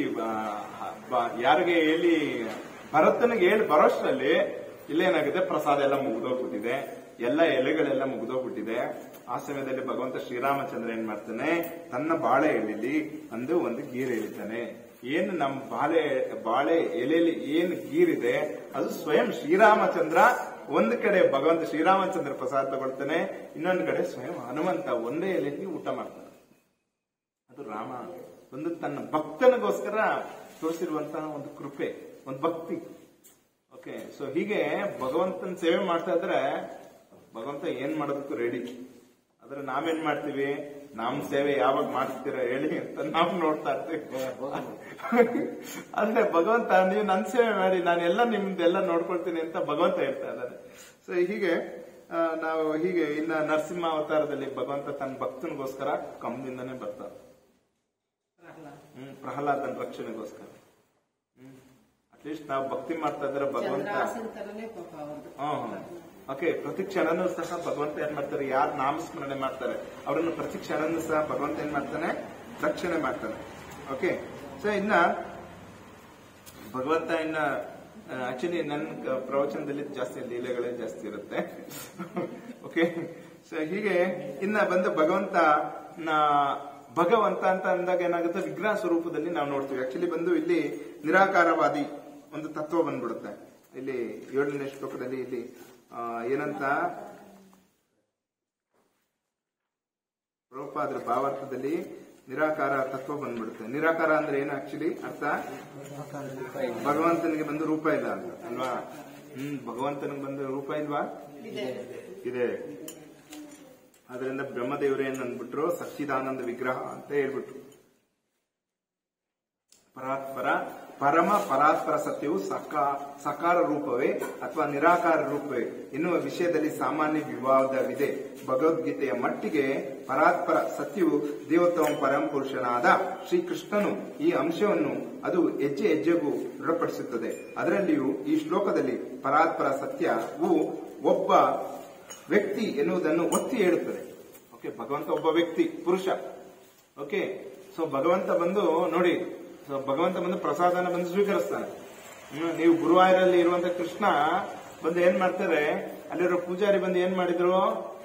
ಯಾರಿಗೆ ಹೇಳಿ ಭರತನಿಗೆ ಹೇಳಿ ಬರೋಷ್ಟರಲ್ಲಿ ಇಲ್ಲೇನಾಗಿದೆ, ಪ್ರಸಾದ ಎಲ್ಲ ಮುಗಿದೋಗ್ಬಿಟ್ಟಿದೆ, ಎಲ್ಲ ಎಲೆಗಳೆಲ್ಲ ಮುಗಿದೋಗ್ಬಿಟ್ಟಿದೆ. ಆ ಸಮಯದಲ್ಲಿ ಭಗವಂತ ಶ್ರೀರಾಮಚಂದ್ರ ಏನ್ ಮಾಡ್ತಾನೆ, ತನ್ನ ಬಾಳೆ ಎಲೆಯಲ್ಲಿ ಒಂದು ಒಂದು ಗೀರ್ ಎಳಿತಾನೆ. ಏನು ನಮ್ಮ ಬಾಳೆ ಬಾಳೆ ಎಲೆಯಲ್ಲಿ ಏನು ಗೀರಿದೆ ಅದು ಸ್ವಯಂ ಶ್ರೀರಾಮಚಂದ್ರ. ಒಂದು ಕಡೆ ಭಗವಂತ ಶ್ರೀರಾಮಚಂದ್ರ ಪ್ರಸಾದ ತಗೊಳ್ತಾನೆ, ಇನ್ನೊಂದು ಕಡೆ ಸ್ವಯಂ ಹನುಮಂತ ಒಂದೇ ಎಲೆಯಲ್ಲಿ ಊಟ ಮಾಡ್ತಾನೆ. ಅದು ರಾಮ ಒಂದು ತನ್ನ ಭಕ್ತನಿಗೋಸ್ಕರ ತೋರಿಸಿರುವಂತಹ ಒಂದು ಕೃಪೆ, ಒಂದು ಭಕ್ತಿ. ಓಕೆ, ಸೊ ಹೀಗೆ ಭಗವಂತನ ಸೇವೆ ಮಾಡ್ತಾ ಇದ್ರೆ ಭಗವಂತ ಏನ್ ಮಾಡೋದಕ್ಕೂ ರೆಡಿ. ಆದ್ರೆ ನಾವೇನ್ ಮಾಡ್ತೀವಿ, ನಮ್ ಸೇವೆ ಯಾವಾಗ ಮಾಡ್ತೀರ ಹೇಳಿ ಅಂತ ನಾವು ನೋಡ್ತಾ ಇರ್ತೀವಿ. ಆದ್ರೆ ಭಗವಂತ ನೀವು ನನ್ ಸೇವೆ ಮಾಡಿ, ನಾನೆಲ್ಲ ನಿಮ್ದೆಲ್ಲ ನೋಡ್ಕೊಳ್ತೀನಿ ಅಂತ ಭಗವಂತ ಹೇಳ್ತಾ ಇದ್ದಾರೆ. ಸೊ ಹೀಗೆ ನಾವು ಹೀಗೆ ಇನ್ನ ನರಸಿಂಹ ಅವತಾರದಲ್ಲಿ ಭಗವಂತ ತನ್ನ ಭಕ್ತನಿಗೋಸ್ಕರ ಕಮ್ಮದಿಂದನೇ ಬರ್ತಾರೆ. ಹ್ಮ್ ಪ್ರಹ್ಲಾದನ ರಕ್ಷಣೆಗೋಸ್ಕರ. ಹ್ಮ್ ಅಟ್ಲೀಸ್ಟ್ ನಾವು ಭಕ್ತಿ ಮಾಡ್ತಾ ಇದ್ರೆ ಭಗವಂತ ಹ್ಮ್ ಓಕೆ ಪ್ರತಿ ಕ್ಷಣನೂ ಸಹ ಭಗವಂತ ಏನ್ ಮಾಡ್ತಾರೆ, ಯಾರು ನಾಮಸ್ಮರಣೆ ಮಾಡ್ತಾರೆ ಅವರನ್ನು ಪ್ರತಿ ಕ್ಷಣನೂ ಸಹ ಭಗವಂತ ಏನ್ ಮಾಡ್ತಾನೆ, ರಕ್ಷಣೆ ಮಾಡ್ತಾನೆ. ಓಕೆ, ಸೊ ಇನ್ನ ಭಗವಂತ ಇನ್ನ ಆಕ್ಚುಲಿ ನನ್ನ ಪ್ರವಚನದಲ್ಲಿ ಜಾಸ್ತಿ ಲೀಲೆಗಳೇ ಜಾಸ್ತಿ ಇರುತ್ತೆ. ಓಕೆ, ಸೊ ಹೀಗೆ ಇನ್ನ ಬಂದು ಭಗವಂತ ಭಗವಂತ ಅಂತ ಅಂದಾಗ ಏನಾಗುತ್ತೆ, ವಿಗ್ರಹ ಸ್ವರೂಪದಲ್ಲಿ ನಾವು ನೋಡ್ತೀವಿ. ಆಕ್ಚುಲಿ ಬಂದು ಇಲ್ಲಿ ನಿರಾಕಾರವಾದಿ ಒಂದು ತತ್ವ ಬಂದ್ಬಿಡುತ್ತೆ. ಇಲ್ಲಿ ಏಳನೇ ಶ್ಲೋಕದಲ್ಲಿ ಇಲ್ಲಿ ಏನಂತ ಪ್ರಭುಪಾದರ ಭಾವಾರ್ಥದಲ್ಲಿ ನಿರಾಕಾರ ತತ್ವ ಬಂದ್ಬಿಡುತ್ತೆ. ನಿರಾಕಾರ ಅಂದ್ರೆ ಏನು ಆಕ್ಚುಲಿ ಅರ್ಥ, ಭಗವಂತನಿಗೆ ಬಂದು ರೂಪ ಇಲ್ಲ ಅಂತ ಅಲ್ವಾ. ಹ್ಮ್ ಭಗವಂತನಿಗೆ ಬಂದು ರೂಪ ಇಲ್ವಾ, ಇದೆ. ಅದರಿಂದ ಬ್ರಹ್ಮದೇವರು ಏನ್ ಅಂದ್ಬಿಟ್ರು, ಸಚ್ಚಿದಾನಂದ ವಿಗ್ರಹ ಅಂತ ಹೇಳ್ಬಿಟ್ರು. ಪರಾತ್ಪರ ಪರಮ ಪರಾತ್ಪರ ಸತ್ಯವು ಸಕಾ ಸಕಾರ ರೂಪವೇ ಅಥವಾ ನಿರಾಕಾರ ರೂಪವೇ ಎನ್ನುವ ವಿಷಯದಲ್ಲಿ ಸಾಮಾನ್ಯ ವಿವಾದವಿದೆ. ಭಗವದ್ಗೀತೆಯ ಮಟ್ಟಿಗೆ ಪರಾತ್ಪರ ಸತ್ಯವು ದೇವೋತ್ತಮ ಪರಮ ಪುರುಷನಾದ ಶ್ರೀಕೃಷ್ಣನು ಈ ಅಂಶವನ್ನು ಅದು ಹೆಜ್ಜೆ ಹೆಜ್ಜೆಗೂ ದೃಢಪಡಿಸುತ್ತದೆ. ಅದರಲ್ಲಿಯೂ ಈ ಶ್ಲೋಕದಲ್ಲಿ ಪರಾತ್ಪರ ಸತ್ಯವು ಒಬ್ಬ ವ್ಯಕ್ತಿ ಎನ್ನುವುದನ್ನು ಒತ್ತಿ ಹೇಳುತ್ತದೆ. ಓಕೆ, ಭಗವಂತ ಒಬ್ಬ ವ್ಯಕ್ತಿ, ಪುರುಷ. ಓಕೆ, ಸೊ ಭಗವಂತ ಬಂದು ನೋಡಿ, ಸೊ ಭಗವಂತ ಬಂದು ಪ್ರಸಾದನ ಬಂದು ಸ್ವೀಕರಿಸ್ತಾನೆ. ನೀವು ಗುರುವಾಯೂರಲ್ಲಿ ಇರುವಂತ ಕೃಷ್ಣ ಬಂದು ಏನ್ ಮಾಡ್ತಾರೆ, ಅಲ್ಲಿರೋ ಪೂಜಾರಿ ಬಂದು ಏನ್ ಮಾಡಿದ್ರು,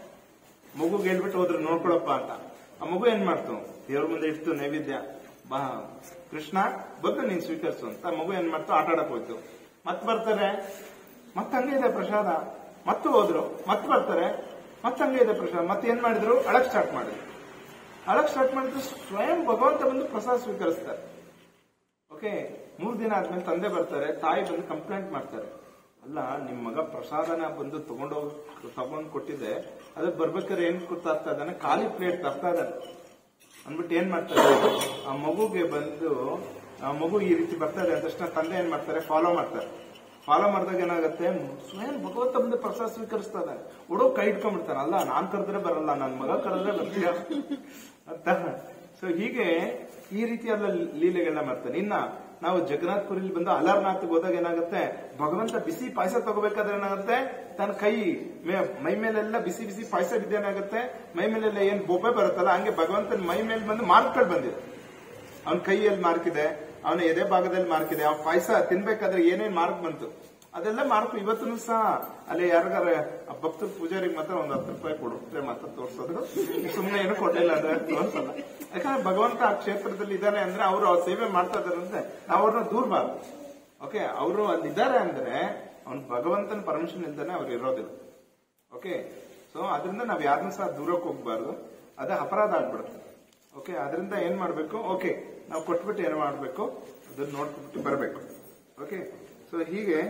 ಮಗುಗೆ ಹೇಳ್ಬಿಟ್ಟು ಹೋದ್ರು ನೋಡ್ಕೊಳಪ್ಪ ಅಂತ. ಆ ಮಗು ಏನ್ ಮಾಡ್ತು, ದೇವ್ರ ಮುಂದೆ ಇಡ್ತು ನೈವೇದ್ಯ, ಬಾ ಕೃಷ್ಣ ಬಂದು ನೀನ್ ಸ್ವೀಕರಿಸು ಅಂತ. ಮಗು ಏನ್ ಮಾಡ್ತು, ಆಟ ಆಡಕ್ ಹೋಯ್ತು. ಮತ್ ಬರ್ತಾರೆ, ಮತ್ ಹಂಗೆ ಇದೆ ಪ್ರಸಾದ. ಮತ್ತು ಹೋದ್ರು, ಮತ್ ಬರ್ತಾರೆ, ಮತ್ ಹಂಗೆ ಇದೆ ಪ್ರಸಾದ. ಮತ್ತೆ ಏನ್ ಮಾಡಿದ್ರು, ಅಳಕ್ ಸ್ಟಾರ್ಟ್ ಮಾಡಿದ್ರು. ಅಳಕ್ ಸ್ಟಾರ್ಟ್ ಮಾಡಿದ್ರು, ಸ್ವಯಂ ಭಗವಂತ ಬಂದು ಪ್ರಸಾದ ಸ್ವೀಕರಿಸ್ತಾರೆ. ಓಕೆ, ಮೂರ್ ದಿನ ಆದ್ಮೇಲೆ ತಂದೆ ಬರ್ತಾರೆ, ತಾಯಿ ಬಂದು ಕಂಪ್ಲೇಂಟ್ ಮಾಡ್ತಾರೆ, ಅಲ್ಲ ನಿಮ್ ಮಗ ಪ್ರಸಾದನ ಬಂದು ತಗೊಂಡೋಗ್ ತಗೊಂಡ್ ಕೊಟ್ಟಿದೆ, ಅದಕ್ಕೆ ಬರ್ಬೇಕಾದ್ರೆ ಏನ್ ತರ್ತಾ ಇದ್ದಾನೆ, ಖಾಲಿ ಪ್ಲೇಟ್ ತರ್ತಾ ಇದ್ದಾನೆ ಅಂದ್ಬಿಟ್ಟು ಏನ್ ಮಾಡ್ತಾರೆ, ಆ ಮಗುಗೆ ಬಂದು ಆ ಮಗು ಈ ರೀತಿ ಬರ್ತಾ ಇದೆ ಅಂತ ತಕ್ಷಣ ತಂದೆ ಏನ್ ಮಾಡ್ತಾರೆ, ಫಾಲೋ ಮಾಡ್ತಾರೆ. ಫಾಲೋ ಮಾಡಿದಾಗ ಏನಾಗುತ್ತೆ, ಸ್ವಯಂ ಭಗವಂತ ಬಂದು ಪ್ರಸಾದ ಸ್ವೀಕರಿಸ್ತಾ ಇದ್ದಾನೆ. ಹುಡುಗ ಕೈ ಇಟ್ಕೊಂಡ್ಬಿಡ್ತಾನೆ, ಅಲ್ಲ ನಾನ್ ಕರೆದ್ರೆ ಬರಲ್ಲ, ನನ್ ಮಗ ಕರೆದ್ರೆ ಬರ್ತೀಯ ಅಂತ. ಸೊ ಹೀಗೆ ಈ ರೀತಿಯಲ್ಲ ಲೀಲೆಗಳನ್ನ ಮಾಡ್ತಾನೆ. ಇನ್ನ ನಾವು ಜಗನ್ನಾಥ್ಪುರಿಲಿ ಬಂದು ಅಲಾರನಾಥ್ ಹೋದಾಗ ಏನಾಗುತ್ತೆ, ಭಗವಂತ ಬಿಸಿ ಪಾಯಸ ತಗೋಬೇಕಾದ್ರೆ ಏನಾಗುತ್ತೆ, ತನ್ನ ಕೈ ಮೈ ಮೇಲೆಲ್ಲ ಬಿಸಿ ಬಿಸಿ ಪಾಯಸ ಬಿದ್ದೇನಾಗುತ್ತೆ, ಮೈ ಮೇಲೆಲ್ಲ ಏನ್ ಬೊಬ್ಬೆ ಬರುತ್ತಲ್ಲ, ಹಂಗೆ ಭಗವಂತನ ಮೈ ಮೇಲೆ ಬಂದು ಮಾರ್ಕ್ಗಳು ಬಂದಿದೆ. ಅವನ ಕೈಯಲ್ಲಿ ಮಾರ್ಕ್ ಇದೆ, ಅವನ ಎದೆ ಭಾಗದಲ್ಲಿ ಮಾರ್ಕ್ ಇದೆ. ಆ ಪಾಯಸ ತಿನ್ಬೇಕಾದ್ರೆ ಏನೇನ್ ಮಾರ್ಕ್ ಬಂತು ಅದೆಲ್ಲ ಮಾರ್ಕ್ ಇವತ್ತೂ ಸಹ ಅಲ್ಲಿ ಯಾರಿಗಾರ ಭಕ್ತರು ಪೂಜಾರಿಗೆ ಮಾತ್ರ ಒಂದ್ ಹತ್ತು ರೂಪಾಯಿ ಕೊಡುತ್ತೆ ಮಾತ್ರ ತೋರ್ಸೋದು, ಸುಮ್ಮನೆ ಏನು ಕೊಟ್ಟಿಲ್ಲ ಅಂದ್ರೆ ತೋರ್ಸಲ್ಲ. ಯಾಕಂದ್ರೆ ಭಗವಂತ ಆ ಕ್ಷೇತ್ರದಲ್ಲಿ ಇದ್ದಾನೆ ಅಂದ್ರೆ ಅವರು ಅವ್ರ ಸೇವೆ ಮಾಡ್ತಾ ಇದಾರೆ ಅಂದ್ರೆ ನಾವು ಅವ್ರನ್ನ ದೂರಬಾರ್ದು. ಓಕೆ, ಅವರು ಅಲ್ಲಿದ್ದಾರೆ ಅಂದ್ರೆ ಅವ್ನು ಭಗವಂತನ ಪರ್ಮಿಷನ್ ಇಲ್ದಾನೆ ಅವ್ರು ಇರೋದಿಲ್ಲ. ಓಕೆ, ಸೊ ಅದರಿಂದ ನಾವ್ ಯಾರನ್ನೂ ಸಹ ದೂರಕ್ಕೆ ಹೋಗ್ಬಾರ್ದು, ಅದೇ ಅಪರಾಧ ಆಗ್ಬಿಡುತ್ತೆ. ಓಕೆ, ಅದರಿಂದ ಏನ್ ಮಾಡ್ಬೇಕು, ಓಕೆ ನಾವು ಕೊಟ್ಬಿಟ್ಟು ಏನ್ ಮಾಡ್ಬೇಕು, ಅದನ್ನ ನೋಡ್ಬಿಟ್ಟು ಬರಬೇಕು. ಓಕೆ, ಸೊ ಹೀಗೆ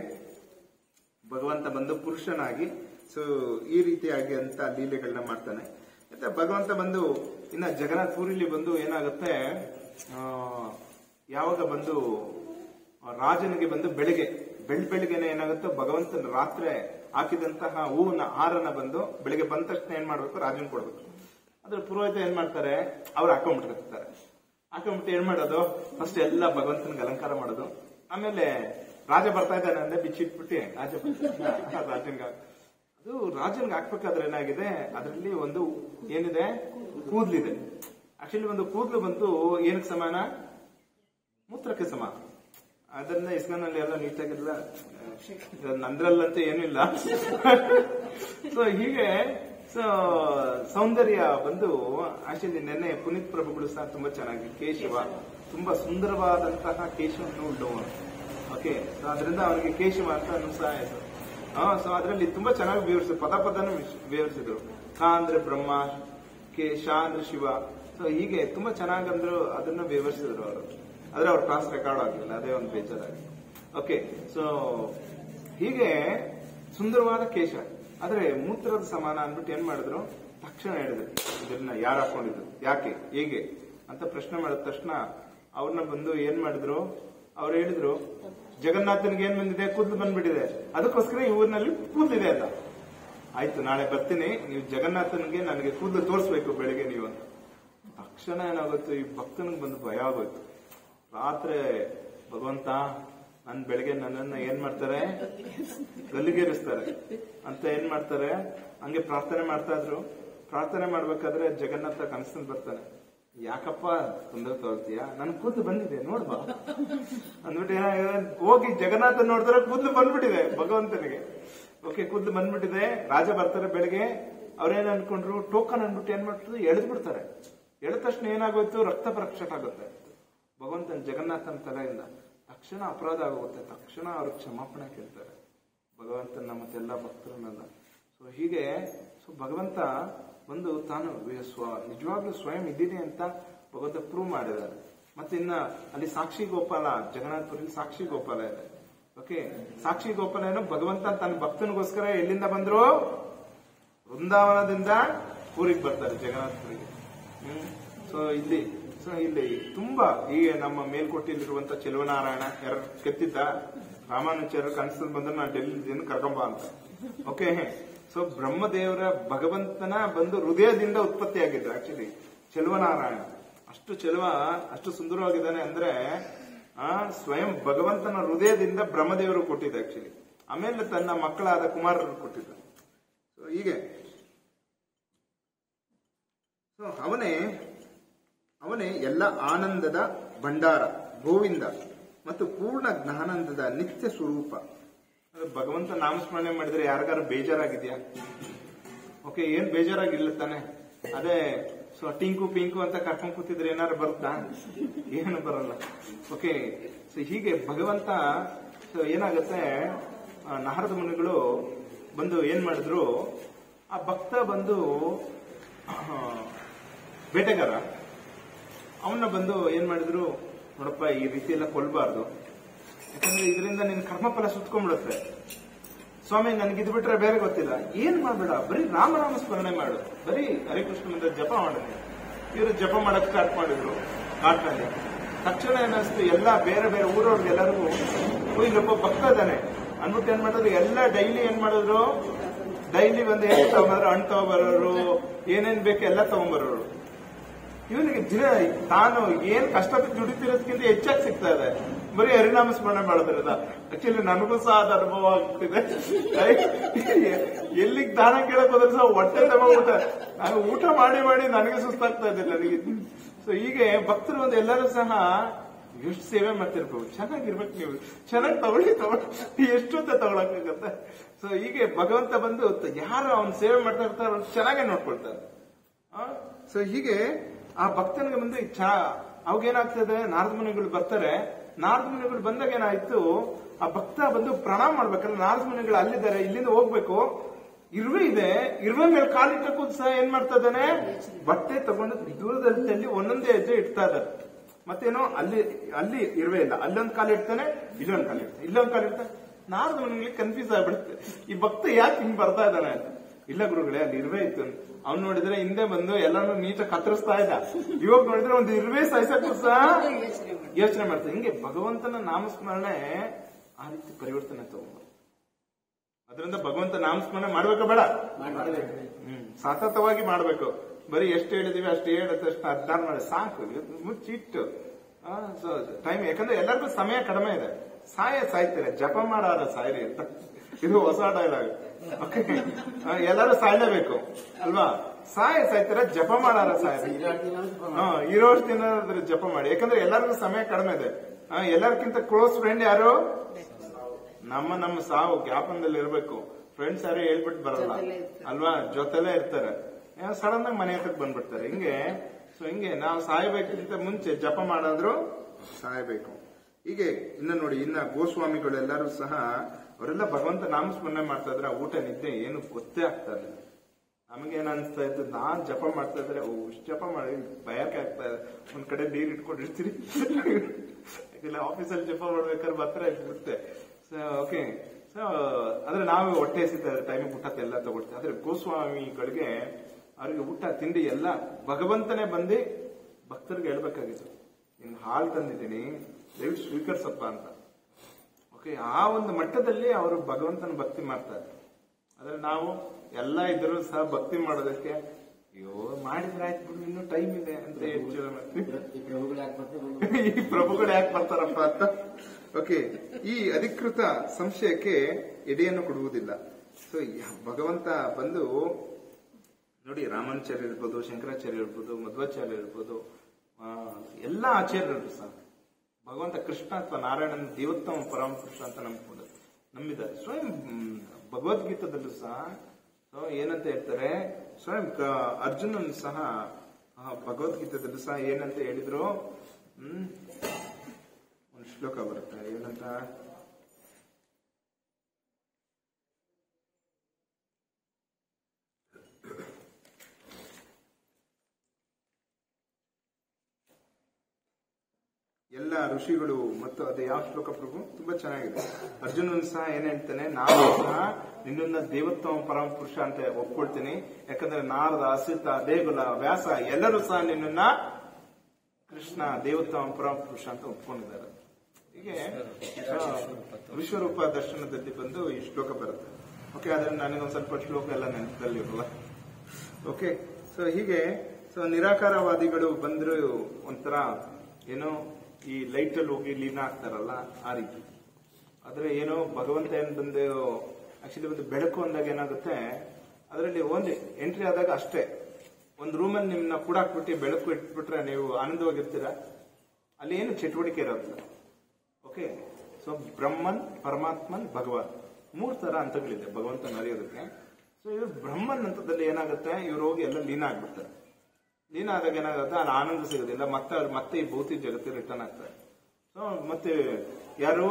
ಭಗವಂತ ಬಂದು ಪುರುಷನಾಗಿ ಸೊ ಈ ರೀತಿಯಾಗಿ ಅಂತ ಲೀಲೆಗಳನ್ನ ಮಾಡ್ತಾನೆ. ಮತ್ತೆ ಭಗವಂತ ಬಂದು ಇನ್ನ ಜಗನ್ನಾಥ್ ಪುರಿಲಿ ಬಂದು ಏನಾಗುತ್ತೆ, ಆ ಯಾವಾಗ ಬಂದು ರಾಜನಿಗೆ ಬಂದು ಬೆಳಿಗ್ಗೆ ಬೆಳ್ ಬೆಳಿಗ್ಗೆನೆ ಏನಾಗುತ್ತೆ, ಭಗವಂತನ ರಾತ್ರಿ ಹಾಕಿದಂತಹ ಹೂವಿನ ಹಾರನ ಬಂದು ಬೆಳಿಗ್ಗೆ ಬಂದ ತಕ್ಷಣ ಏನ್ ಮಾಡ್ಬೇಕು, ರಾಜನ್ ಕೊಡ್ಬೇಕು. ಅದ್ರ ಪುರೋಹಿತ ಏನ್ ಮಾಡ್ತಾರೆ, ಅವ್ರು ಹಾಕೊಂಡ್ಬಿಟ್ಟಿರ್ತಾರೆ. ಹಾಕೊಂಡ್ಬಿಟ್ಟು ಏನ್ ಮಾಡೋದು, ಫಸ್ಟ್ ಎಲ್ಲ ಭಗವಂತನಿಗೆ ಅಲಂಕಾರ ಮಾಡೋದು. ಆಮೇಲೆ ರಾಜ ಬರ್ತಾ ಇದ್ದಾನೆ ಅಂದ್ರೆ ಬಿಚ್ಚಿಟ್ಬಿಟ್ಟು ರಾಜ ರಾಜನ್ಗೆ ಅದು ರಾಜನ್ಗೆ ಹಾಕ್ಬೇಕಾದ್ರೆ ಏನಾಗಿದೆ, ಅದರಲ್ಲಿ ಒಂದು ಏನಿದೆ, ಕೂದ್ಲಿದೆ. ಆಕ್ಚುಲಿ ಒಂದು ಕೂದ್ಲು ಬಂದು ಏನಕ್ಕೆ ಸಮಾನ, ಮೂತ್ರಕ್ಕೆ ಸಮಾನ. ಅದನ್ನ ಇಸ್ಕಾನಲ್ಲಿ ಎಲ್ಲ ನೀಟಾಗಿಲ್ಲ, ನಂದ್ರಲ್ಲಂತೂ ಏನೂ ಇಲ್ಲ. ಸೊ ಹೀಗೆ ಸೊ ಸೌಂದರ್ಯ ಬಂದು ಆಕ್ಚುಲಿ ನೆನ್ನೆ ಪುನೀತ್ ಪ್ರಭುಗಳು ಸಹ ತುಂಬಾ ಚೆನ್ನಾಗಿ ಕೇಶವ ತುಂಬಾ ಸುಂದರವಾದಂತಹ ಕೇಶವನ್ನು ಉಳ್ಳವನು. ಓಕೆ, ಸೊ ಅದರಿಂದ ಅವನಿಗೆ ಕೇಶವ ಅಂತ ಸಹ ಹೆಸರು. ಹಾ, ಸೊ ಅದರಲ್ಲಿ ತುಂಬಾ ಚೆನ್ನಾಗಿ ವಿವರಿಸಿದ್ರು, ಪದ ಪದನು ವಿವರಿಸಿದ್ರು. ಕ ಅಂದ್ರೆ ಬ್ರಹ್ಮ, ಕೆ ಶಾ ಅಂದ್ರೆ ಶಿವ. ಸೊ ಹೀಗೆ ತುಂಬಾ ಚೆನ್ನಾಗಿ ಅಂದ್ರು ಅದನ್ನ ವಿವರಿಸಿದ್ರು ಅವರು. ಆದ್ರೆ ಅವ್ರ ಕ್ಲಾಸ್ ರೆಕಾರ್ಡ್ ಆಗಲಿಲ್ಲ, ಅದೇ ಒಂದು ಬೇಜಾರಾಗಿ. ಓಕೆ, ಸೊ ಹೀಗೆ ಸುಂದರವಾದ ಕೇಶ, ಆದ್ರೆ ಮೂತ್ರದ ಸಮಾನ ಅಂದ್ಬಿಟ್ಟು ಏನ್ ಮಾಡಿದ್ರು, ತಕ್ಷಣ ಹೇಳಿದ್ರು ಇದನ್ನ ಯಾರು ಹಾಕೊಂಡಿದ್ರು, ಯಾಕೆ, ಹೇಗೆ ಅಂತ ಪ್ರಶ್ನೆ ಮಾಡಿದ ತಕ್ಷಣ ಅವ್ರನ್ನ ಬಂದು ಏನ್ ಮಾಡಿದ್ರು, ಅವ್ರು ಹೇಳಿದ್ರು ಜಗನ್ನಾಥನ್ಗೆ ಏನ್ ಬಂದಿದೆ, ಕೂದಲು ಬಂದ್ಬಿಟ್ಟಿದೆ, ಅದಕ್ಕೋಸ್ಕರ ಈ ಊರಿನಲ್ಲಿ ಕೂದಲಿದೆ ಅಂತ. ಆಯ್ತು, ನಾಳೆ ಬರ್ತೀನಿ, ನೀವು ಜಗನ್ನಾಥನ್ಗೆ ನನಗೆ ಕೂದಲು ತೋರಿಸ್ಬೇಕು ಬೆಳಿಗ್ಗೆ ನೀವು ಅಂತ. ತಕ್ಷಣ ಏನಾಗುತ್ತೆ, ಈ ಭಕ್ತನಿಗೆ ಬಂದು ಭಯ ಆಗೋಯ್ತು. ರಾತ್ರಿ ಭಗವಂತ ನನ್ ಬೆಳಗ್ಗೆ ನನ್ನನ್ನ ಏನ್ ಮಾಡ್ತಾರೆ, ಗಲ್ಲಿಗೇರಿಸ್ತಾರೆ ಅಂತ ಏನ್ ಮಾಡ್ತಾರೆ, ಹಂಗೆ ಪ್ರಾರ್ಥನೆ ಮಾಡ್ತಾ ಇದ್ರು. ಪ್ರಾರ್ಥನೆ ಮಾಡ್ಬೇಕಾದ್ರೆ ಜಗನ್ನಾಥ ಕನಸಲ್ಲಿ ಬರ್ತಾನೆ, ಯಾಕಪ್ಪ ತೊಂದರೆ ತಗೊಳ್ತೀಯ, ನನ್ ಕೂದಲು ಬಂದಿದೆ ನೋಡ್ಬಾ ಅಂದ್ಬಿಟ್ಟು ಹೋಗಿ ಜಗನ್ನಾಥ ನೋಡ್ತಾರೆ, ಕೂದಲು ಬಂದ್ಬಿಟ್ಟಿದೆ ಭಗವಂತನಿಗೆ. ಓಕೆ, ಕೂದಲು ಬಂದ್ಬಿಟ್ಟಿದೆ. ರಾಜ ಬರ್ತಾರೆ ಬೆಳಗ್ಗೆ, ಅವ್ರೇನ್ ಅನ್ಕೊಂಡ್ರು, ಟೋಕನ್ ಅನ್ಬಿಟ್ಟು ಏನ್ ಮಾಡ್ತಾರೆ, ಎಳೆದ್ ಬಿಡ್ತಾರೆ. ಎಳೆದ ತಕ್ಷಣ ಏನಾಗೋಯ್ತು, ರಕ್ತ ಪ್ರಕ್ಷಟ ಆಗುತ್ತೆ ಭಗವಂತನ ಜಗನ್ನಾಥನ ತಲೆಯಿಂದ. ತಕ್ಷಣ ಅಪರಾಧ ಆಗೋಗುತ್ತೆ, ತಕ್ಷಣ ಅವ್ರಿಗೆ ಕ್ಷಮಾಪಣೆ ಕೇಳ್ತಾರೆ ಭಗವಂತನ ಮತ್ತೆಲ್ಲ ಭಕ್ತರನ್ನೆಲ್ಲ. ಸೊ ಹೀಗೆ ಸೊ ಭಗವಂತ ಒಂದು ತಾನು ಸ್ವ ನಿಜವಾಗ್ಲೂ ಸ್ವಯಂ ಇದ್ದೀನಿ ಅಂತ ಭಗವಂತ ಪ್ರೂವ್ ಮಾಡಿದ್ದಾರೆ. ಮತ್ತೆ ಇನ್ನ ಅಲ್ಲಿ ಸಾಕ್ಷಿ ಗೋಪಾಲ, ಜಗನ್ನಾಥಪುರಲ್ಲಿ ಸಾಕ್ಷಿ ಗೋಪಾಲ ಇದೆ. ಓಕೆ, ಸಾಕ್ಷಿ ಗೋಪಾಲ ಏನು, ಭಗವಂತ ತನ್ನ ಭಕ್ತನಿಗೋಸ್ಕರ ಎಲ್ಲಿಂದ ಬಂದ್ರು, ವೃಂದಾವನದಿಂದ ಊರಿಗೆ ಬರ್ತಾರೆ ಜಗನ್ನಾಥಪುರಿಗೆ. ಹ್ಮ್ ಸೊ ಇಲ್ಲಿ ಸೊ ಇಲ್ಲಿ ತುಂಬಾ ಈಗ ನಮ್ಮ ಮೇಲ್ಕೋಟೆಯಲ್ಲಿರುವಂತ ಚೆಲುವನಾರಾಯಣ ಯಾರು ಕೆತ್ತಿದ್ದ ರಾಮಾನುಚಾರ್ಯ ಕನಸಲ್ಲಿ ಬಂದ್ರೆ ನಾನು ಡೆಲ್ಲಿದಿಂದ ಕರ್ಕೊಂಬ ಅಂತ. ಓಕೆ, ಸೊ ಬ್ರಹ್ಮದೇವರ ಭಗವಂತನ ಬಂದು ಹೃದಯದಿಂದ ಉತ್ಪತ್ತಿಯಾಗಿದ್ದು ಆಕ್ಚುಲಿ ಚೆಲುವನಾರಾಯಣ. ಅಷ್ಟು ಚೆಲುವ, ಅಷ್ಟು ಸುಂದರವಾಗಿದ್ದಾನೆ ಅಂದ್ರೆ ಆ ಸ್ವಯಂ ಭಗವಂತನ ಹೃದಯದಿಂದ ಬ್ರಹ್ಮದೇವರು ಕೊಟ್ಟಿದ್ದ ಆಕ್ಚುಲಿ. ಆಮೇಲೆ ತನ್ನ ಮಕ್ಕಳಾದ ಕುಮಾರರು ಕೊಟ್ಟಿದ್ದ. ಸೊ ಹೀಗೆ ಸೊ ಅವನೇ ಅವನೇ ಎಲ್ಲ ಆನಂದದ ಭಂಡಾರ ಗೋವಿಂದ ಮತ್ತು ಪೂರ್ಣ ಜ್ಞಾನಂದದ ನಿತ್ಯ ಸ್ವರೂಪ. ಭಗವಂತ ನಾಮಸ್ಮರಣೆ ಮಾಡಿದ್ರೆ ಯಾರಿಗಾರು ಬೇಜಾರಾಗಿದ್ಯಾ? ಓಕೆ, ಏನ್ ಬೇಜಾರಾಗಿಲ್ಲ ತಾನೆ. ಅದೇ ಸೊ ಟಿಂಕು ಪಿಂಕು ಅಂತ ಕರ್ಕೊಂಡ್ ಕೂತಿದ್ರೆ ಏನಾರು ಬರುತ್ತಾ? ಏನು ಬರಲ್ಲ. ಓಕೆ, ಸೊ ಹೀಗೆ ಭಗವಂತ ಸೊ ಏನಾಗುತ್ತೆ, ನಾರದ ಮುನಿಗಳು ಬಂದು ಏನ್ ಮಾಡಿದ್ರು, ಆ ಭಕ್ತ ಬಂದು ಬೇಟೆಗಾರ ಅವನ್ನ ಬಂದು ಏನ್ ಮಾಡಿದ್ರು, ನೋಡಪ್ಪ ಈ ರೀತಿ ಎಲ್ಲ ಕೊಲ್ಬಾರ್ದು, ಯಾಕಂದ್ರೆ ಇದರಿಂದ ನಿನ್ ಕರ್ಮಫಲ ಸುತ್ಕೊಂಡ್ಬಿಡುತ್ತೆ. ಸ್ವಾಮಿ ನನ್ಗೆ ಇದು ಬಿಟ್ರೆ ಬೇರೆ ಗೊತ್ತಿಲ್ಲ. ಏನ್ ಮಾಡ್ಬೇಡ, ಬರೀ ರಾಮನಾಮ ಸ್ಮರಣೆ ಮಾಡು, ಬರೀ ಹರೇ ಕೃಷ್ಣ ಮಂತ್ರ ಜಪ ಮಾಡುತ್ತೆ. ಇವರು ಜಪ ಮಾಡಕ್ ಸ್ಟಾರ್ಟ್ ಮಾಡಿದ್ರು ಕಾಟ್ನಲ್ಲಿ. ತಕ್ಷಣ ಏನಿಸ್ತು, ಎಲ್ಲಾ ಬೇರೆ ಬೇರೆ ಊರವ್ರಿಗೆಲ್ಲರಿಗೂ ಇಲ್ಲೊಬ್ಬ ಭಕ್ತ ಇದ್ದಾನೆ ಅನ್ಬಿಟ್ಟು ಏನ್ ಮಾಡಿದ್ರು, ಎಲ್ಲ ಡೈಲಿ ಏನ್ ಮಾಡಿದ್ರು, ಡೈಲಿ ಒಂದು ಏನ್ ತಗೊಂಬರೋರು, ಹಣ್ಣು ತಗೊಂಬರೋರು, ಏನೇನ್ ಬೇಕು ಎಲ್ಲ ತಗೊಂಬರೋರು. ಇವನಿಗೆ ದಿನ ತಾನು ಏನ್ ಕಷ್ಟಪಟ್ಟು ದುಡಿತಿರೋದಕ್ಕಿಂತ ಹೆಚ್ಚಾಗಿ ಸಿಗ್ತಾ ಇದೆ ಬರೀ ಹರಿನಾಮ ಸ್ಮರಣೆ ಮಾಡೋದ್ರಿಂದ. ಆಕ್ಚುಲಿ ನನಗೂ ಸಹ ಅದು ಅನುಭವ ಆಗ್ತಿದೆ. ಎಲ್ಲಿಗೆ ದಾನ ಕೇಳಕ್ ಹೋದ್ರೆ ಸಹ ಹೊಟ್ಟೆ ತಗೊಂಡ್ಬಿಟ್ಟ, ನಾನು ಊಟ ಮಾಡಿ ಮಾಡಿ ನನಗೆ ಸುಸ್ತಾಗ್ತಾ ಇದ್ದಿಲ್ಲ ನನಗೆ. ಸೊ ಹೀಗೆ ಭಕ್ತರು ಒಂದು ಎಲ್ಲರೂ ಸಹ ಎಷ್ಟು ಸೇವೆ ಮಾಡ್ತಿರ್ಬೋದು. ಚೆನ್ನಾಗಿರ್ಬೇಕು, ನೀವು ಚೆನ್ನಾಗಿ ತಗೊಳ್ಳಿ ತಗೊಳ್ಳಿ ಎಷ್ಟೊತ್ತ ತಗೊಳಕಾಗತ್ತೆ. ಸೊ ಹೀಗೆ ಭಗವಂತ ಬಂದು ಯಾರು ಅವ್ನ ಸೇವೆ ಮಾಡ್ತಾ ಇರ್ತಾರ ಅವ್ರು ಚೆನ್ನಾಗೇ ನೋಡ್ಕೊಳ್ತಾರೆ. ಸೊ ಹೀಗೆ ಆ ಭಕ್ತನಿಗೆ ಬಂದು ಅವಾಗೇನಾಗ್ತದೆ, ನಾರದ ಮುನಿಗಳು ಬರ್ತಾರೆ. ನಾರದ ಮುನಿಗಳು ಬಂದಾಗ ಏನಾಯ್ತು, ಆ ಭಕ್ತ ಬಂದು ಪ್ರಣಾಮ ಮಾಡ್ಬೇಕಲ್ಲ, ನಾರದ ಮುನಿಗಳು ಅಲ್ಲಿದ್ದಾರೆ, ಇಲ್ಲಿಂದ ಹೋಗ್ಬೇಕು, ಇರುವೆ ಇದೆ, ಇರುವೆ ಮೇಲೆ ಕಾಲಿಟ್ಟಕ್ಕೂ ಸಹ ಏನ್ ಮಾಡ್ತಾ ಇದ್ದಾನೆ, ಬಟ್ಟೆ ತಗೊಂಡು ದೂರದಲ್ಲಿ ಒಂದೊಂದೇ ಹೆಜ್ಜೆ ಇಡ್ತಾ ಇದ್ದಾರೆ. ಮತ್ತೇನೋ ಅಲ್ಲಿ ಅಲ್ಲಿ ಇರುವೆ ಇಲ್ಲ, ಅಲ್ಲೊಂದ್ ಕಾಲು ಇಡ್ತಾನೆ, ಇಲ್ಲೊಂದ್ ಕಾಲು ಇಡ್ತಾನೆ, ಇಲ್ಲೊಂದ್ ಕಾಲು ಇಡ್ತಾನೆ. ನಾರದ ಮುನಿಗಳಿಗೆ ಕನ್ಫ್ಯೂಸ್ ಆಗ್ಬಿಡುತ್ತೆ, ಈ ಭಕ್ತ ಯಾಕೆ ಹಿಂಗ್ ಬರ್ತಾ ಇದ್ದಾನೆ ಅಂತ. ಇಲ್ಲ ಗುರುಗಳೇ, ಅಲ್ಲಿ ಇರುವೆ ಇತ್ತು. ಅವ್ನು ನೋಡಿದ್ರೆ ಹಿಂದೆ ಬಂದು ಎಲ್ಲಾನು ನೀಟಾಗಿ ಕತ್ತರಿಸ್ತಾ ಇದ್ದ. ಇವಾಗ ನೋಡಿದ್ರೆ ಒಂದು ಇರುವೆ ಸಾಯಿಸಕ್ಕೂ ಸಹ ಯೋಚನೆ ಮಾಡ್ತಾರೆ. ಹಿಂಗೆ ಭಗವಂತನ ನಾಮಸ್ಮರಣೆ ಆ ರೀತಿ ಪರಿವರ್ತನೆ ತಗೊಂಡು ಅದರಿಂದ ಭಗವಂತ ನಾಮಸ್ಮರಣೆ ಮಾಡ್ಬೇಕಾ ಬೇಡ? ಹ್ಮ್ ಸತತವಾಗಿ ಮಾಡ್ಬೇಕು. ಬರೀ ಎಷ್ಟು ಹೇಳಿದೀವಿ ಅಷ್ಟು ಹೇಳತ್ತಷ್ಟು ಅರ್ಧಾರ ಮಾಡಿ ಸಾಕು, ಮುಚ್ಚಿಟ್ಟು ಟೈಮ್. ಯಾಕಂದ್ರೆ ಎಲ್ಲರಿಗೂ ಸಮಯ ಕಡಿಮೆ ಇದೆ. ಸಾಯ ಸಾಯ್ತಾರೆ, ಜಪ ಮಾಡಾರ ಸಾಯ್ರಿ ಅಂತ ಇದು ಹೊಸ ಡೈಲಾಗ್. ಓಕೆ, ಎಲ್ಲರೂ ಸಾಯ್ಲೇಬೇಕು ಅಲ್ವಾ? ಸಾಯ ಸಾಯ್ತಾರೆ, ಜಪ ಮಾಡಾರ ಸಾಯ್ರಿ. ಹಾ, ಇರೋಷ್ಟು ದಿನ ಜಪ ಮಾಡಿ. ಯಾಕಂದ್ರೆ ಎಲ್ಲರಿಗೂ ಸಮಯ ಕಡಿಮೆ ಇದೆ. ಎಲ್ಲರಿಗಿಂತ ಕ್ಲೋಸ್ ಫ್ರೆಂಡ್ ಯಾರು? ನಮ್ಮ ನಮ್ಮ ಸಾವು ಜ್ಞಾಪನದಲ್ಲಿ ಇರ್ಬೇಕು. ಫ್ರೆಂಡ್ಸ್ ಯಾರು ಹೇಳ್ಬಿಟ್ಟು ಬರಲ್ಲ ಅಲ್ವಾ, ಜೊತೆಲೇ ಇರ್ತಾರೆ. ಸಡನ್ ಆಗಿ ಮನೆ ಹತ್ರಕ್ಕೆ ಬಂದ್ಬಿಡ್ತಾರೆ. ಹಿಂಗೆ ಸೊ ಹಿಂಗೆ ನಾವು ಸಾಯ್ಬೇಕಿಂತ ಮುಂಚೆ ಜಪ ಮಾಡಾದ್ರು ಸಾಯ್ಬೇಕು. ಹೀಗೆ ಇನ್ನ ನೋಡಿ, ಇನ್ನ ಗೋಸ್ವಾಮಿಗಳು ಎಲ್ಲರೂ ಸಹ ಅವರೆಲ್ಲ ಭಗವಂತ ನಾಮಸ್ಮರಣೆ ಮಾಡ್ತಾ ಇದ್ರೆ ಊಟ ನಿದ್ದೆ ಏನು ಗೊತ್ತೇ ಆಗ್ತಾ ಇಲ್ಲ. ನಮಗೇನ್ ಅನ್ಸ್ತಾ ಇತ್ತು, ನಾನ್ ಜಪ ಮಾಡ್ತಾ ಇದ್ರೆ ಓ ಇಷ್ಟು ಜಪ ಮಾಡಿ ಭಯಕ್ಕೆ ಆಗ್ತಾ ಇದೆ. ಒಂದ್ ಕಡೆ ನೀರ್ ಇಟ್ಕೊಂಡಿರ್ತೀರಿ, ಇಲ್ಲ ಆಫೀಸಲ್ಲಿ ಜಪ ಮಾಡ್ಬೇಕಾದ್ರೆ ಮಾತ್ರ ಇರುತ್ತೆ. ಓಕೆ, ಸೊ ಆದ್ರೆ ನಾವು ಹೊಟ್ಟೆ ಹಸಿತಾ ಟೈಮಿಗೆ ಊಟ ಎಲ್ಲ ತಗೊಳ್ತೀವಿ. ಆದ್ರೆ ಗೋಸ್ವಾಮಿಗಳಿಗೆ ಅವ್ರಿಗೆ ಊಟ ತಿಂಡಿ ಎಲ್ಲ ಭಗವಂತನೇ ಬಂದು ಭಕ್ತರಿಗೆ ಹೇಳ್ಬೇಕಾಗಿತ್ತು, ನಿನ್ ಹಾಲು ತಂದಿದ್ದೀನಿ ದಯವಿಟ್ಟು ಸ್ವೀಕರಿಸಪ್ಪ ಅಂತ. ಓಕೆ, ಆ ಒಂದು ಮಟ್ಟದಲ್ಲಿ ಅವರು ಭಗವಂತನ ಭಕ್ತಿ ಮಾಡ್ತಾರೆ. ಆದ್ರೆ ನಾವು ಎಲ್ಲ ಇದ್ರೂ ಸಹ ಭಕ್ತಿ ಮಾಡೋದಕ್ಕೆ ಅಯ್ಯೋ ಮಾಡಿದ್ರೆ ಆಯ್ತು ಬಿಡು, ಇನ್ನೂ ಟೈಮ್ ಇದೆ ಅಂತ ಹೆಚ್ಚು ಈ ಪ್ರಭುಗಳು ಯಾಕೆ ಬರ್ತಾರಪ್ಪ ಅಂತ. ಓಕೆ, ಈ ಅಧಿಕೃತ ಸಂಶಯಕ್ಕೆ ಎಡೆಯನ್ನು ಕೊಡುವುದಿಲ್ಲ. ಸೊ ಭಗವಂತ ಬಂದು ನೋಡಿ, ರಾಮಾನುಚಾರ್ಯ ಇರ್ಬೋದು, ಶಂಕರಾಚಾರ್ಯ ಇರ್ಬೋದು, ಮಧ್ವಾಚಾರ್ಯ ಇರ್ಬೋದು, ಎಲ್ಲಾ ಆಚಾರ್ಯರು ಸಹ ಭಗವಂತ ಕೃಷ್ಣ ಅಥವಾ ನಾರಾಯಣನ ದೇವೋತ್ತಮ ಪರಮ ಪುರುಷ ಅಂತ ನಂಬಿಕೊಂಡು ನಂಬಿದ್ದಾರೆ. ಸ್ವಯಂ ಭಗವದ್ಗೀತದಲ್ಲೂ ಸಹ ಏನಂತ ಹೇಳ್ತಾರೆ, ಸ್ವಯಂ ಅರ್ಜುನನ್ ಸಹ ಭಗವದ್ಗೀತದಲ್ಲೂ ಸಹ ಏನಂತ ಹೇಳಿದ್ರು, ಹ್ಮ್ ಒಂದು ಶ್ಲೋಕ ಬರುತ್ತೆ ಏನಂತ, ಎಲ್ಲ ಋಷಿಗಳು ಮತ್ತು ಅದು ಯಾವ ಶ್ಲೋಕ ಪ್ರಭು ತುಂಬಾ ಚೆನ್ನಾಗಿದೆ. ಅರ್ಜುನನ್ ಸಹ ಏನ್ ಹೇಳ್ತಾನೆ, ನಾನು ಸಹ ನಿನ್ನ ದೇವೋತ್ತಮ ಪರಮ ಪುರುಷ ಅಂತ ಒಪ್ಕೊಳ್ತೀನಿ. ಯಾಕಂದ್ರೆ ನಾರದ, ಅಸಿತ, ದೇಗುಲ, ವ್ಯಾಸ ಎಲ್ಲರೂ ಸಹ ನಿನ್ನ ಕೃಷ್ಣ ದೇವೋತ್ತಮ ಪರಮ ಪುರುಷ ಅಂತ ಒಪ್ಕೊಂಡಿದ್ದಾರೆ. ಹೀಗೆ ವಿಶ್ವರೂಪ ದರ್ಶನದಲ್ಲಿ ಬಂದು ಈ ಶ್ಲೋಕ ಬರುತ್ತೆ. ಓಕೆ, ಆದ್ರೆ ನನಗೊಂದ್ ಸ್ವಲ್ಪ ಶ್ಲೋಕ ಎಲ್ಲ ನೆನಪಲ್ಲಿರಲ್ಲ. ಓಕೆ, ಸೊ ಹೀಗೆ ಸೊ ನಿರಾಕಾರವಾದಿಗಳು ಬಂದ್ರು ಒಂಥರ ಏನೋ ಈ ಲೈಟ್ ಅಲ್ಲಿ ಹೋಗಿ ಲೀನ ಆಗ್ತಾರಲ್ಲ ಆ ರೀತಿ. ಆದ್ರೆ ಏನೋ ಭಗವಂತ ಏನ್ ಬಂದು ಆಕ್ಚುಲಿ ಒಂದು ಬೆಳಕು ಅಂದಾಗ ಏನಾಗುತ್ತೆ, ಅದರಲ್ಲಿ ಒಂದು ಎಂಟ್ರಿ ಆದಾಗ ಅಷ್ಟೇ ಒಂದು ರೂಮಲ್ಲಿ ನಿಮ್ನ ಕೂಡಾಕ್ಬಿಟ್ಟು ಬೆಳಕು ಇಟ್ಬಿಟ್ರೆ ನೀವು ಆನಂದವಾಗಿರ್ತೀರಾ, ಅಲ್ಲಿ ಏನು ಚಟುವಟಿಕೆ ಇರೋದಿಲ್ಲ. ಓಕೆ, ಸೊ ಬ್ರಹ್ಮನ್, ಪರಮಾತ್ಮನ್, ಭಗವಾನ್ ಮೂರ್ ತರ ಹಂತಗಳಿದೆ ಭಗವಂತನ ಅರಿಯೋದಕ್ಕೆ. ಸೊ ಇವ್ರು ಬ್ರಹ್ಮನ್ ಹಂತದಲ್ಲಿ ಏನಾಗುತ್ತೆ, ಇವ್ರು ಹೋಗಿ ಎಲ್ಲ ಲೀನ ಆಗ್ಬಿಡ್ತಾರೆ. ಲೀನ ಆದಾಗ ಏನಾಗುತ್ತೆ, ಅಲ್ಲಿ ಆನಂದ ಸಿಗೋದಿಲ್ಲ, ಮತ್ತೆ ಅವ್ರು ಮತ್ತೆ ಈ ಭೌತಿಕ ಜಗತ್ತಿಗೆ ರಿಟರ್ನ್ ಆಗ್ತಾರೆ. ಸೊ ಮತ್ತೆ ಯಾರು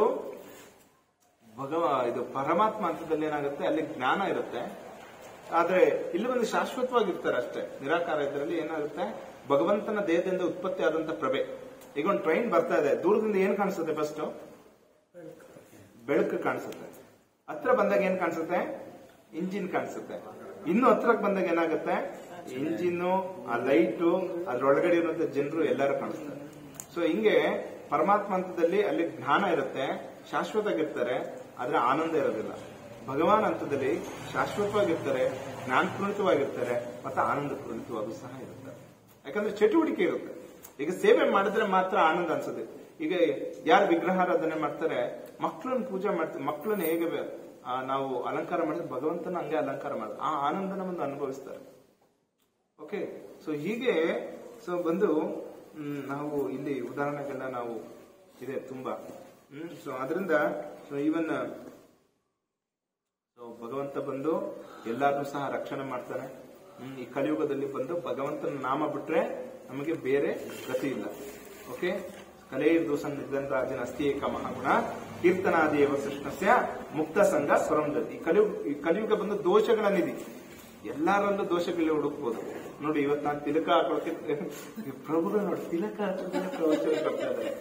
ಭಗವ ಇದು ಪರಮಾತ್ಮ ಹಂತದಲ್ಲಿ ಏನಾಗುತ್ತೆ, ಅಲ್ಲಿ ಜ್ಞಾನ ಇರುತ್ತೆ. ಆದ್ರೆ ಇಲ್ಲಿ ಒಂದು ಶಾಶ್ವತವಾಗಿರ್ತಾರೆ ಅಷ್ಟೇ. ನಿರಾಕಾರ ಇದರಲ್ಲಿ ಏನಾಗುತ್ತೆ, ಭಗವಂತನ ದೇಹದಿಂದ ಉತ್ಪತ್ತಿ ಆದಂತ ಪ್ರಭೆ. ಈಗ ಒಂದು ಟ್ರೈನ್ ಬರ್ತಾ ಇದೆ, ದೂರದಿಂದ ಏನ್ ಕಾಣಿಸುತ್ತೆ, ಫಸ್ಟ್ ಬೆಳಕು ಕಾಣಿಸುತ್ತೆ. ಹತ್ರ ಬಂದಾಗ ಏನ್ ಕಾಣಿಸುತ್ತೆ, ಇಂಜಿನ್ ಕಾಣಿಸುತ್ತೆ. ಇನ್ನು ಹತ್ರಕ್ಕೆ ಬಂದಾಗ ಏನಾಗುತ್ತೆ, ಇಂಜಿನ್ನು, ಆ ಲೈಟು, ಅದ್ರೊಳಗಡೆ ಇರುವಂತ ಜನರು ಎಲ್ಲರೂ ಕಾಣಿಸ್ತಾರೆ. ಸೊ ಹಿಂಗೆ ಪರಮಾತ್ಮ ಹಂತದಲ್ಲಿ ಅಲ್ಲಿ ಜ್ಞಾನ ಇರುತ್ತೆ, ಶಾಶ್ವತವಾಗಿರ್ತಾರೆ, ಆದ್ರೆ ಆನಂದ ಇರೋದಿಲ್ಲ. ಭಗವಾನ್ ಹಂತದಲ್ಲಿ ಶಾಶ್ವತವಾಗಿರ್ತಾರೆ, ಜ್ಞಾನಪೂರ್ಣಿತವಾಗಿರ್ತಾರೆ, ಮತ್ತೆ ಆನಂದ ಪೂರ್ಣಿತವಾಗೂ ಸಹ ಇರುತ್ತಾರೆ. ಯಾಕಂದ್ರೆ ಚಟುವಟಿಕೆ ಇರುತ್ತೆ. ಈಗ ಸೇವೆ ಮಾಡಿದ್ರೆ ಮಾತ್ರ ಆನಂದ ಅನ್ಸುತ್ತೆ. ಈಗ ಯಾರು ವಿಗ್ರಹಾರಾಧನೆ ಮಾಡ್ತಾರೆ, ಮಕ್ಕಳನ್ನ ಪೂಜೆ ಮಾಡ್ತಾರೆ, ಮಕ್ಕಳನ್ನ ಹೇಗೆ ನಾವು ಅಲಂಕಾರ ಮಾಡಿದ್ರೆ ಭಗವಂತನ ಹಂಗೆ ಅಲಂಕಾರ ಮಾಡ್ತಾರೆ, ಆ ಆನಂದನ ಒಂದು ಅನುಭವಿಸ್ತಾರೆ. ಓಕೆ, ಸೊ ಹೀಗೆ ಸೊ ಬಂದು ನಾವು ಇಲ್ಲಿ ಉದಾಹರಣೆಗೆಲ್ಲ ನಾವು ಇದೆ ತುಂಬಾ. ಹ್ಮ್ ಸೊ ಅದರಿಂದ ಸೊ ಈವನ್ ಸೊ ಭಗವಂತ ಬಂದು ಎಲ್ಲಾದ್ರೂ ಸಹ ರಕ್ಷಣೆ ಮಾಡ್ತಾನೆ. ಹ್ಮ್ ಈ ಕಲಿಯುಗದಲ್ಲಿ ಬಂದು ಭಗವಂತನ ನಾಮ ಬಿಟ್ರೆ ನಮಗೆ ಬೇರೆ ಗತಿ ಇಲ್ಲ. ಓಕೆ, ಕಲೇರ್ ದೋಷನ್ ನಿಧನರಾಜನ ಅಸ್ತಿಯೇಕ ಮಹಾಗುಣ ಕೀರ್ತನಾದೇವ ಕೃಷ್ಣಸ್ಯ ಮುಕ್ತ ಸಂಘ ಸ್ವರಂಜತಿ. ಈ ಕಲಿಯುಗ ಈ ಕಲಿಯುಗ ಬಂದು ದೋಷಗಳ ನಿಧಿ. ಎಲ್ಲರಲ್ಲೂ ದೋಷಗಳು ಹುಡುಕ್ಬೋದು. ನೋಡಿ, ಇವತ್ತು ನಾನು ತಿಲಕ ಹಾಕೊಳಕ್ಕೆ ಪ್ರಭುಗಳು ನೋಡಿ ತಿಲಕ ಹಾಕೋದಕ್ಕೆ ಪ್ರವಚನ ಕೊಡ್ತಾ ಇದ್ದಾರೆ.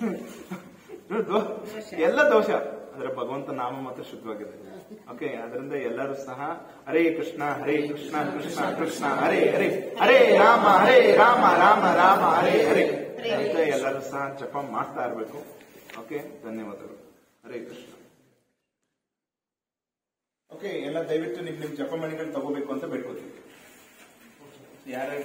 ಎಲ್ಲ ದೋಷ, ಅಂದ್ರೆ ಭಗವಂತ ನಾಮ ಮಾತ್ರ ಶುದ್ಧವಾಗಿದೆ. ಓಕೆ, ಅದರಿಂದ ಎಲ್ಲರೂ ಸಹ ಹರೇ ಕೃಷ್ಣ ಹರೇ ಕೃಷ್ಣ ಕೃಷ್ಣ ಕೃಷ್ಣ ಹರೇ ಹರೇ ಹರೇ ರಾಮ ಹರೇ ರಾಮ ರಾಮ ರಾಮ ಹರೇ ಹರೇ ಅಂತ ಎಲ್ಲರೂ ಸಹ ಜಪ ಮಾಡ್ತಾ ಇರಬೇಕು. ಓಕೆ, ಧನ್ಯವಾದಗಳು. ಹರೇ ಕೃಷ್ಣ. ಓಕೆ, ಎಲ್ಲ ದಯವಿಟ್ಟು ನಿಮ್ ನಿಮ್ ಜಪಮಣಿಗಳು ತಗೋಬೇಕು ಅಂತ ಬೇಡ್ಕೋತೀವಿ. ಯಾರ್ಯಾರು